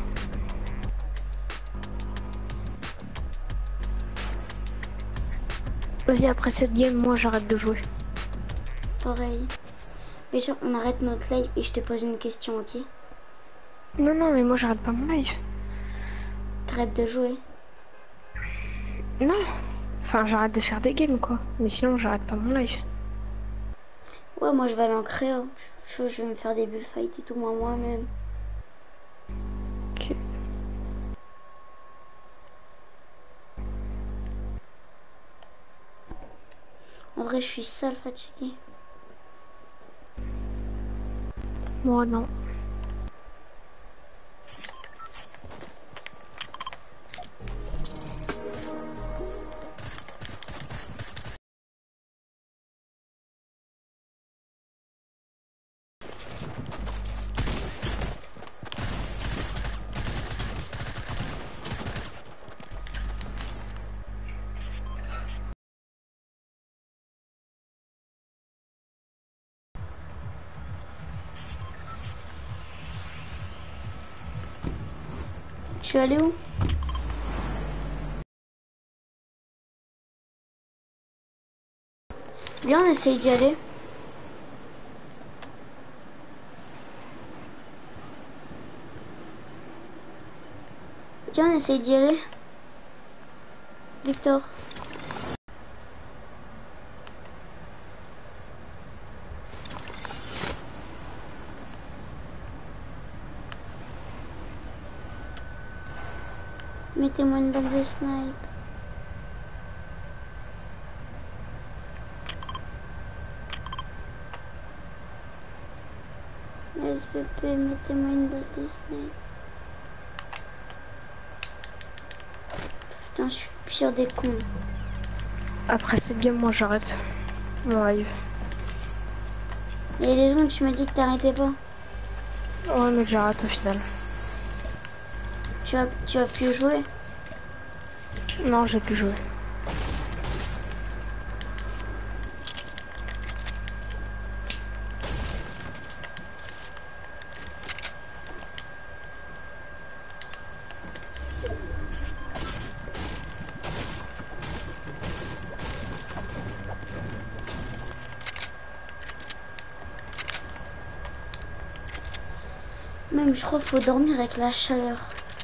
Vas-y, après cette game, moi j'arrête de jouer. Pareil. Déjà, on arrête notre live et je te pose une question, ok? Non, non, mais moi j'arrête pas mon live. T'arrêtes de jouer. Non. Enfin, j'arrête de faire des games, quoi. Mais sinon, j'arrête pas mon live. Ouais, moi je vais aller en créa. Je vais me faire des bullfights et tout, moi-même. Ok. En vrai, je suis sale fatiguée. Moi, non. Je suis allée où? Viens, on essaye d'y aller. Viens, on essaye d'y aller. Victor. Mettez-moi une balle de snipe. SVP, mettez-moi une balle de snipe. Putain, je suis le pire des cons. Après cette game, moi j'arrête mon live. Et les secondes, tu m'as dit que t'arrêtais pas. Ouais, mais j'arrête au final. Tu as pu jouer. Non, j'ai plus joué. Même, je crois qu'il faut dormir avec la chaleur.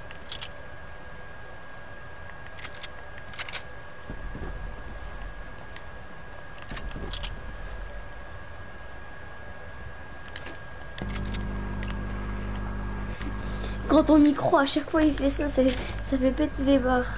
Quand on y croit, à chaque fois il fait ça, ça fait péter des barres.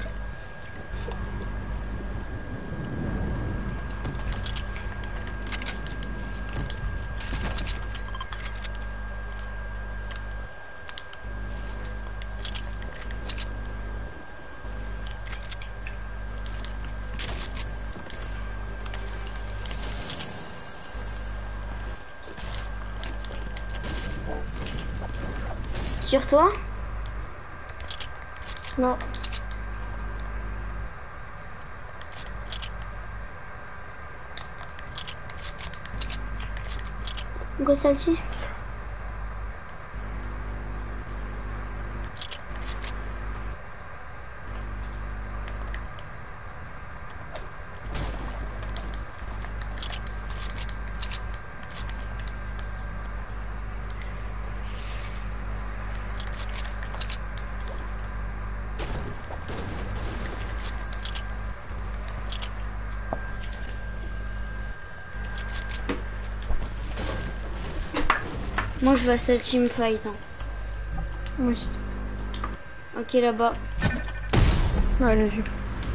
Sur toi? Non. Go Salty. Moi je vais à Salty me fight. Hein. Moi aussi. Ok, là-bas. Ouais, j'ai vu.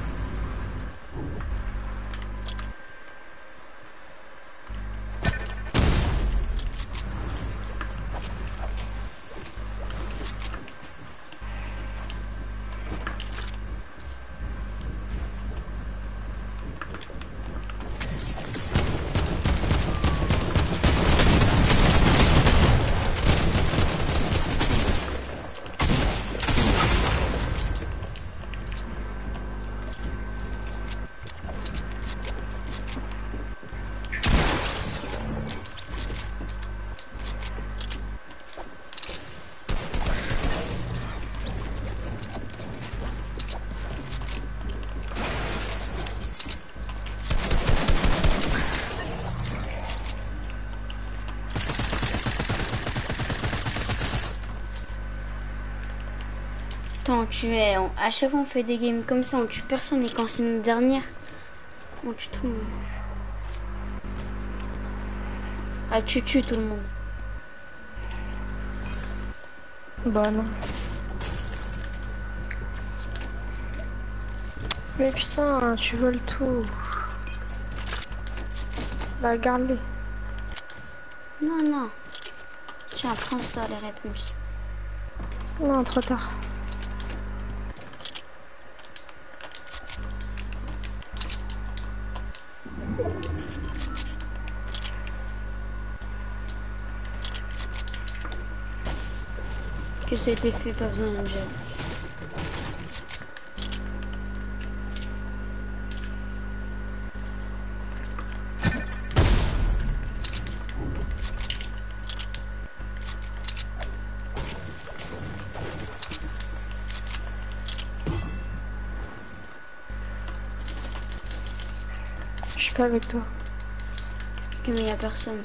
Attends, à chaque fois on fait des games comme ça, on tue personne et quand c'est une dernière, on tue tout le monde. Ah, tu tues tout le monde. Bah non. Mais putain, tu voles tout. Bah garde-les. Non, non. Tiens, prends ça, les réponses. Non, trop tard. Que ça a été fait, pas besoin de me gérer. Je suis pas avec toi. Ok, mais y a personne.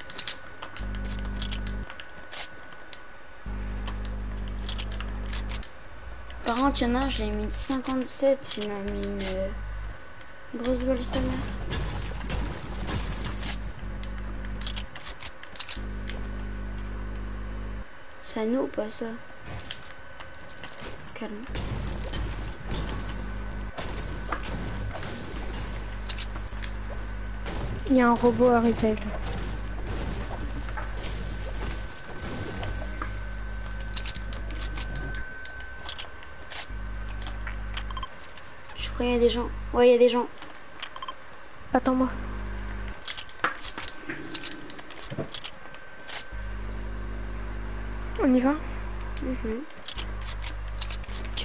Par contre, y'en a, je l'ai mis 57, il m'a mis une grosse balle sa mère. C'est à nous ou pas ça? Calme. Il y a un robot à retail. Je crois qu'il y a des gens. Ouais, il y a des gens. Attends-moi. On y va? Mhm. Ok.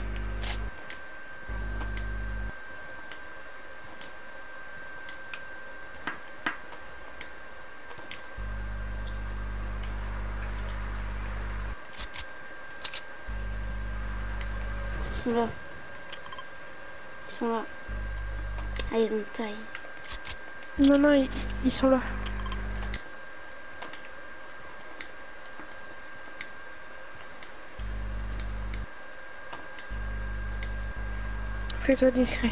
Ils sont là. Ils sont là. Ah, ils ont taille. Non, non, ils sont là. Fais-toi discret.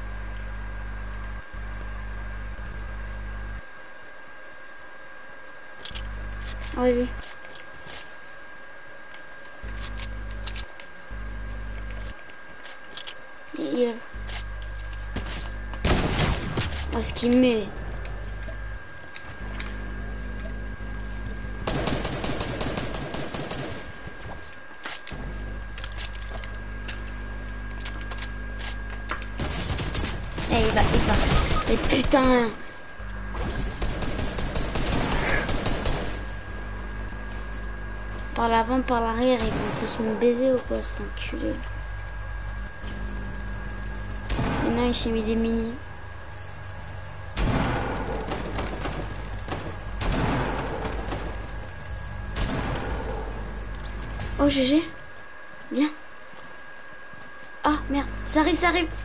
Oui, oui. Il est là. Oh, ce qu'il met. Eh, il va. Mais putain. Par l'avant, par l'arrière, ils vont tous me baiser ou quoi, cet enculé. Maintenant, il s'est mis des mini. Oh, GG. Bien. Ah, merde. Ça arrive, ça arrive.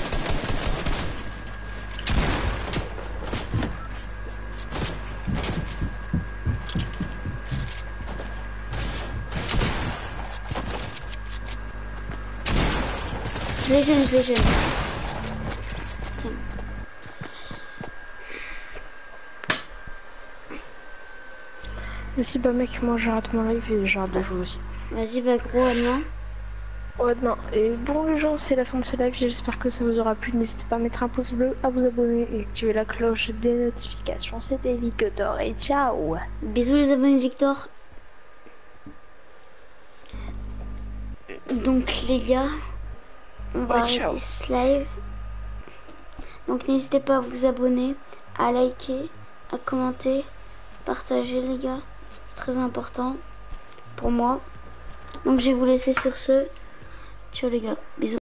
Je les gêne, je les gêne. Tiens. Mais si, bah mec, moi j'arrête mon live et j'arrête de jouer aussi. Vas-y, bah gros, Amiens. Ouais, non. Et bon, les gens, c'est la fin de ce live. J'espère que ça vous aura plu. N'hésitez pas à mettre un pouce bleu, à vous abonner et activer la cloche des notifications. C'était Victor et ciao. Bisous les abonnés de Victor. Donc les gars, on va Ouais, ciao. arrêter ce live. Donc n'hésitez pas à vous abonner, à liker, à commenter, partager les gars. C'est très important pour moi. Donc je vais vous laisser sur ce. Ciao les gars, bisous.